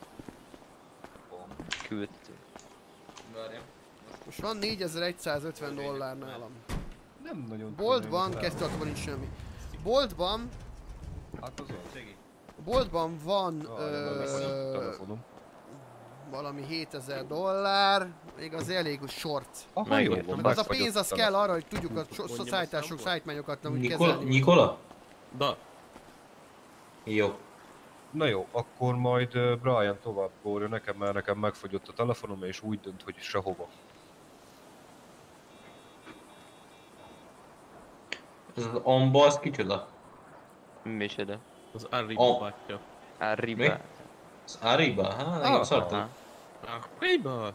Küldtünk. Várjam. Most van 4150 dollár nálam. Nem nagyon Boltban, kezdőakban nincs semmi. Boltban... Hát az az. Boltban van... telefonom. Valami 7000 dollár, még az elég short. Aha, jó, meg az a pénz az kell arra, hogy tudjuk a szállítások, szállítmányokat nem úgy kezelni. Nikola? Da. Jó. Na jó, akkor majd Brian tovább kórja nekem, mert nekem megfogyott a telefonom, és úgy dönt, hogy sehova. Ez az Amba, az kicsoda? Micsoda? Az Arriba bátyja. Arriba? Az Arriba? Hát, engem szartam. Arriba!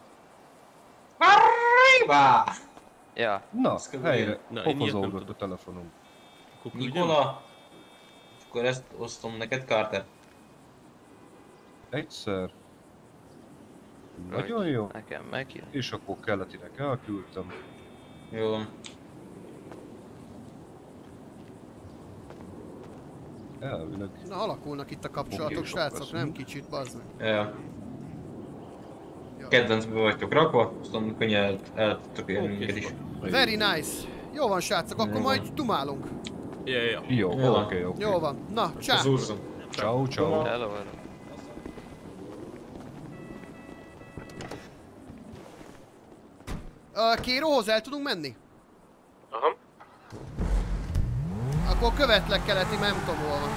Arriba! Ja. Na, helyre, Na, én ilyet nem pofozódott a telefonom. Nikola! Akkor ezt osztom neked, Carter. Egyszer. Nagyon jó. Nekem megjön. És akkor keletinek elküldtem. Jó. Elvileg. Na, alakulnak itt a kapcsolatok, srácok, nem kicsit, bazd meg. Ja. Kedvencbe vagytok rakva, aztán könnyen el tudtok élni minket is. Very nice. Jó van, srácok, akkor majd dumálunk. Jó, oké. Jó van. Na, csá. Ciao, ciao. Hello, hello. Kéróhoz el tudunk menni? Aha. Akkor követlek keleti, mert nem tudom hol van.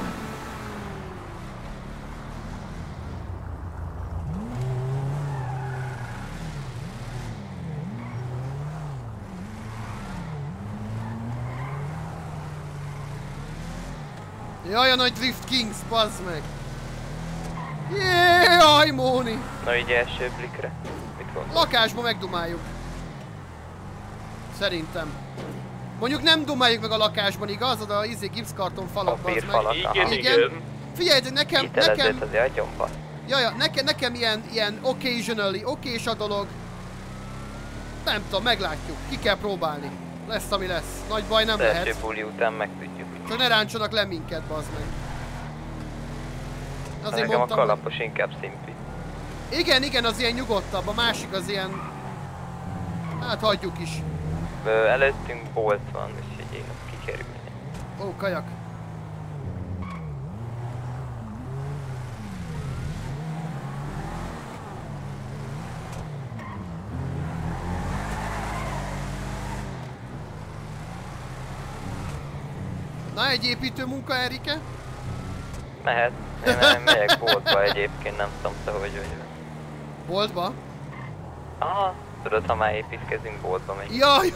Jaj, a nagy Drift Kings, bazd meg! Jaj, Móni! Na így első blikre. Mit gondolsz? Lakásba megdumáljuk. Szerintem. Mondjuk nem dumáljuk meg a lakásban, igaz? Oda a gipszkarton falak, bazd meg. Igen. Figyelj, de nekem... Hitelezőt azért agyomba. Jaja, nekem ilyen occasionally, okés a dolog. Nem tudom, meglátjuk. Ki kell próbálni. Lesz, ami lesz. Nagy baj nem lehet. Az első buli után megtudjuk. Csak ne ráncsanak le minket, bazd meg. Azért Nekem mondtam, a kalapos inkább szimpi. Igen, az ilyen nyugodtabb, a másik az ilyen... Hát hagyjuk is. Előttünk bolt van, úgyhogy én ott kikerülni. Ó, kajak. Na, egy építő munka, Erike? Mehet. Én megyek boltba egyébként, nem tudom te hogy vagy. Boltba? Aha, tudod, ha már építkezünk, boltba megy. Jaj.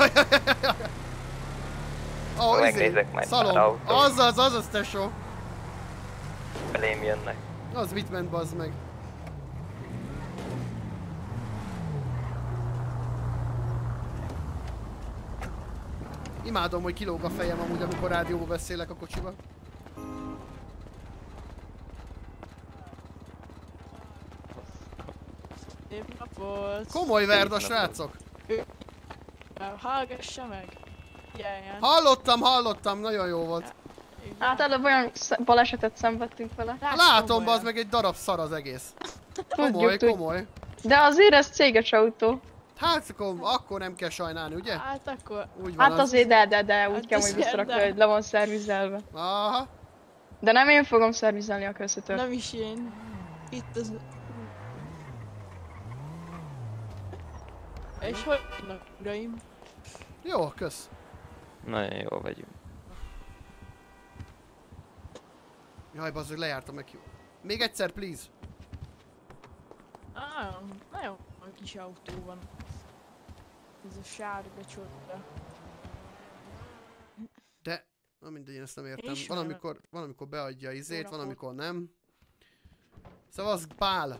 Megnézek majd pár szalom. autót. Azaz, tesó. Belém jönnek. Az mit ment, bazd meg? Imádom, hogy kilóg a fejem amúgy, amikor rádióba beszélek a kocsiba. Szép nap volt. Komoly verda, srácok! Hallgassa meg! Jöjjön. Hallottam, nagyon jó volt. Hát előbb olyan balesetet szenvedtünk vele. Látom, bazd meg, egy darab szar az egész. Komoly. De azért ez céges autó. Hát akkor nem kell sajnálni, ugye? Hát akkor... Úgy van Hát azért de úgy Hát kell, hogy visszarakni, hogy le van szervizelve. Aha. De nem én fogom szervizelni a köszötört. Nem is én. Itt az... És hogy vannak, uraim? Jó, kösz. Nagyon jól vagyunk. Jaj, bazzeg, lejártam meg. Még egyszer, please. Nagyon kis autó van. Ez a sárga csoda. De... Na mindegy, én ezt nem értem. Ismerem. Van amikor beadja izét, van amikor nem. Szóval az pál.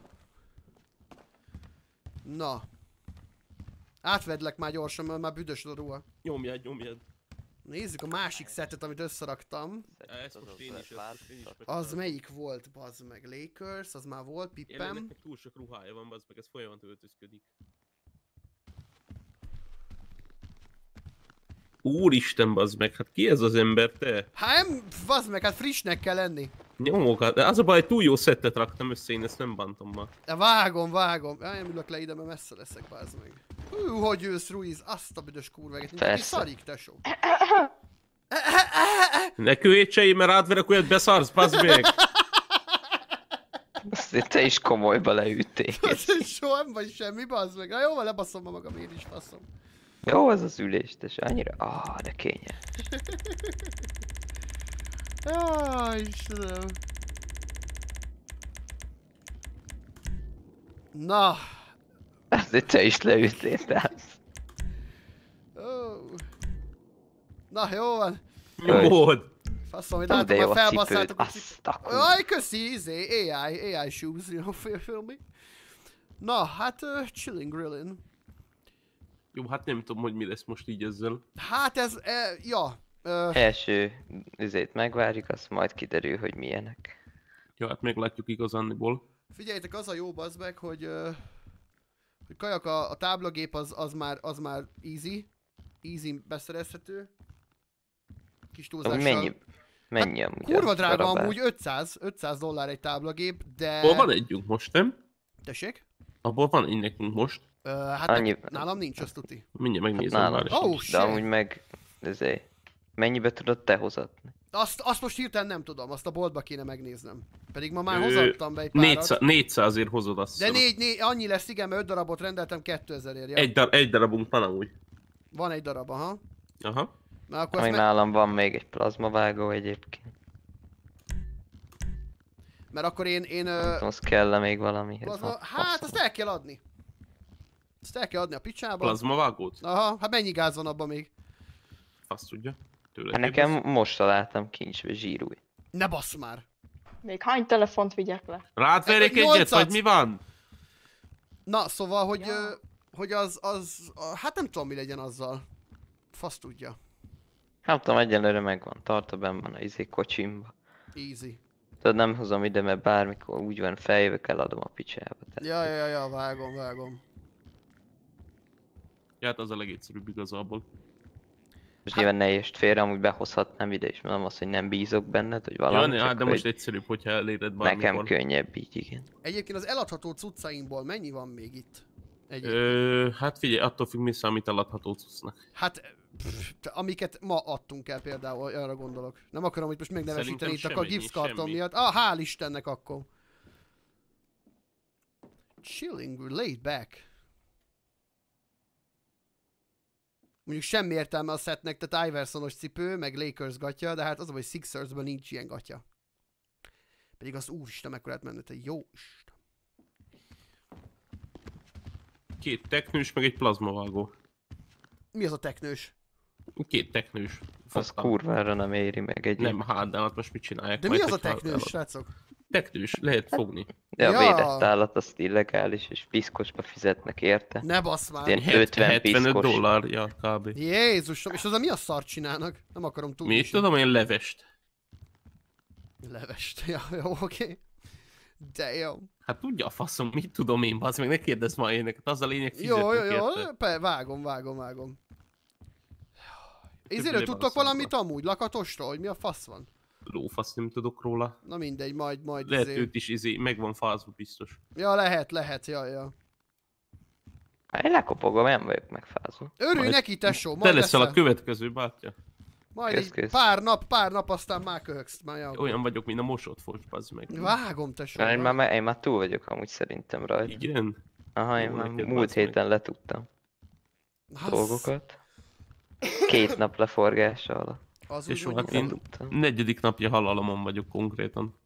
Na. Átvedlek már gyorsan, mert már büdös a ruha. Nyomjad. Nézzük a másik szettet, amit összeraktam. Ezt most én is Az melyik volt, bazd meg? Lakers, az már volt, Pippem. Jelenleg meg túl sok ruhája van, bazd meg, ez folyamatosan öltözködik. Úristen, bazd meg, hát ki ez az ember, te? Hát nem, bazd meg, hát frissnek kell lenni. Nyomókat, de az a baj, túl jó szettet raktam össze, én ezt nem bántom ma. De vágom. Nem ülök le ide, mert messze leszek, bazd meg. Hú, hogy ülsz, Ruiz, azt a büdös kurveget, nincs szarik, tesó. Ne köhétsei, mert átverek olyat beszarsz, bazd meg! Azt te is komolyba leüttél. Soha nem vagy semmi, bazd meg. Na jó, lebaszom ma magam, én is faszom. Jó az az ülés, te annyira... de kényelmes. Jaj, Istenem. Na. Azért te is leüttél, tehát. Na, jó van. Nyomod! Faszom, hogy látom, hogy felbasszátok a cipőt. Jaj, köszi, AI shoes, you know, feel me? Na, hát chilling, grillin'. Jó, hát nem tudom, hogy mi lesz most így ezzel. Hát ez, ja. Első üzét megvárjuk, azt majd kiderül, hogy milyenek. Jó, hát meglátjuk igazándiból. Figyeljetek, az a jó bazd meg, hogy kajak a táblagép az már easy. Easy beszerezhető. Kis túlzással. Mennyi amúgy? Kurva drága amúgy, $500 egy táblagép, de... Abból van együnk most, nem? Tessék? Abból van egy nekünk most. Hát nálam nincs, azt tuti. Mindjárt megnézem már is. De amúgy meg... Mennyibe tudod te hozatni? Azt most hirtelen nem tudom, azt a boltba kéne megnéznem. Pedig ma már hozattam be egy párat. 400-ért hozod azt. De annyi lesz, igen, mert 5 darabot rendeltem 2000-ért. Ja. Egy darabunk van amúgy. Van egy darab, aha. Aha. Na, akkor még nálam van még egy plazmavágó egyébként. Mert akkor én az kell még valamihez. Hát azt el kell adni. Azt el kell adni a picsába. Plazmavágót? Aha, hát mennyi gáz van abban még? Azt tudja. Hát nekem most találtam kincsbe zsírúj. Ne bassz már! Még hány telefont vigyek le? Rád verjek egyet, vagy mi van? Na, szóval, hogy az hát nem tudom mi legyen azzal. Fasz tudja. Nem tudom, egyelőre megvan, tartva benn van a kocsimba. Easy. Tudod, nem hozom ide, mert bármikor úgy van, feljövök, eladom a picsába. Ja, vágom. Ja, hát az a legegyszerűbb igazából. Most nyilván ne értsd félre, amúgy behozhatnám ide is, mondom azt, hogy nem bízok benned, hogy valami. Ja, de most egyszerűbb, hogyha eléred bármikor. Nekem könnyebb így, igen. Egyébként az eladható cuccaimból mennyi van még itt? Hát figyelj, attól függ, mi számít eladható cuccnak. Hát, amiket ma adtunk el például, arra gondolok. Nem akarom, hogy most megnevesíteni itt a gipszkarton miatt. Hál' Istennek akkor. Chilling, laid back. Mondjuk semmi értelme a setnek, tehát Iversonos cipő, meg Lakers gatya, de hát az, hogy Sixersben nincs ilyen gatya. Pedig az úristen, mekkorát menne, te jó Isten. 2 teknős, meg egy plazmavágó. Mi az a teknős? 2 teknős. Az kurvára nem éri meg egy. Nem, hát de hát most mit csinálják? De mi az a teknős, srácok? Teknős, lehet fogni. De a védett állat azt illegális, és piszkosba fizetnek érte. Ne basz már! Ilyen 50 piszkos. $75 kb. Jézusom, és az a mi a szart csinálnak? Nem akarom tudni. Mi tudom én levest. Levest, ja, jó, oké. De jó. Hát tudja a faszom, mit tudom én, bazd meg, ne kérdezz ma éneket, az a lényeg, fizetnek érte. Vágom. Ezért tudtok valamit amúgy, lakatostól, hogy mi a fasz van? Lófasz, nem tudok róla. Na mindegy, majd lehet őt is meg van fázva biztos. Ja, lehet, ja. Én lekopogom, nem vagyok megfázva. Örülj neki, tesó, te leszel a következő, bátya. Majd egy pár nap, aztán már köhögsz. Olyan vagyok, mint a mosott focs, bazd meg. Vágom, tesó. Én már túl vagyok amúgy szerintem rajta. Igen? Aha, én már múlt héten letudtam dolgokat. 2 nap leforgása alatt. És hát én 4. napja halalomon vagyok konkrétan.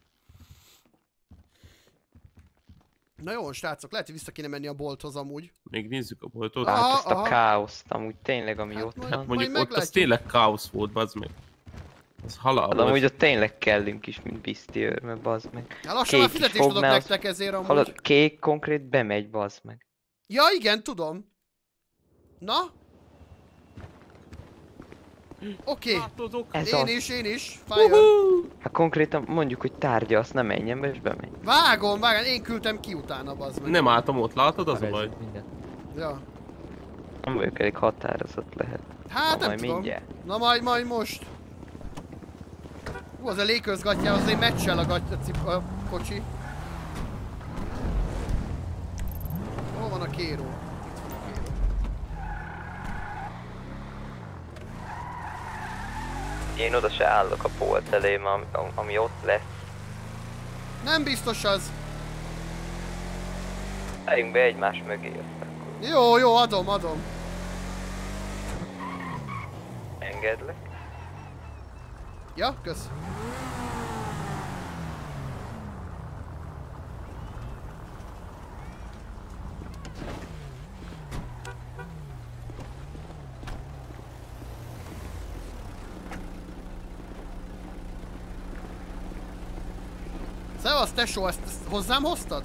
Na jó, srácok, lehet, hogy vissza kéne menni a bolthoz amúgy. Még nézzük a boltot. Hát azt a káoszt amúgy tényleg, ami hát ott van. Hát mondjuk ott az tényleg káosz volt, bazd meg. Az halál volt. Amúgy ott tényleg kellünk is, mint bisztiőr, mert bazd meg. Hát lassan már fizetést adok nektek ezért amúgy. Hallod, Kék konkrét bemegy, bazd meg. Ja igen, tudom. Na? Oké. Én is. Fire. Hát konkrétan mondjuk, hogy tárgya, azt nem menjen be, és bemegy. Vágom, én küldtem ki utána, bazd meg. Nem álltam ott, látod, az a baj? Ja. Nem vagyok elég határozott lehet. Hát nem tudom. Mindjárt. Na majd most. Az a Lakers gatyja, azért meccsel a kocsi. Hol van a kéró? Én oda se állok a bolt elé, ami ott lesz. Nem biztos az. Álljunk be egymás mögé aztán. Jó, adom. Engedlek. Ja, kösz. Szevasz, tesó, ezt hozzám hoztad?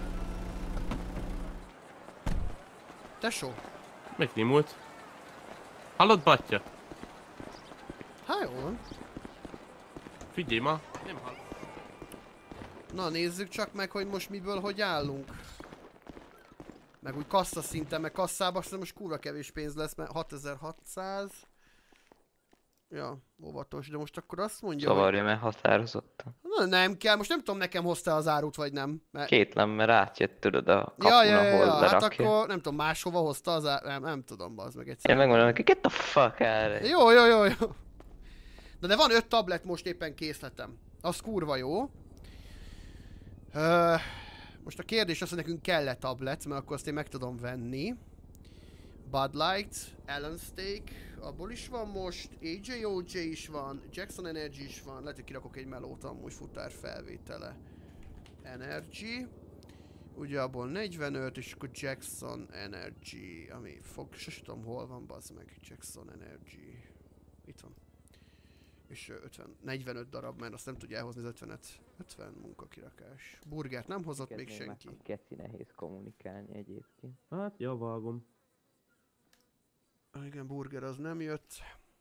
Tesó? Megnémult. Hallod, batya? Hát jó van. Figyelj ma, nem hall. Na nézzük csak meg, hogy most miből hogy állunk. Meg úgy kassza szinten, meg kasszában aztán most kurva kevés pénz lesz, mert 6600. Ja, óvatos, de most akkor azt mondja, Zavarja, mert határozottan. Na nem kell, most nem tudom nekem hozta az árut vagy nem. Mert... Kétlem, mert átjött tudod a kapun, ja, ahol lerakja. Hát akkor nem tudom, máshova hozta az árut, nem tudom, bazd meg egyszer. Én megmondom neki, get the fuck out. Jó. De van 5 tablet most éppen készletem. Az kurva jó. Most a kérdés az, hogy nekünk kell-e tablet, mert akkor azt én meg tudom venni. Bud Light, Allen Steak, abból is van most, AJOJ is van, Jackson Energy is van, lehet, hogy kirakok egy melót amúgy futár felvétele. Energy, ugye abból 45, és akkor Jackson Energy, ami sosem tudom hol van, bazd meg, Jackson Energy, itt van. És 45 darab, mert azt nem tudja elhozni az 50 munkakirakás. Burgert nem hozott még senki. Geci nehéz kommunikálni egyébként. Hát, javalgom. Igen, burger az nem jött.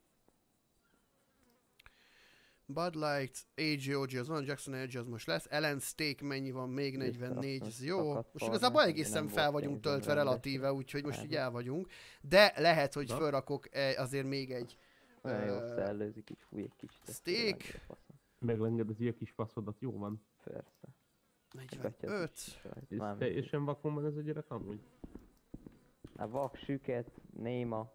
Bud Light, AJOG az van, Jackson Energy az most lesz. Allen Steak mennyi van? Még 44, ez jó. Most igazából egészen fel vagyunk töltve relatíve, úgyhogy most így el vagyunk. De lehet, hogy felrakok azért még egy... Olyan jól szellőzik, így fúj egy kicsit. Steak. Meglengedezi a kis faszodat, jó van. Persze. 45. Ez teljesen vakon van ez a gyerek amúgy. A vak, süket, néma.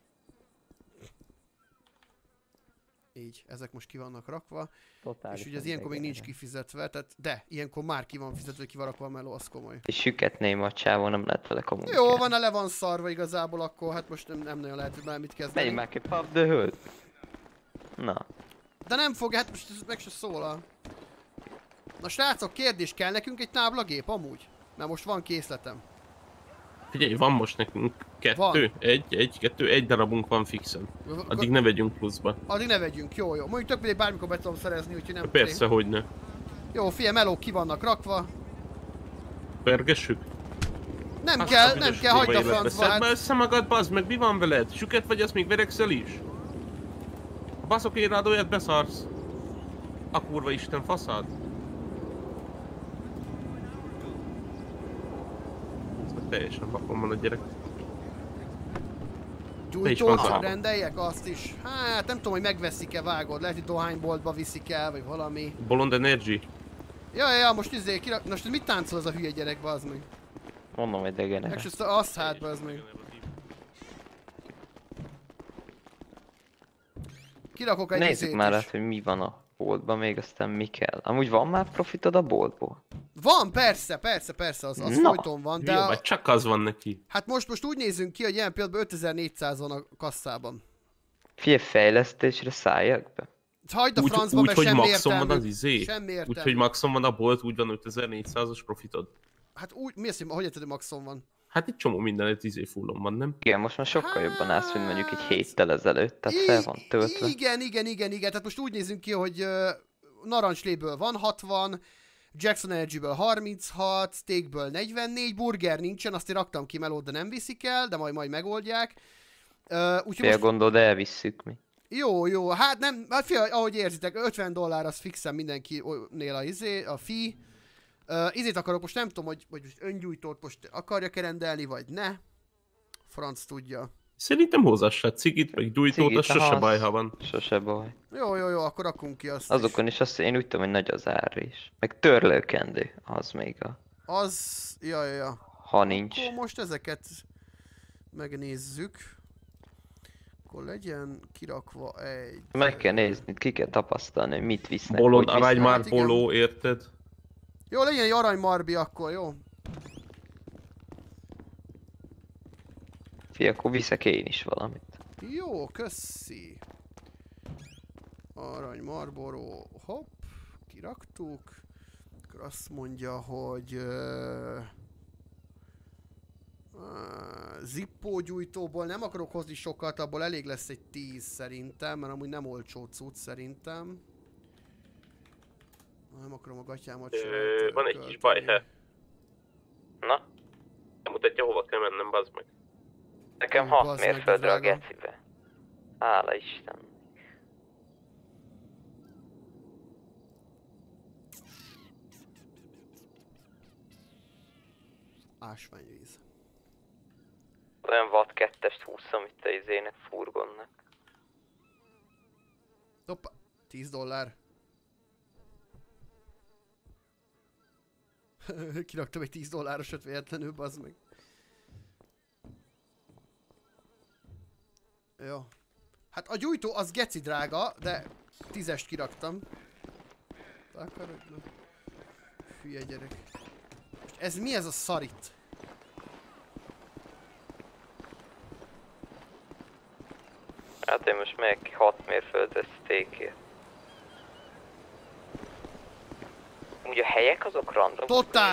Így, ezek most ki vannak rakva. Totálisan és ugye ez ilyenkor még nincs kifizetve, tehát de, ilyenkor már ki van fizetve, ki van rakva a meló, az komoly. És süket néma a csávó, nem lehet vele kommunikálni. Jó van, le van szarva igazából, akkor hát most nem nagyon lehet bármit kezdeni. Menjünk már ki, pop the hood. Na. De nem fog, hát most ez meg se szólal. Na srácok, kérdés, kell nekünk egy táblagép amúgy? Mert most van készletem. Figyelj, van most nekünk kettő, egy darabunk van fixen. Addig ne vegyünk pluszba. Addig ne vegyünk, jó. Mondjuk tök mindegy, bármikor be tudom szerezni, úgyhogy nem... Persze, hogyne. Jó, figyelj, melók ki vannak rakva. Pergessük? Nem kell, hagyd a francba. Szedd be össze magad, bazd meg, mi van veled? Süket vagy, ezt még verekszel is? Ha baszok én rád olyat, beszarsz. A kurva isten faszád. Teljesen vakon van a gyerek. Gyújtót rendeljek azt is? Hát nem tudom, hogy megveszik-e, vágod. Lehet, hogy dohányboltba viszik el, vagy valami. Bolond Energy? Ja, most most mit táncol az a hülye gyerek, bazd meg? Mondom, hogy degenerál. És azt hát, bazd meg. Kirakok egy nézzük már át, hogy mi van a boltban, még aztán mi kell. Amúgy van már profitod a boltból? Van, persze, az folyton van, de... Jó, vagy csak az van neki. Hát most úgy nézünk ki, hogy ilyen pillanatban 5400 van a kasszában. Figyelj, fejlesztésre szálljak be. Hagyd a francba, mert semmi értelmű. Semmi értelmű. Úgy, hogy maxon van a bolt, úgy van 5400-as profitod. Hát úgy, mi azt, hogy érted, hogy maxon van? Hát egy csomó mindenet fullon van, nem? Igen, most már sokkal jobban állsz, mint mondjuk egy héttel ezelőtt, tehát fel van töltve. Igen, tehát most úgy nézünk ki, hogy narancsléből van 60, Jackson Energy-ből 36, Steakből 44, burger nincsen, azt én raktam ki melót, de nem viszik el, de majd megoldják. Fél gondolod, elvisszük mi. Jó, hát nem, hát fél, ahogy érzitek, $50 az fixen mindenkinél a fee. Izét akarok, most nem tudom, hogy most öngyújtót most akarja rendelni, vagy ne. Franc tudja. Szerintem hozass le cigit, meg gyújtót, az sose baj, ha van. Sose baj. Jó, akkor rakunk ki azt azokon is azt én úgy tudom, hogy nagy az ár is. Meg törlőkendő, az még a... Az... Ja. Ha nincs. Akkor most ezeket megnézzük. Akkor legyen kirakva egy... Meg kell nézni, ki kell tapasztalni, hogy mit visznek. Bolond aranymár póló, érted? Jó, legyen egy aranymarbi akkor, jó? Fia, akkor viszek én is valamit. Jó, köszi. Arany Marlboro, hopp, kiraktuk. Akkor azt mondja, hogy... Zippo gyújtóból nem akarok hozni sokat, abból elég lesz egy 10 szerintem, mert amúgy nem olcsó cucc szerintem. Nem akarom a gatyámat sem. Van egy kis baj, he. Na? Nem mutatja, hova kell mennem, bazd meg. Nekem 6 mérföldre a gecibe. Hála Isten. Ásványvíz. Olyan watt 2-est húzzam itt a izének, furgonnak. Hoppá, $10. Kiraktam egy $10-osat véletlenül, bazd meg. Jó. Hát a gyújtó az geci drága, de 10-est kiraktam. Akarod? Hülye gyerek. Ez mi ez a szarit? Hát én most megyek ki 6 mérföldes steakért. Úgy a helyek azok random?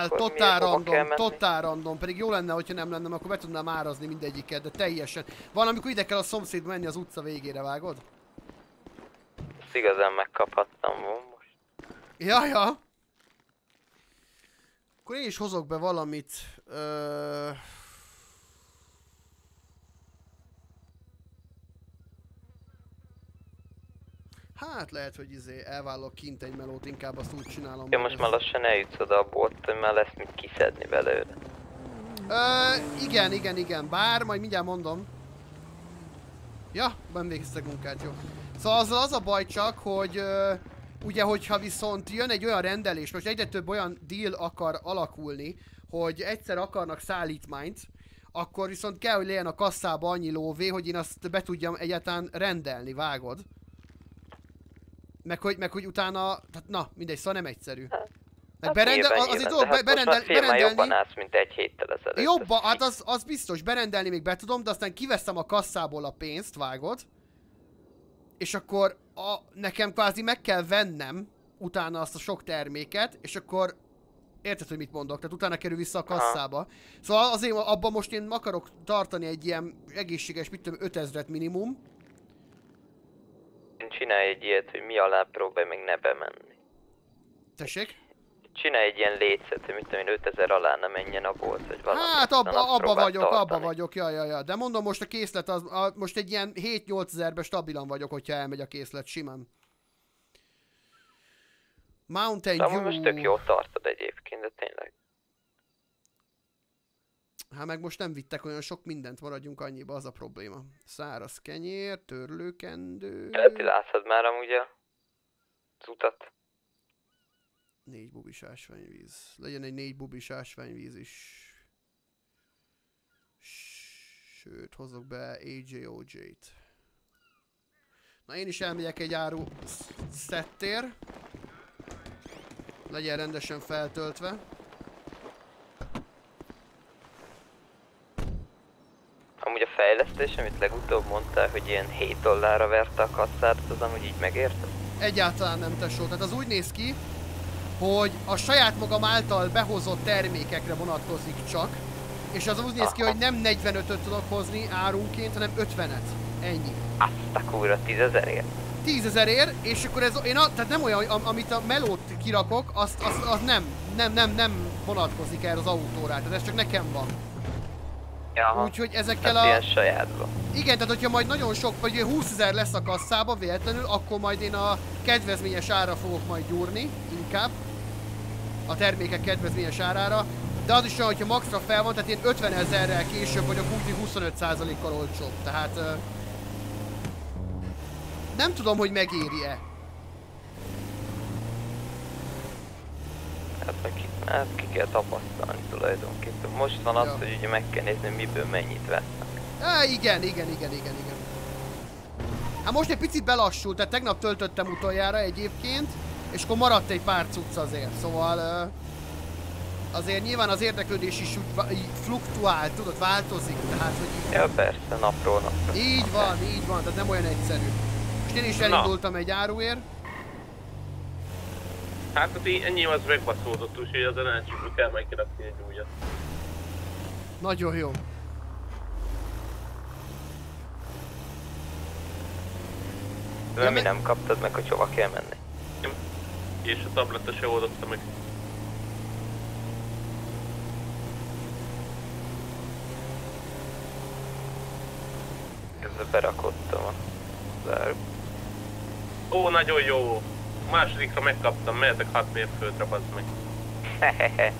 Totál random, pedig jó lenne, hogyha nem lenne, akkor be tudnám árazni mindegyiket, de teljesen. Valamikor ide kell a szomszéd menni az utca végére, vágod? Ezt igazán megkaphattam most. Ja. Akkor én is hozok be valamit. Hát lehet, hogy elvállalok kint egy melót, inkább azt úgy csinálom. Ja, most már lassan eljutsz oda a bolt, hogy már lesz mit kiszedni belőle. Igen, bár majd mindjárt mondom. Ja, nem végeztek munkát, jó. Szóval azzal az a baj csak, hogy ugye, hogyha viszont jön egy olyan rendelés, most egyre több olyan deal akar alakulni, hogy egyszer akarnak szállítmányt, akkor viszont kell, hogy legyen a kasszába annyi lóvé, hogy én azt be tudjam egyáltalán rendelni, vágod? Meg hogy utána, tehát na, mindegy, szóval nem egyszerű. Meg berendelni... jobban állsz, mint egy héttel ezelőtt. Jobban, hát az biztos, berendelni még be tudom, de aztán kiveszem a kasszából a pénzt, vágod? És akkor nekem kvázi meg kell vennem utána azt a sok terméket, és akkor érted, hogy mit mondok, tehát utána kerül vissza a kasszába. Szóval azért abban most én akarok tartani egy ilyen egészséges, mit tudom, 5000-et minimum. Csinálj egy ilyet, hogy mi alá próbálj meg ne bemenni. Tessék? Csinálj egy ilyen létszet, hogy mit tudom én, 5000 alá ne menjen a bolt, vagy valami. Hát abba vagyok, ja. De mondom, most a készlet az, most egy ilyen 7-8 ezerbe stabilan vagyok, hogyha elmegy a készlet, simán. Mountain Dew. Most tök jól tartod egyébként, de tényleg. Hát meg most nem vittek olyan sok mindent, maradjunk annyiba, az a probléma. Száraz kenyér, törlőkendő... Ti látszod már amúgy az utat? 4 bubis ásványvíz. Legyen egy 4 bubis ásványvíz is. Sőt, hozok be AJOJ-t. Na én is elmegyek egy áru szettér. Legyen rendesen feltöltve. Amúgy a fejlesztés, amit legutóbb mondtál, hogy ilyen $7 verte a kasszát, az amúgy így megérted? Egyáltalán nem, tesó. Tehát az úgy néz ki, hogy a saját magam által behozott termékekre vonatkozik csak, és az úgy néz ki, hogy nem 45-öt tudok hozni árunként, hanem 50-et. Ennyi. Azt a kurva 10 000-ért? 10 000-ért, és akkor ez, tehát nem olyan, amit a melót kirakok, az nem vonatkozik erre az autóra, tehát ez csak nekem van. Jaha. Úgyhogy ezekkel a... ilyen sajátban. Igen, tehát hogyha majd nagyon sok, vagy 20 000 lesz a kasszába véletlenül, akkor majd én a kedvezményes ára fogok majd gyúrni, inkább. A termékek kedvezményes árára. De az is olyan, hogyha maxra fel van, tehát én 50 000-rel később vagyok úti 25%-kal olcsóbb. Tehát... nem tudom, hogy megéri-e. Hát ki kell tapasztalni tulajdonképpen. Most van az, hogy ugye meg kell nézni, miből mennyit vesznek. Igen. Hát most egy picit belassult, tehát tegnap töltöttem utoljára egyébként, és akkor maradt egy pár cucc azért, szóval... azért nyilván az érdeklődés is úgy fluktuál, tudod, változik, tehát hogy... Ja persze, napról napra. Így van, tehát nem olyan egyszerű. Most én is elindultam egy áruért. Hát ennyi az megbaszódott, úgyhogy az energiából kell megkirakni egy újat. Nagyon jó. De mi nem kaptad meg, hogy hova kell menni? És a tabletta se oldotta meg. Közben berakottam a zárba. Ó, nagyon jó! Másodikra megkaptam, mehetek 6 mérföldre, bazd meg. Hehehe.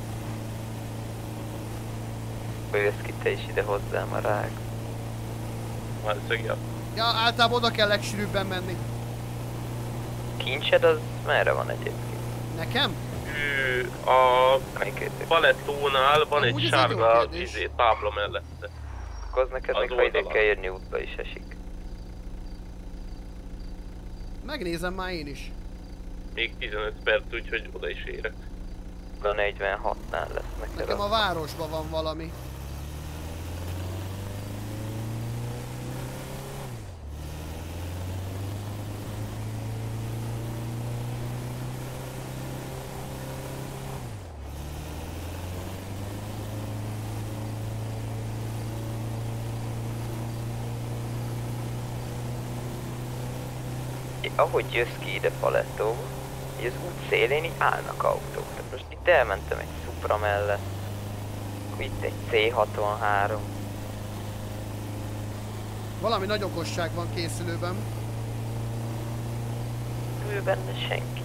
Jössz ki te is ide hozzám a rág. Valószínűleg. Ja, általában oda kell legsűrűbben menni. Kincsed az merre van egyébként? Nekem? A Palettónál van egy sárga tábla mellette. Akkor az neked még ha ide kell jönni útba is esik. Megnézem már én is. Még 15 perc, úgyhogy oda is érek. A 46-nál lesz neked. Nekem a városban van valami. Ahogy jössz ki ide Palettóba, így az út szélén így állnak autók. Tehát most itt elmentem egy Supra mellett, akkor itt egy C63. Valami nagy okosság van készülőben. Ő benne senki.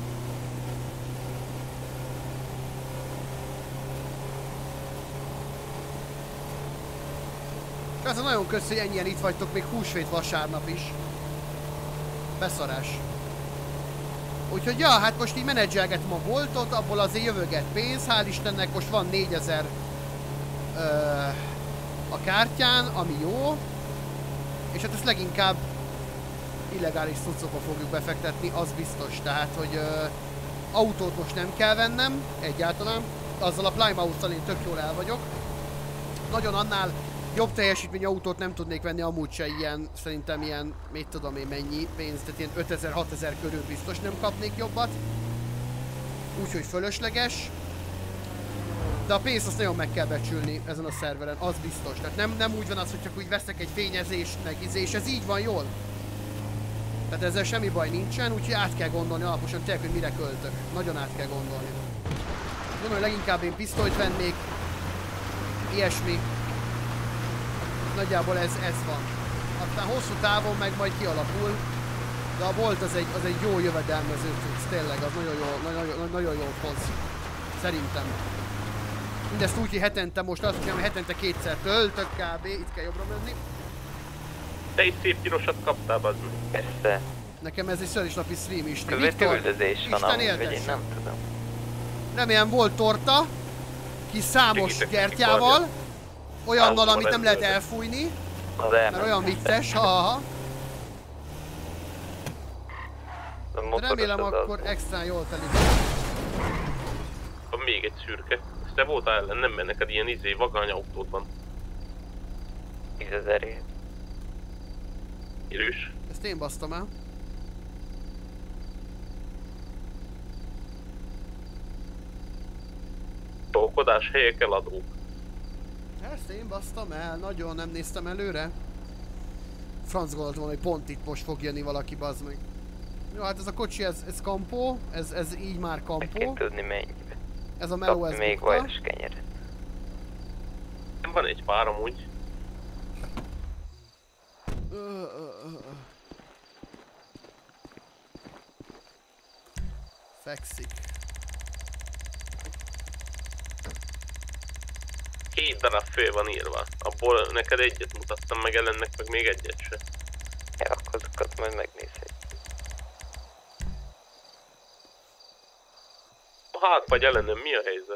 Ez nagyon köszi, hogy ennyien itt vagytok, még húsvét vasárnap is. Beszarás. Úgyhogy ja, hát most így menedzselgetem a boltot, abból azért jövöget pénz, hál' Istennek most van 4000 a kártyán, ami jó. És hát ezt leginkább illegális cuccokba fogjuk befektetni, az biztos. Tehát, hogy autót most nem kell vennem, egyáltalán. Azzal a Plymouth-tal én tök jól el vagyok. Nagyon annál jobb teljesítményű autót nem tudnék venni amúgy se ilyen, szerintem ilyen, mit tudom én mennyi pénz, tehát ilyen 5000-6000 körül biztos nem kapnék jobbat. Úgyhogy fölösleges. De a pénzt azt nagyon meg kell becsülni ezen a szerveren, az biztos. Tehát nem úgy van az, hogy csak úgy veszek egy fényezést, meg és ez így van jól. Tehát ezzel semmi baj nincsen, úgyhogy át kell gondolni alaposan tényleg, hogy mire költök. Nagyon át kell gondolni. Gondolom, hogy leginkább én pisztolyt vennék, ilyesmi. Nagyjából ez van. Aztán hosszú távon meg majd kialakul, de a bolt az egy jó jövedelmező cucc, tényleg, az nagyon jól hoz. Szerintem. Mindezt úgy, hogy hetente most azt mondjam, hogy hetente 2-szer töltök kb. Itt kell jobbra menni. Te egy szép pirosat kaptál, bazd meg. Persze. Nekem ez egy szörnyslapi stream is. Küldözés van amúgy, vagy én nem tudom. Remélem volt torta, kis számos gyertyával, olyannal, amit nem lehet elfújni, mert olyan vicces, ha. Remélem akkor extra jól telik. Van még egy szürke. Ezt te voltál ellen, nem, mert neked ilyen vagány autót van. 10 000-ért. Erős. Ezt én basztam el. Tolkodás, helyekkel adók. Ezt én basztam el, nagyon nem néztem előre. Franc gondolt volna, hogy pont itt most fog jönni valaki, bazd meg. Jó, hát ez a kocsi, ez kampó, ez így már kampó. Meg kell tudni mennyibe. Ez a meló, ez még bukta. vajas kenyeret. Van egy pár amúgy. Fekszik. 2 darab fő van írva. Abból neked egyet mutattam meg, ellennek meg még egyet se. Ja, akkor azokat majd megnézhetjük. Hát vagy ellenem, mi a helyzet?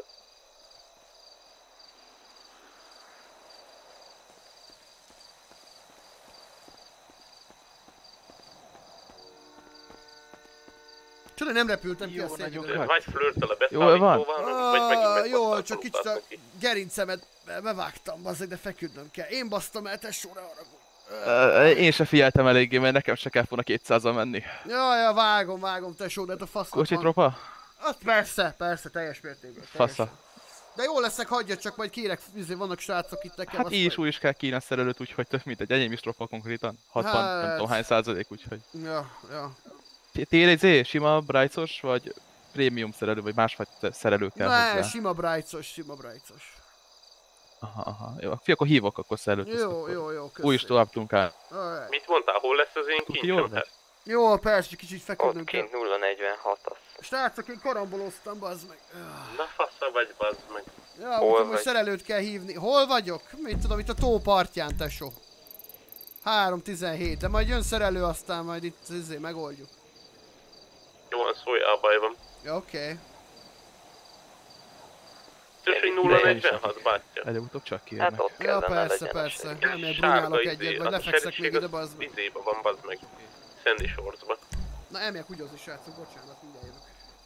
Csoda, nem repültem ki a székből. Vagy flörtöl a beszállítóval, vagy megint Jól, csak kicsit a gerincemet bevágtam, bazzeg, de feküdnöm kell. Én basztam el, tesó, ne haragudj. Én se figyeltem eléggé, mert nekem se kellett volna 200-al menni. Ja, vágom, tesó, de hát a fasznak van. Kocsit ropa? Hát persze, teljes mértékben. Fasza. De jól leszek, hagyja, csak majd kérek, vannak srácok itt nekem. Hát így is úgy is kell Kína szerelőt, úgyhogy több mint egy enyém is ropa konkrétan. 60, hát... nem tudom hány százalék, úgyhogy. Ja. Tél sima Brightos, vagy prémium szerelő, vagy másfajta szerelő kell hozzá? Ne, sima Brightos. Aha, jó, akkor hívok akkor szerelőt. Jó, köszönöm. Úgy is tovább tudunk áll. Mit mondtál, hol lesz az én kincsem? Jó, persze, kicsit feküdnünk kell. Ott kint 046-as. Srácok, én karamboloztam, bazd meg. Na fasza vagy, bazd meg. Ja, úgyhogy most szerelőt kell hívni. Hol vagyok? Mit tudom, itt a tó partján, tesó. 3:17, de majd jön szerelő, aztán majd itt megoldjuk. Jó, van, szóljál, baj van. Oké. Többség 046, bátyja. Előbb-utóbb csak kérnek. Hát ott ja, persze. Nem, én brunyálok egyet, vagy lefekszek még ide, bazd meg. Izéba van, bazd meg. Sandy Shores-ba. Na, elmegyek húgyozni, srácok, bocsánat, mindjárt jövök.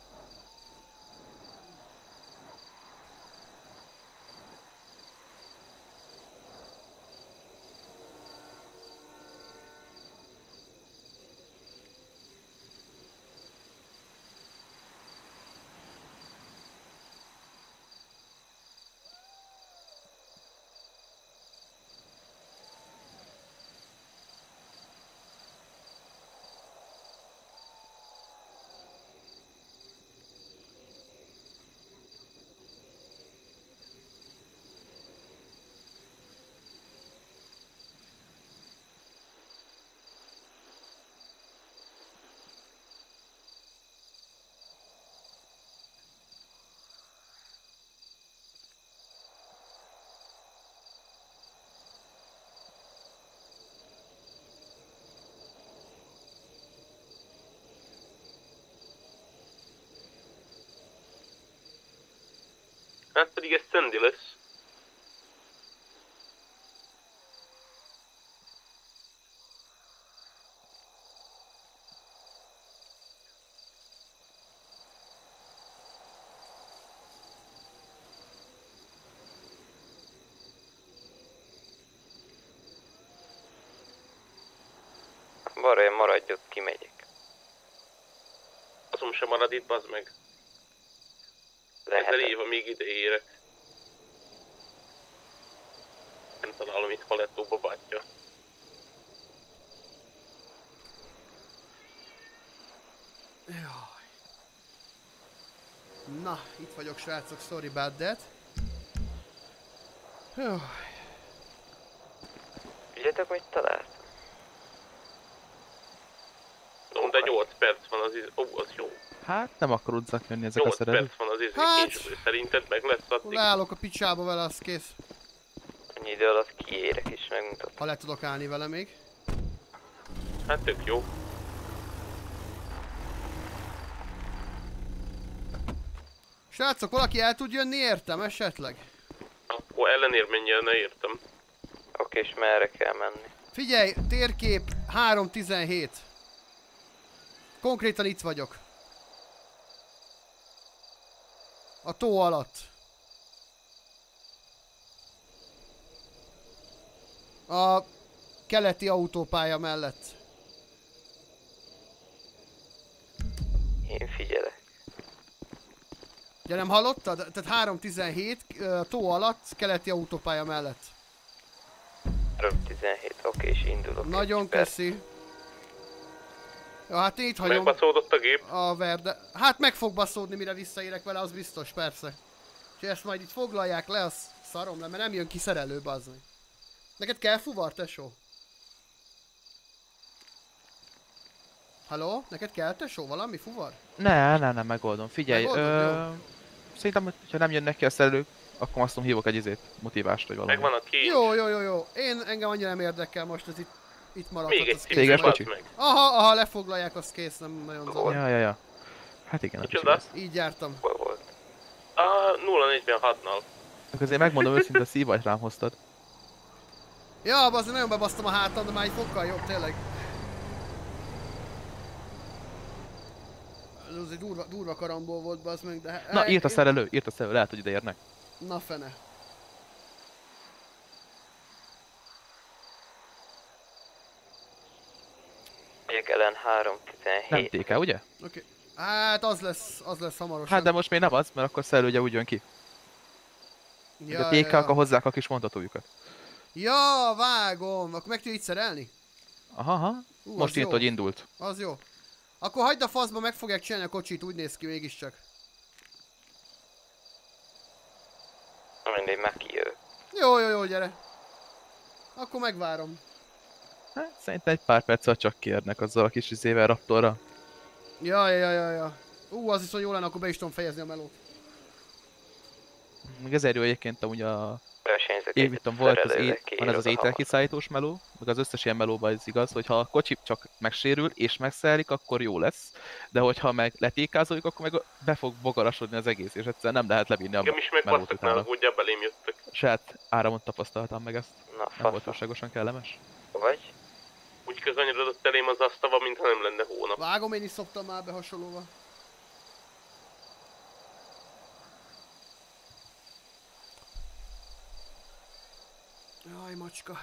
Hát pedig ez Sandy lesz. Barra, maradj ott, kimegyek. Azon sem marad itt, bazd meg. 1000 év, amíg ide érek. Nem találom itt palettóba, bátyja. Jaj. Na, itt vagyok, srácok, sorry about that. Jaj. Figyeljetek, mit találtam? No, de 8 perc van az az jó. Hát nem akarod zakjönni ezek a szerelők. 8 perc van az kincsből, szerinted meg lesz addig? Leállok a picsába vele, az kész. Annyi idő alatt kiérek és megmutatom. Ha le tudok állni vele még. Hát tök jó. Srácok, valaki el tud jönni értem esetleg? Akkor ellenér mennyire, ne értem. Oké, és merre kell menni? Figyelj, térkép 3:17. Konkrétan itt vagyok. A tó alatt. A keleti autópálya mellett. Én figyelek. Ja, nem hallottad? Tehát 3:17 tó alatt, keleti autópálya mellett. 3:17, oké, és indulok. Nagyon köszi. Ja, hát itt hagyom. Megbaszódott a gép? A verde. Hát meg fog baszódni, mire visszaérek vele, az biztos, persze. Úgyhogy ezt majd itt foglalják le, az szarom le, mert nem jön ki szerelő, bazd. Neked kell fuvar, tesó? Halló? Neked kell, tesó? Valami fuvar? Ne, megoldom. Figyelj, szerintem, hogyha nem jönnek ki a szerelők, akkor azt hívok egy motivást, vagy valami. Megvan a kincs. Jó. Engem annyira nem érdekel most, ez itt maradhat. Még egy céges kocsi? Aha, lefoglalják, azt kész, nem nagyon zavar. Ja. Hát igen, így jártam. Hol volt? A 046-nal. Azért megmondom őszintén, a szívajt rám hoztad. Ja, azért nagyon bebasztam a hátam, de már egy fokkal jobb, tényleg. Ez egy durva karambol volt, bazd meg, de... Na, írt a szerelő, lehet, hogy ide érnek. Na fene. Ellen 317. Nem TK, ugye? Oké. Hát az lesz hamarosan. Hát de most még nem az, mert akkor szerelő ugye úgy jön ki. Ja, a TK akkor hozzák a kis mondhatójukat. Ja, vágom. Akkor meg tudja itt szerelni? Aha. Most írt, hogy indult. Az jó. Akkor hagyd a faszba, meg fogják csinálni a kocsit, úgy néz ki mégiscsak. Mindig megijő. Jó, gyere. Akkor megvárom. Hát szerintem egy pár perccel csak kérnek azzal a kis izével Raptorra. Ja. Az viszont jó lenne, akkor be is tudom fejezni a melót. Meg ezért jó egyébként amúgy a... Évittem volt van ez az ételkiszállítós meló, meg az összes ilyen melóban ez igaz, hogyha a kocsi csak megsérül és megszerelik, akkor jó lesz. De hogyha meg letékázoljuk, akkor meg be fog bogarasodni az egész, és egyszerűen nem lehet levinni a melót utána. Úgy belém jöttök. Saját áramon tapasztaltam meg ezt. Na, nem volt túlságosan kellemes. Vagy? Úgy közönyerodott elém az asztava, mintha nem lenne hónap. Vágom, én is szoktam már be hasonlóval. Jaj, macska.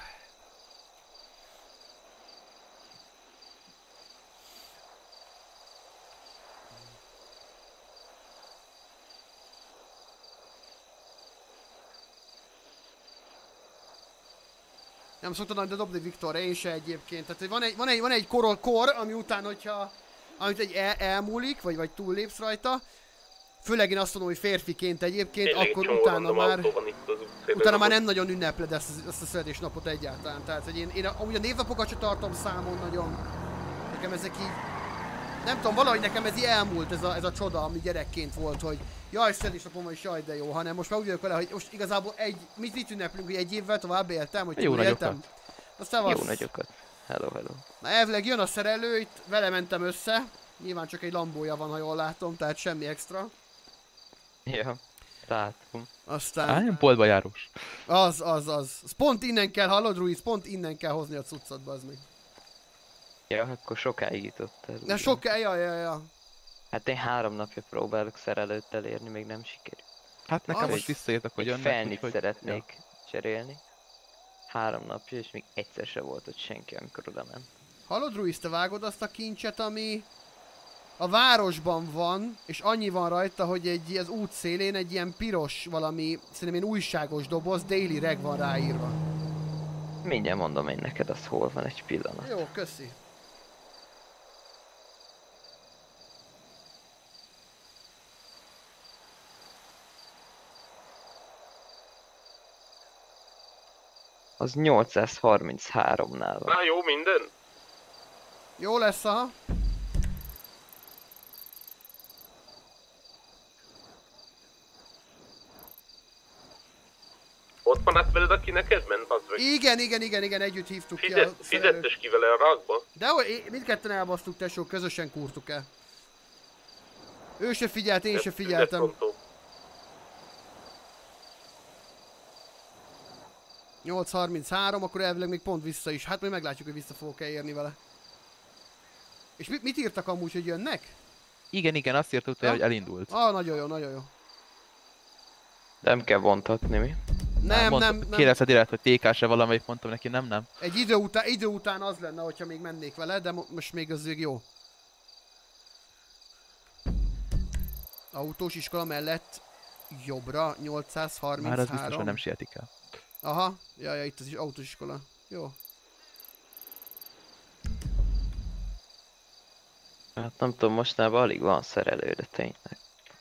Nem szoktad de dobni Viktorra, én se egyébként. Tehát van egy kor, ami után, amit egy elmúlik, vagy túllépsz rajta. Főleg én azt mondom, hogy férfiként egyébként, akkor utána már nem nagyon ünnepled ezt a születésnapot egyáltalán. Tehát, hogy én amúgy a névnapokat sem tartom számon nagyon. Nekem ezek így... Nem tudom, valahogy nekem ez így elmúlt ez a csoda, ami gyerekként volt, hogy jaj, születésnapom van, és jaj, de jó, hanem most már úgy vagyok vele, hogy most igazából mit ünneplünk, hogy egy évvel tovább éltem, hogy jó éltem. Aztán jó nagyokat. Hello. Na elvileg jön a szerelő, itt vele mentem össze. Nyilván csak egy lambója van, ha jól látom, tehát semmi extra. Ja, látom. Aztán... Én boltba járós. Az. Pont innen kell, hallod Ruiz? Pont innen kell hozni a cuccot, bazd meg. Ja, akkor sokáig jutottál. De sokáig, ja. Hát én 3 napja próbálok szerelőt elérni, még nem sikerül. Hát nekem most visszaírtak, hogy jönnek. Felnit szeretnék cserélni. 3 napja, és még egyszer se volt ott senki, amikor oda ment. Hallod Ruiz, te vágod azt a kincset, ami a városban van, és annyi van rajta, hogy az út szélén egy ilyen piros valami, szerintem ilyen újságos doboz, Daily Reg van ráírva. Mindjárt mondom én neked, az hol van, egy pillanat. Jó, köszi. Az 833-nál van. Na jó, minden? Jó lesz, aha. Ott maradt veled, aki neked ment, az meg? Igen, együtt hívtuk ki a fizettes ki vele a rakba? Dehogy, mindketten elbasztuk, tesó, közösen kurtuk el. Ő se figyelt, én se figyeltem. 8:33, akkor elvileg még pont vissza is. Hát majd meglátjuk, hogy vissza fogok-e érni vele. És mit írtak amúgy, hogy jönnek? Igen, azt írtuk, hogy elindult. Nagyon jó. Nem kell vontatni, mi? Nem. Kérdezted direkt, hogy TK-se valamelyik, mondtam neki, nem. Egy idő után az lenne, hogyha még mennék vele, de most még az jó. Autós iskola mellett jobbra, 833. Már az biztos, hogy nem sietik el. Aha, ja, itt az is autós iskola. Jó. Hát nem tudom, mostanában alig van szerelő, de tényleg.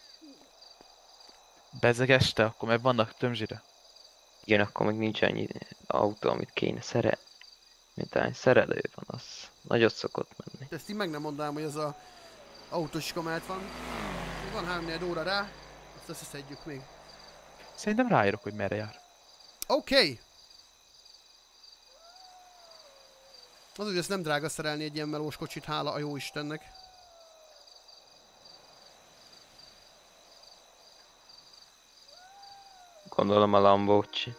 Bezeg este, akkor meg vannak tömzsire. Igen, akkor meg nincs annyi autó, amit kéne szerelni. Mint ahány szerelő van, az nagyot szokott menni. Ezt én meg nem mondanám, hogy ez az autós iskola mellett van. Van 3-4 óra rá, azt összeszedjük még. Szerintem ráírok, hogy merre jár. Oké. Az, hogy ezt nem drága szerelni egy ilyen melós kocsit, hála a jó Istennek. Gondolom a Lambocsi.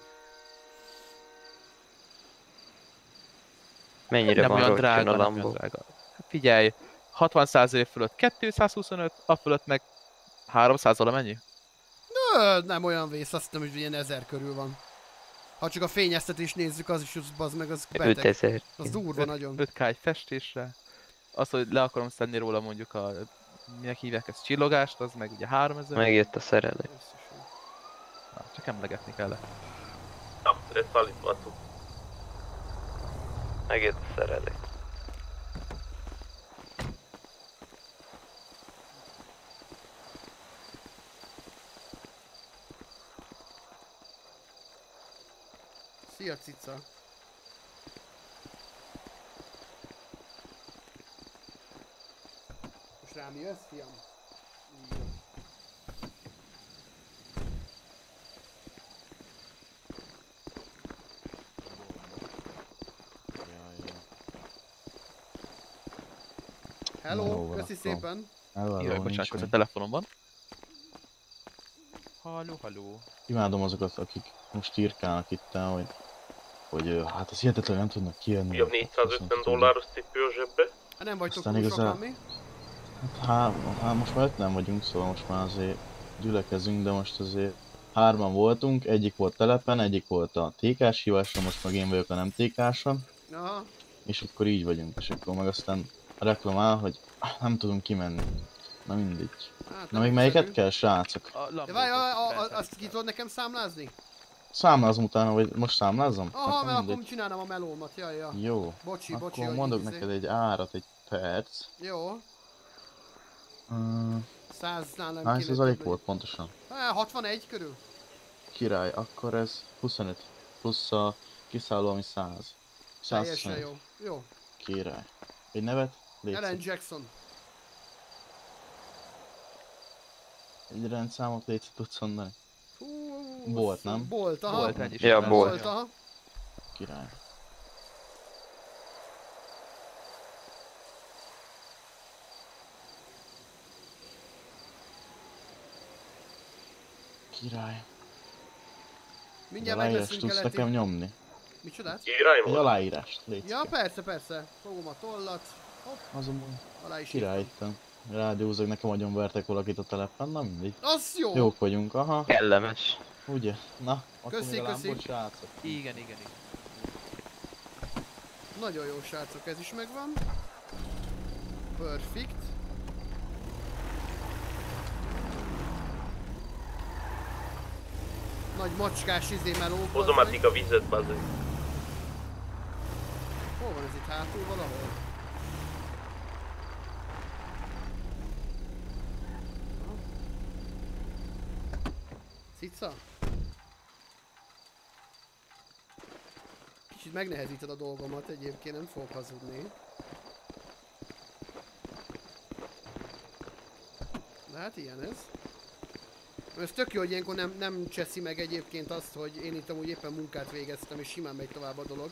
Mennyire nem van olyan roccson drága, a nem Lambó? olyan drága. Figyelj, 60% fölött 225, a fölött meg 300-al mennyi? Nem olyan vész, azt hiszem, hogy ilyen 1000 körül van. Ha csak a fényeztetést nézzük, az is bazd meg, az beteg. 5000. Az durva nagyon. 5K egy festésre. Az, hogy le akarom szedni róla mondjuk a... Minek hívják ezt? Csillogást, az meg ugye 3000. Megjött a szerelő. Na, csak emlegetni kellett. Na, ezt szállítottuk. Megjött a szerelő. Szia, cica. Most rám jössz, fiam? Jó. Hello, köszi szépen. Jaj, bocsánat, közben a telefonom van. Halló. Imádom azokat, akik most írkálnak itt, hogy hát az hihetetlen nem tudnak kijönni. Jobb $450 cipő a zsebbe. Hát nem vagytok Aztán túl sokan, igazán- mi? Hát most már 5-en vagyunk, szóval most már azért gyülekezünk, de most azért 3-an voltunk, egyik volt telepen, egyik volt a TK-s híváson, most meg én vagyok a nem TK-son. Aha. És akkor így vagyunk, és akkor meg aztán reklamál, hogy nem tudunk kimenni. Na mindegy. Hát, Na még melyiket kell, srácok? De várj, azt ki tudod nekem számlázni? Számlázom utána, vagy most számlázom? Aha, Hát mert mindegy. akkor csinálnám a melómat, jaj. Jó. Bocsi, akkor hogy mondok izé. neked egy árat, egy perc. Jó. 100-nál nem Hány kéne százalék több volt pontosan? 61 körül. Király, akkor ez 25 plusz a kiszálló, ami 100. Teljesen 125. jó. Jó. Király. Egy nevet? Ellen Légy Jackson. Egy rendszámot légy tudsz mondani? Hú, Bolt, nem? Bolt, aha. Bolt, ennyi Ja, sem Bolt. Aha. Király. Király. Mindjárt Egy aláírást megveszünk tudsz keleti. nekem nyomni? Micsodát? Egy aláírást, légy Ja, persze. Fogom a tollat. Hopp, Azonban alá is király írtam. itt. Rádiózok, nekem agyon vertek valakit a telepen, na mindegy. Az jó! Jók vagyunk, aha. Kellemes. Ugye? Na, akkor Köszi, még a köszi. lámpot, srácok. Igen. Nagyon jó, srácok, ez is megvan. Perfect. Nagy macskás meló. Hozom addig a vizet, bazd. Hol van ez itt hátul valahol? Cica? Kicsit megnehezíted a dolgomat, egyébként nem fogok hazudni. De hát ilyen ez. Ez tök jó, hogy ilyenkor nem cseszi meg egyébként azt, hogy én itt amúgy éppen munkát végeztem, és simán megy tovább a dolog.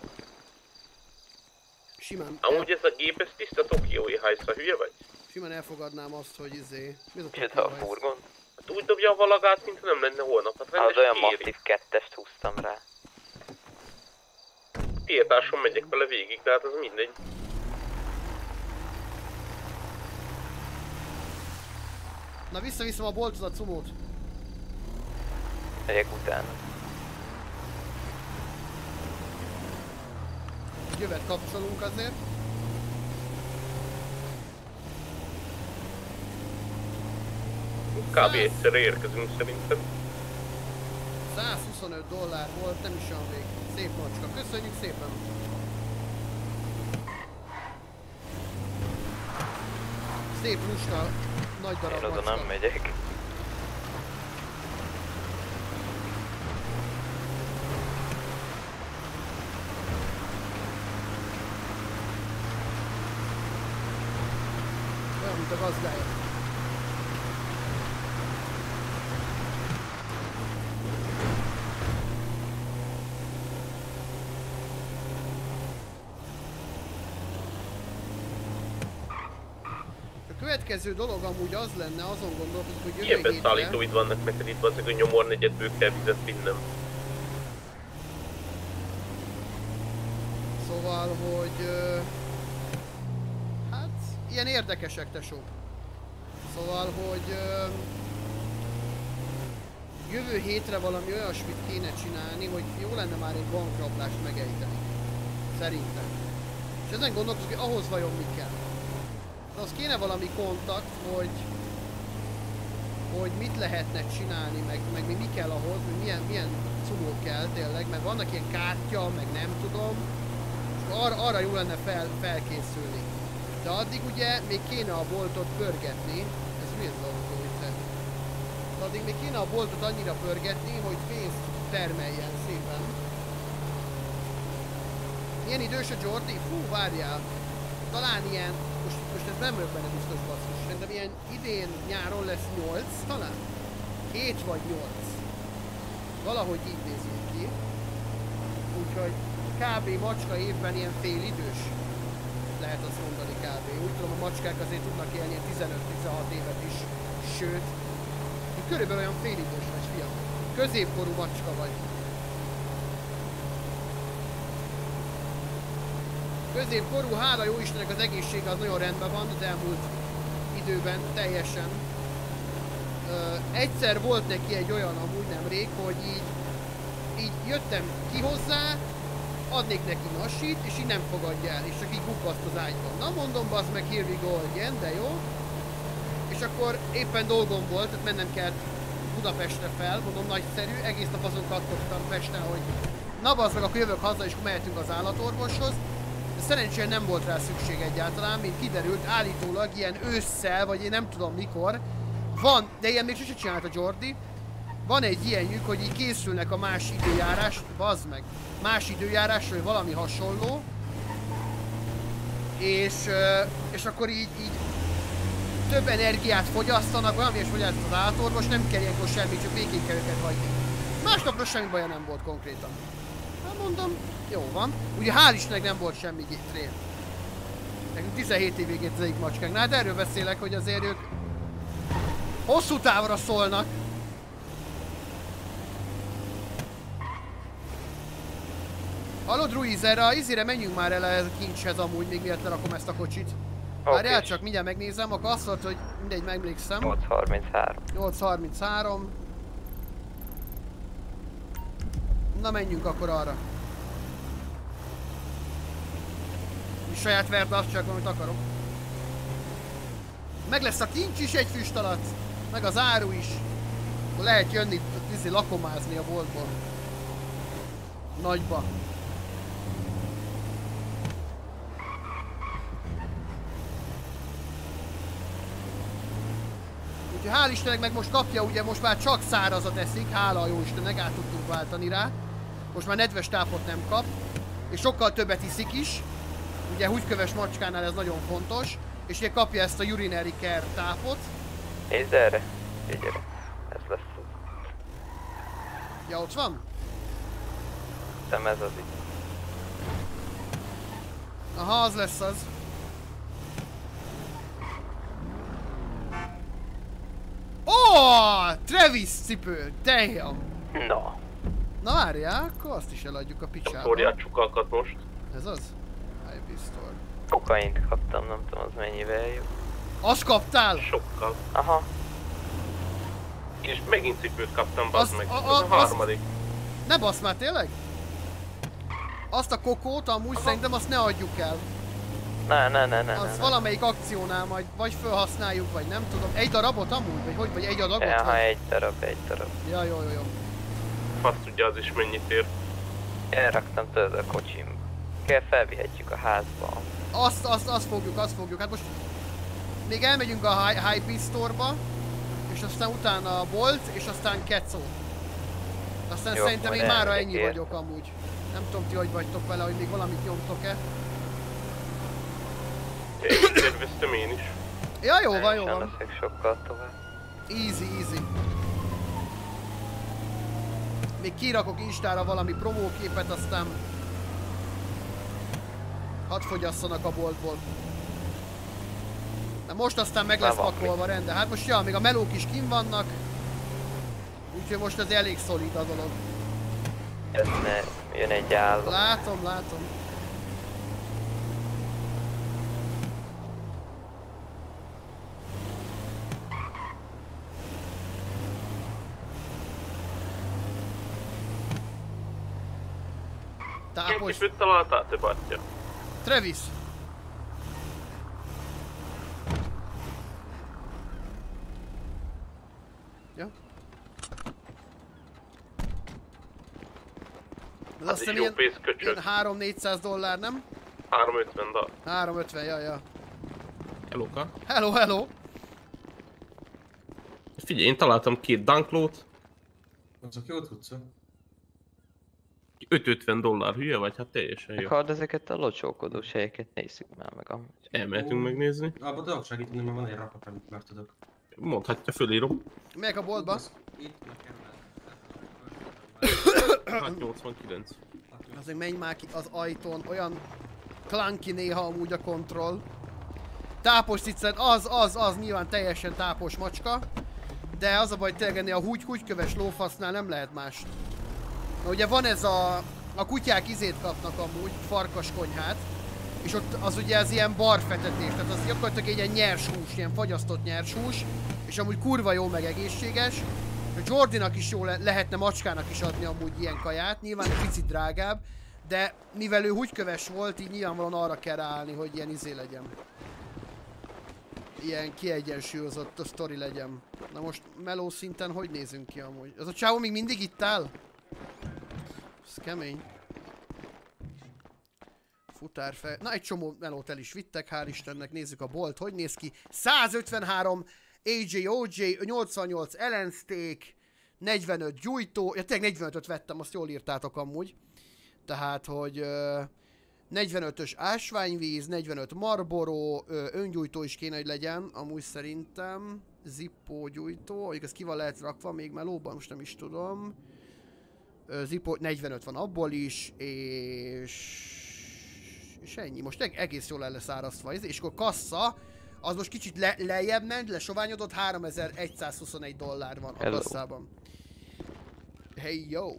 Simán. Amúgy ez a gép, ez tiszta tokiói hajszra, hülye vagy? Simán elfogadnám azt, hogy izé... Mi az a És a furgon? Hát úgy dobja a valagát, mint nem lenne holnap. Hát Az rendes olyan kéri. masszív 2-est húztam rá. Tiltáson megyek vele végig, de hát az mindegy. Na visszaviszem a boltot, a cumót. Megyek utána. Jövet kapcsolunk azért. Kb. Egyszerre érkezünk szerintem. $125 volt, nem is olyan vég. Szép macska, köszönjük szépen! Szép lusta, nagy darab Én oda macska. nem megyek. Olyan, mint a gazdája. következő dolog amúgy az lenne, azon gondolkozok, hogy Milyen beszállítóid vannak neked itt, az, hogy nyomornegyedből kell vizet vinnem. Szóval, hogy... hát, ilyen érdekesek, tesó. Szóval, hogy... jövő hétre valami olyasmit kéne csinálni, hogy jó lenne már egy bankrablást megejteni. Szerintem. És ezen gondolkozok, hogy ahhoz vajon mi kell. De az kéne valami kontakt, hogy mit lehetne csinálni, meg mi kell ahhoz, hogy milyen cumó kell tényleg, mert vannak ilyen kártya, meg nem tudom, és arra jó lenne felkészülni. De addig ugye még kéne a boltot pörgetni, ez mi az autó itt? De addig még kéne a boltot annyira pörgetni, hogy pénzt termeljen szépen. Milyen idős a Jordi? Fú, várjál! Talán ilyen, most ez nem vagyok benne biztos basszus, szerintem ilyen idén nyáron lesz 8 talán? 7 vagy 8. Valahogy így nézünk ki. Úgyhogy kb. Macska évben ilyen fél idős. Lehet azt mondani kb. Úgy tudom, a macskák azért tudnak élni 15-16 évet is. Sőt, körülbelül olyan fél idős vagy, fiam. Középkorú macska vagy. Középkorú, hála jó Istennek az egészsége az nagyon rendben van, az elmúlt időben teljesen. Egyszer volt neki egy olyan amúgy nemrég, hogy így jöttem ki hozzá, adnék neki nasit, és így nem fogadja el, és csak így bukaszt az ágyban. Na mondom, bazd meg, here we go again, de jó. És akkor éppen dolgom volt, tehát mennem kellett Budapestre fel, mondom, nagyszerű, egész nap azon kattogtam Pesten, hogy na bazd meg, akkor jövök haza, és mehetünk az állatorvoshoz. De szerencsére nem volt rá szükség egyáltalán, mint kiderült, állítólag ilyen ősszel, vagy én nem tudom mikor, van, de ilyen még sose csinált a Jordi, van egy ilyenjük, hogy így készülnek a más időjárás, bazd meg, más időjárásra, vagy valami hasonló, és akkor így több energiát fogyasztanak, valami és fogyaszt az állatorvos, nem kell ilyenkor semmit, csak végig kell őket hagyni. Másnapra semmi baja nem volt konkrétan. Hát mondom, jó van. Ugye hál' Istennek nem volt semmi gétré. Nekünk 17 évig ért az egyik macskánknál, de erről beszélek, hogy azért ők hosszú távra szólnak. Hallod, Ruiz, erre a izére menjünk már el a kincshez amúgy, még miatt lerakom ezt a kocsit. Várjál csak, mindjárt megnézem, akkor azt mondta, hogy mindegy, megemlékszem. 8.33. 8.33. Na menjünk akkor arra. És saját verte azt csak, amit akarok. Meg lesz a kincs is egy füst alatt, meg az áru is. Lehet jönni, lakomázni a boltból. Nagyba. Úgyhogy hál' Istennek meg most kapja, ugye most már csak szárazat eszik, hála a jó Istennek, át tudtunk váltani rá. Most már nedves tápot nem kap, és sokkal többet iszik is. Ugye húgyköves macskánál ez nagyon fontos, és ugye kapja ezt a urinary care tápot. Nézd erre, gyere, ez lesz az. Ja, ott van? Nem ez az itt. Aha, az lesz az. Oh, Travis cipő, damn! No. Na várjál, akkor azt is eladjuk a picsába. Szórját csukalkat most. Ez az? IP Store. Kokaint kaptam, nem tudom az mennyivel jó. Azt kaptál? Sokkal. Aha. És megint cipőt kaptam, bazd meg. Ez a harmadik. Ne basz már, tényleg? Azt a kokót amúgy szerintem azt ne adjuk el. Ne. Az valamelyik akciónál majd vagy felhasználjuk, vagy nem tudom. Egy darabot amúgy? Vagy hogy? Vagy egy adagot? Ja, egy darab. Ja, jó. Fasz tudja az is mennyit ér. Elraktam tőle a kocsimba. Kell felvihetjük a házba. Azt fogjuk. Hát most még elmegyünk a Hype Store-ba, és aztán utána a Bolt, és aztán Kecó. Aztán jó, szerintem én mára ennyi vagyok amúgy. Nem tudom ti, hogy vagytok vele, hogy még valamit nyomtok-e. Terveztem én is. Ja, jó van. leszek sokkal tovább. Easy. Még kirakok Instára valami promóképet, aztán hadd fogyasszanak a boltból. Hát most aztán meg lesz pakolva rendben. Hát most ja, még a melók is kint vannak. Úgyhogy most ez elég szolid a dolog. Jön egy álló. Látom. Tápos... Mit találtál te, Batya? Travis! Ja. Ez azt hiszem ilyen $300-400, nem? $350. 350, ja. Hello-ka. Hello. Figyelj, én találtam 2 dunklót. Azok jó cuccok. $550, hülye vagy? Hát teljesen jó. Meghald ezeket a locsókodós helyeket nézzük már meg amúgy. Elmehetünk megnézni. Abba tudok segíteni, mert van egy rakat, amit meg tudok. Mondhatja, fölírom. Melyek a boltba? Itt nekem Hát 89. Azért menj már ki az ajtón, olyan clunky néha amúgy a kontroll. Tápos cicced, az nyilván teljesen tápos macska. De az a baj, tényleg ennél a húgyköves lófasznál nem lehet más. Na ugye van ez a kutyák izét kapnak amúgy, farkaskonyhát. És ott az ugye az ilyen barfetetés, tehát az gyakorlatilag egy ilyen nyers hús, ilyen fagyasztott nyers hús. És amúgy kurva jó meg egészséges. A Jordinak is jó lehetne macskának is adni amúgy ilyen kaját, nyilván egy picit drágább. De mivel ő húgyköves volt, így nyilvánvalóan arra kell ráállni, hogy ilyen izé legyen. Ilyen kiegyensúlyozott a sztori legyen. Na most meló szinten hogy nézünk ki amúgy? Az a csávó még mindig itt áll? Ez kemény. Futárfej. Na egy csomó melót el is vittek, hál' Istennek. Nézzük a bolt, hogy néz ki. 153 AJ, 88 Ellen Steak, 45 gyújtó. Ja tényleg 45-öt vettem, azt jól írtátok amúgy. Tehát, hogy 45-ös ásványvíz, 45 Marlboro, öngyújtó is kéne, hogy legyen, amúgy szerintem. Zippo gyújtó, hogy ez ki van lehet rakva még melóban, most nem is tudom. Zippo 45 van abból is, és ennyi. Most egész jól el lesz árasztva. És akkor kassa, az most kicsit lejjebb ment, lesoványodott, $3121 van a kasszában. Hey yo!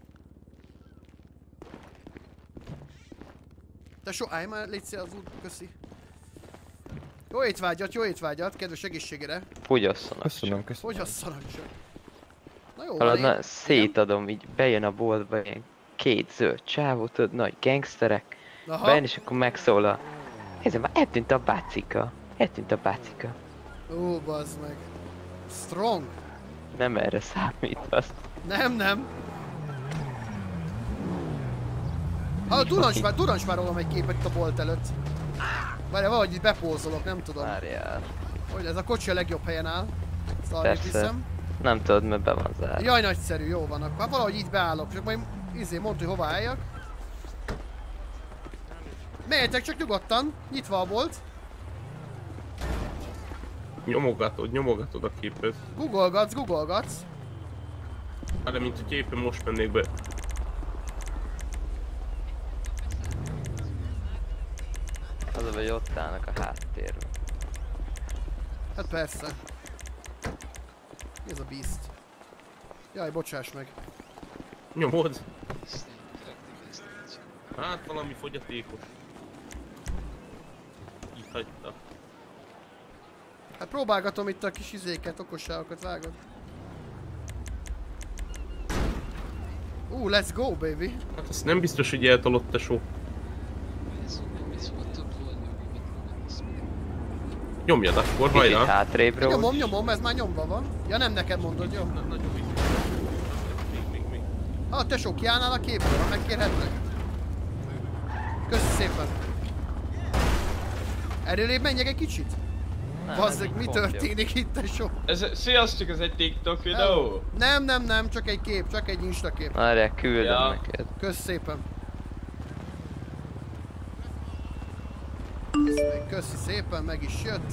Tesó, állj már, légy szél az út, köszi. Jó étvágyat, kedves egészségére. Fogyasszanak. Köszönöm. Fogyasszanak csak. Na jó, hallod, na, szétadom, így bejön a boltba ilyen 2 zöld csávó, tudod, nagy gangsterek. Bejön és akkor megszólal. Nézzem már, eltűnt a bácika. Ó, bazd meg. Strong. Nem erre számítasz. Nem. Ha Durancsvárolom egy képet itt a bolt előtt. Várjál, valahogy itt bepózolok, nem tudom. Várjál. Hogy ez a kocsi a legjobb helyen áll. Persze. Hiszem. Nem tudod, mert be van zárva. Jaj, nagyszerű, jó van. Akkor valahogy így beállok. Csak majd mondd, hogy hova álljak. Menjetek csak nyugodtan. Nyitva a bolt. Nyomogatod a képet. Googolgatsz. De mint hogy éppen most mennék be. Az a vagy ott állnak a háttérben. Hát persze. Mi ez a beast? Jaj, bocsáss meg. Nyomod? Hát valami fogyatékos. Itt hagyta. Hát próbálgatom itt a kis izéket, okosságokat, vágod. Let's go, baby! Hát azt nem biztos, hogy eltolott, tesó. Nyomjad akkor, hajrá! Hátrébről. Nyomom, ez már nyomva van. Ja, nem neked mondod, jó? Még. Ha, tesó, kiállnál a képből, ha megkérhetlek? Köszi szépen! Erőlébb menjek egy kicsit? Bazzeg, mi történik itt, tesó? Sziasztok, ez egy TikTok videó? Nem, csak egy kép, csak egy Insta kép. Várjál, küldöm neked. Kösz szépen. Köszi szépen, meg is jött.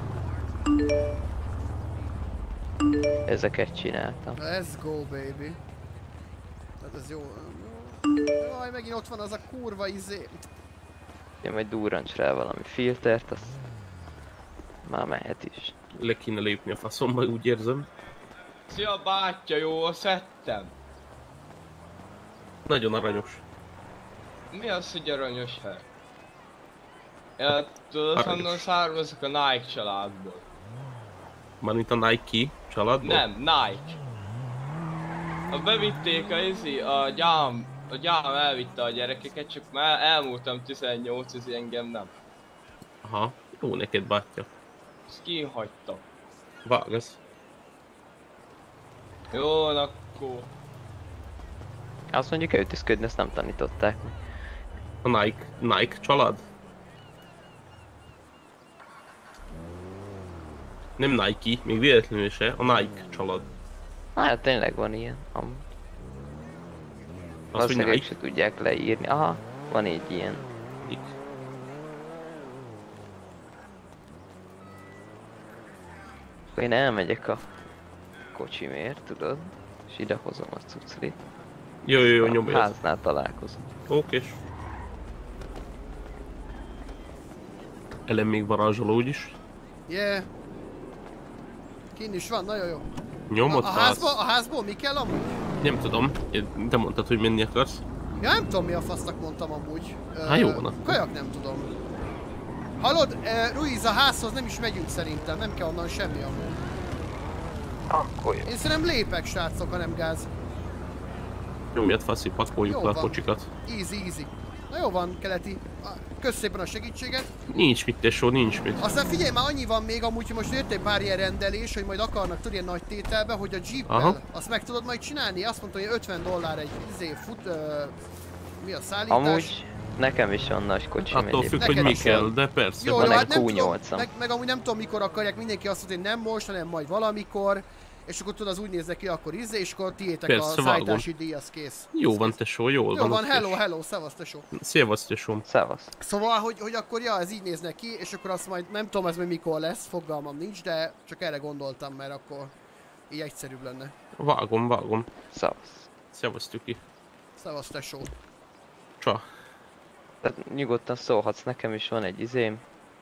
Ezeket csináltam. Let's go, baby. Hát ez jó. Jaj, megint ott van az a kurva izé. Én majd durrancs rá valami filtert, azt... Már mehet is. Le kéne lépni a faszomba, úgy érzem. Szia bátya, jól szedtem. Nagyon aranyos. Mi az, hogy aranyos hely? Ja, tudod, honnan származok a Nike családból. Mármint a Nike családból? Nem, Nike. Bevitték a gyám elvitte a gyerekeket, csak már elmúltam 18, ez engem nem. Aha, jó neked bátya. Ezt kihagytam. Vágasz. Jó, akkor... Azt mondjuk öltözködni, ezt nem tanították. A Nike család? Nem Nike, még véletlenül se, a Nike család. Hát tényleg van ilyen. Valószínűleg ők se tudják leírni. Aha, van egy ilyen. Én elmegyek a kocsimért, tudod? És idehozom a cuclit. Jó, nyomj. A háznál találkozunk. Okés. Elem még varázsoló úgyis. Yeah. Kint is van, nagyon jó. Nyomod a házból mi kell amúgy? Nem tudom, te mondtad, hogy menni akarsz. Ja, nem tudom mi a fasznak mondtam amúgy. Hát jó van akkor. Kajak nem tudom. Hallod, Ruiz, a házhoz nem is megyünk szerintem, nem kell onnan semmi amúgy. Akkor jó. Én szerintem lépek, srácok, ha nem gáz. Nyomjad faszi, pakoljuk le a kocsikat. Easy. Na jó van, Keleti. Kösz szépen a segítséget. Nincs mit, tesó, nincs mit. Aztán figyelj, már annyi van még amúgy, hogy most jött egy pár ilyen rendelés, hogy majd akarnak tudni ilyen nagy tételbe, hogy a Jeep-el, azt meg tudod majd csinálni? Azt mondta, hogy $50 egy mi a szállítás? Amúgy nekem is van nagy kocsim egyébként. Attól függ, hogy mi kell, de persze. Jó, van hát egy nem Q8-am. tudom, meg amúgy nem tudom mikor akarják, mindenki azt mondja, hogy nem most, hanem majd valamikor. És akkor tudod, az úgy néznek ki, akkor és akkor tiétek persze, a szállítási díj, az kész. Jó van, tesó, jól van. Jó van, hello, szevasz, tesó. Szevasz, tesóm. Szevasz. Szóval, hogy akkor ja, ez így néznek ki, és akkor azt majd, nem tudom ez még mikor lesz, fogalmam nincs, de csak erre gondoltam, mert akkor így egyszerűbb lenne. Vágom. Szevasz. Szevasz, Tüki. Szevasz, tesó. Csa. Tehát nyugodtan szólhatsz, nekem is van egy izém.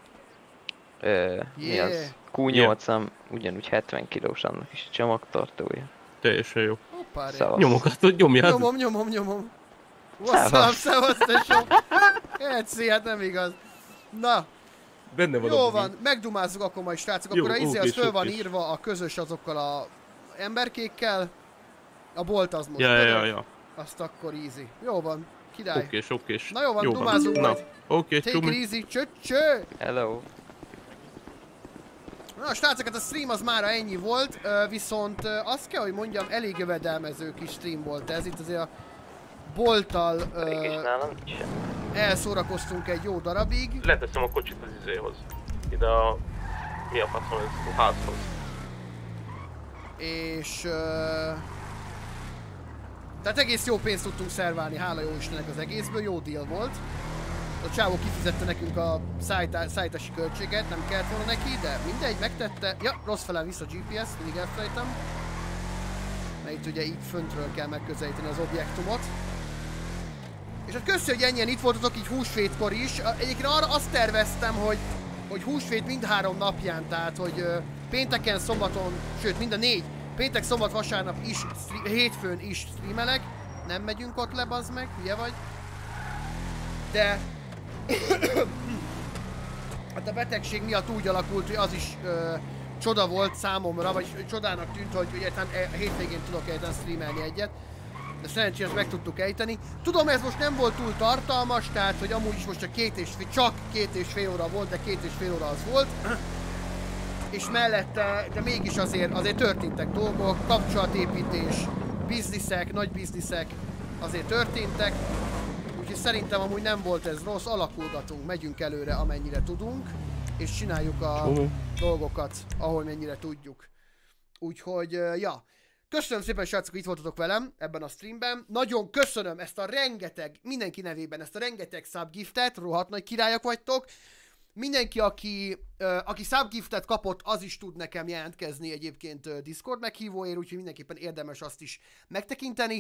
Mi az? Q8-am, ugyanúgy 70 kilós, annak is csomagtartója. Teljesen jó. Szevasz. Nyomokat, nyomjad. Nyomom. Szevasz, tesó. Egyszer, hát nem igaz. Na. Benne van. Jó van, megdumázzuk akkor majd, srácok. Akkor az az föl van írva a közös azokkal a emberkékkel. A bolt az most. Ja. Azt akkor easy. Jó van, király. Okés. Na jó van, dumázunk majd. Oké, Take it easy, cső. Hello. Na srácok, hát a stream az mára ennyi volt, viszont azt kell, hogy mondjam, elég jövedelmező kis stream volt ez. Itt azért a bolttal elszórakoztunk egy jó darabig. Leteszem a kocsit az izéhoz. Ide a... mi a faszom ez? A házhoz. És... tehát egész jó pénzt tudtunk szerválni, hála jó Istennek az egészből, jó deal volt. A csávó kifizette nekünk a szállítási költséget, nem kellett volna neki, de mindegy, megtette. Ja, rossz felem vissza GPS, mindig elfelejtem. Mert itt ugye így föntről kell megközelíteni az objektumot. És hát köszönjük, hogy ennyien itt voltatok így húsvétkor is. Egyébként arra azt terveztem, hogy húsvét mindhárom napján, tehát hogy pénteken, szombaton, sőt mind a 4, péntek, szombat, vasárnap is, hétfőn is streamelek. Nem megyünk ott le, bazd meg, ugye vagy? De... hát a betegség miatt úgy alakult, hogy az is csoda volt számomra, vagy csodának tűnt, hogy hétvégén tudok egyáltalán streamelni egyet. De szerencsére ezt meg tudtuk ejteni. Tudom, ez most nem volt túl tartalmas, tehát hogy amúgy is most csak 2,5 óra volt, de 2,5 óra az volt. És mellette, de mégis azért történtek dolgok, kapcsolatépítés, bizniszek, nagy bizniszek azért történtek. Úgyhogy szerintem amúgy nem volt ez rossz, alakulgatunk, megyünk előre amennyire tudunk, és csináljuk a dolgokat, ahol mennyire tudjuk. Úgyhogy, ja. Köszönöm szépen, srácok, hogy itt voltatok velem ebben a streamben. Nagyon köszönöm ezt a rengeteg, mindenki nevében ezt a rengeteg subgiftet, rohadt nagy királyok vagytok. Mindenki, aki subgiftet kapott, az is tud nekem jelentkezni egyébként Discord meghívóért, úgyhogy mindenképpen érdemes azt is megtekinteni.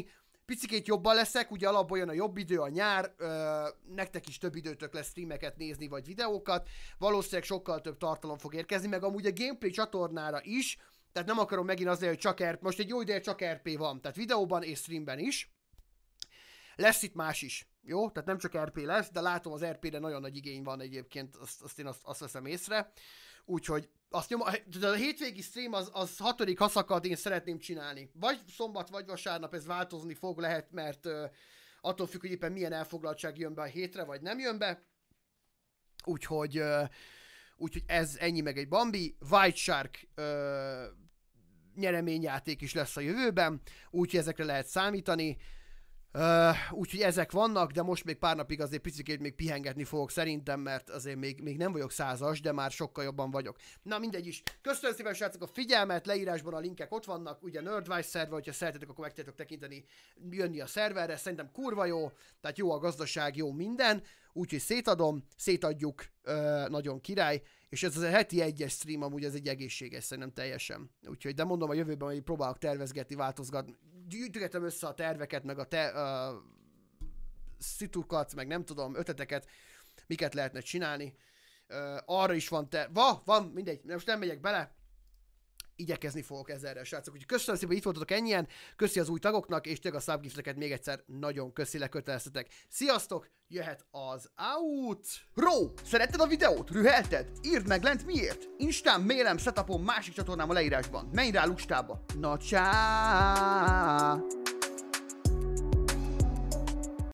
picikét jobban leszek, ugye alapból jön a jobb idő, a nyár, nektek is több időtök lesz streameket nézni, vagy videókat, valószínűleg sokkal több tartalom fog érkezni, meg amúgy a gameplay csatornára is, tehát nem akarom megint azért, hogy csak RP, most egy jó ideje csak RP van, tehát videóban és streamben is. Lesz itt más is, jó? Tehát nem csak RP lesz, de látom az RP-re nagyon nagy igény van egyébként, azt én azt veszem észre. Úgyhogy azt a hétvégi stream az 6. haszakad én szeretném csinálni. Vagy szombat, vagy vasárnap ez változni fog, lehet, mert attól függ, hogy éppen milyen elfoglaltság jön be a hétre, vagy nem jön be. Úgyhogy ez ennyi meg egy Bambi. White Shark nyereményjáték is lesz a jövőben, úgyhogy ezekre lehet számítani. Úgyhogy ezek vannak, de most még pár napig azért picikét még pihengetni fogok szerintem, mert azért még nem vagyok 100-as, de már sokkal jobban vagyok. Na mindegy is. Köszönöm szépen srácok a figyelmet, leírásban a linkek ott vannak, ugye Nerdwise szerver, hogyha szeretetek, akkor meg tudjátok tekinteni, jönni a szerverre, szerintem kurva jó, tehát jó a gazdaság, jó minden, úgyhogy szétadjuk, nagyon király, és ez az a heti egyes stream amúgy ez egy egészséges, szerintem teljesen. Úgyhogy, de mondom a jövőben, hogy próbálok tervezgetni, változgatni, gyűjtögetem össze a terveket, meg a szitukat, meg nem tudom, ötleteket, miket lehetne csinálni. Arra is van van, mindegy, most nem megyek bele. Igyekezni fogok ezerre, srácok. Úgyhogy köszönöm szépen, hogy itt voltatok ennyien. Köszi az új tagoknak, és tényleg a subgifteket még egyszer nagyon köszi, leköteleztetek. Sziasztok, jöhet az outro! Szeretted a videót? Rühelted? Írd meg lent miért? Instán, mailem, setupom, másik csatornám a leírásban. Menj rá lustába. Na csá!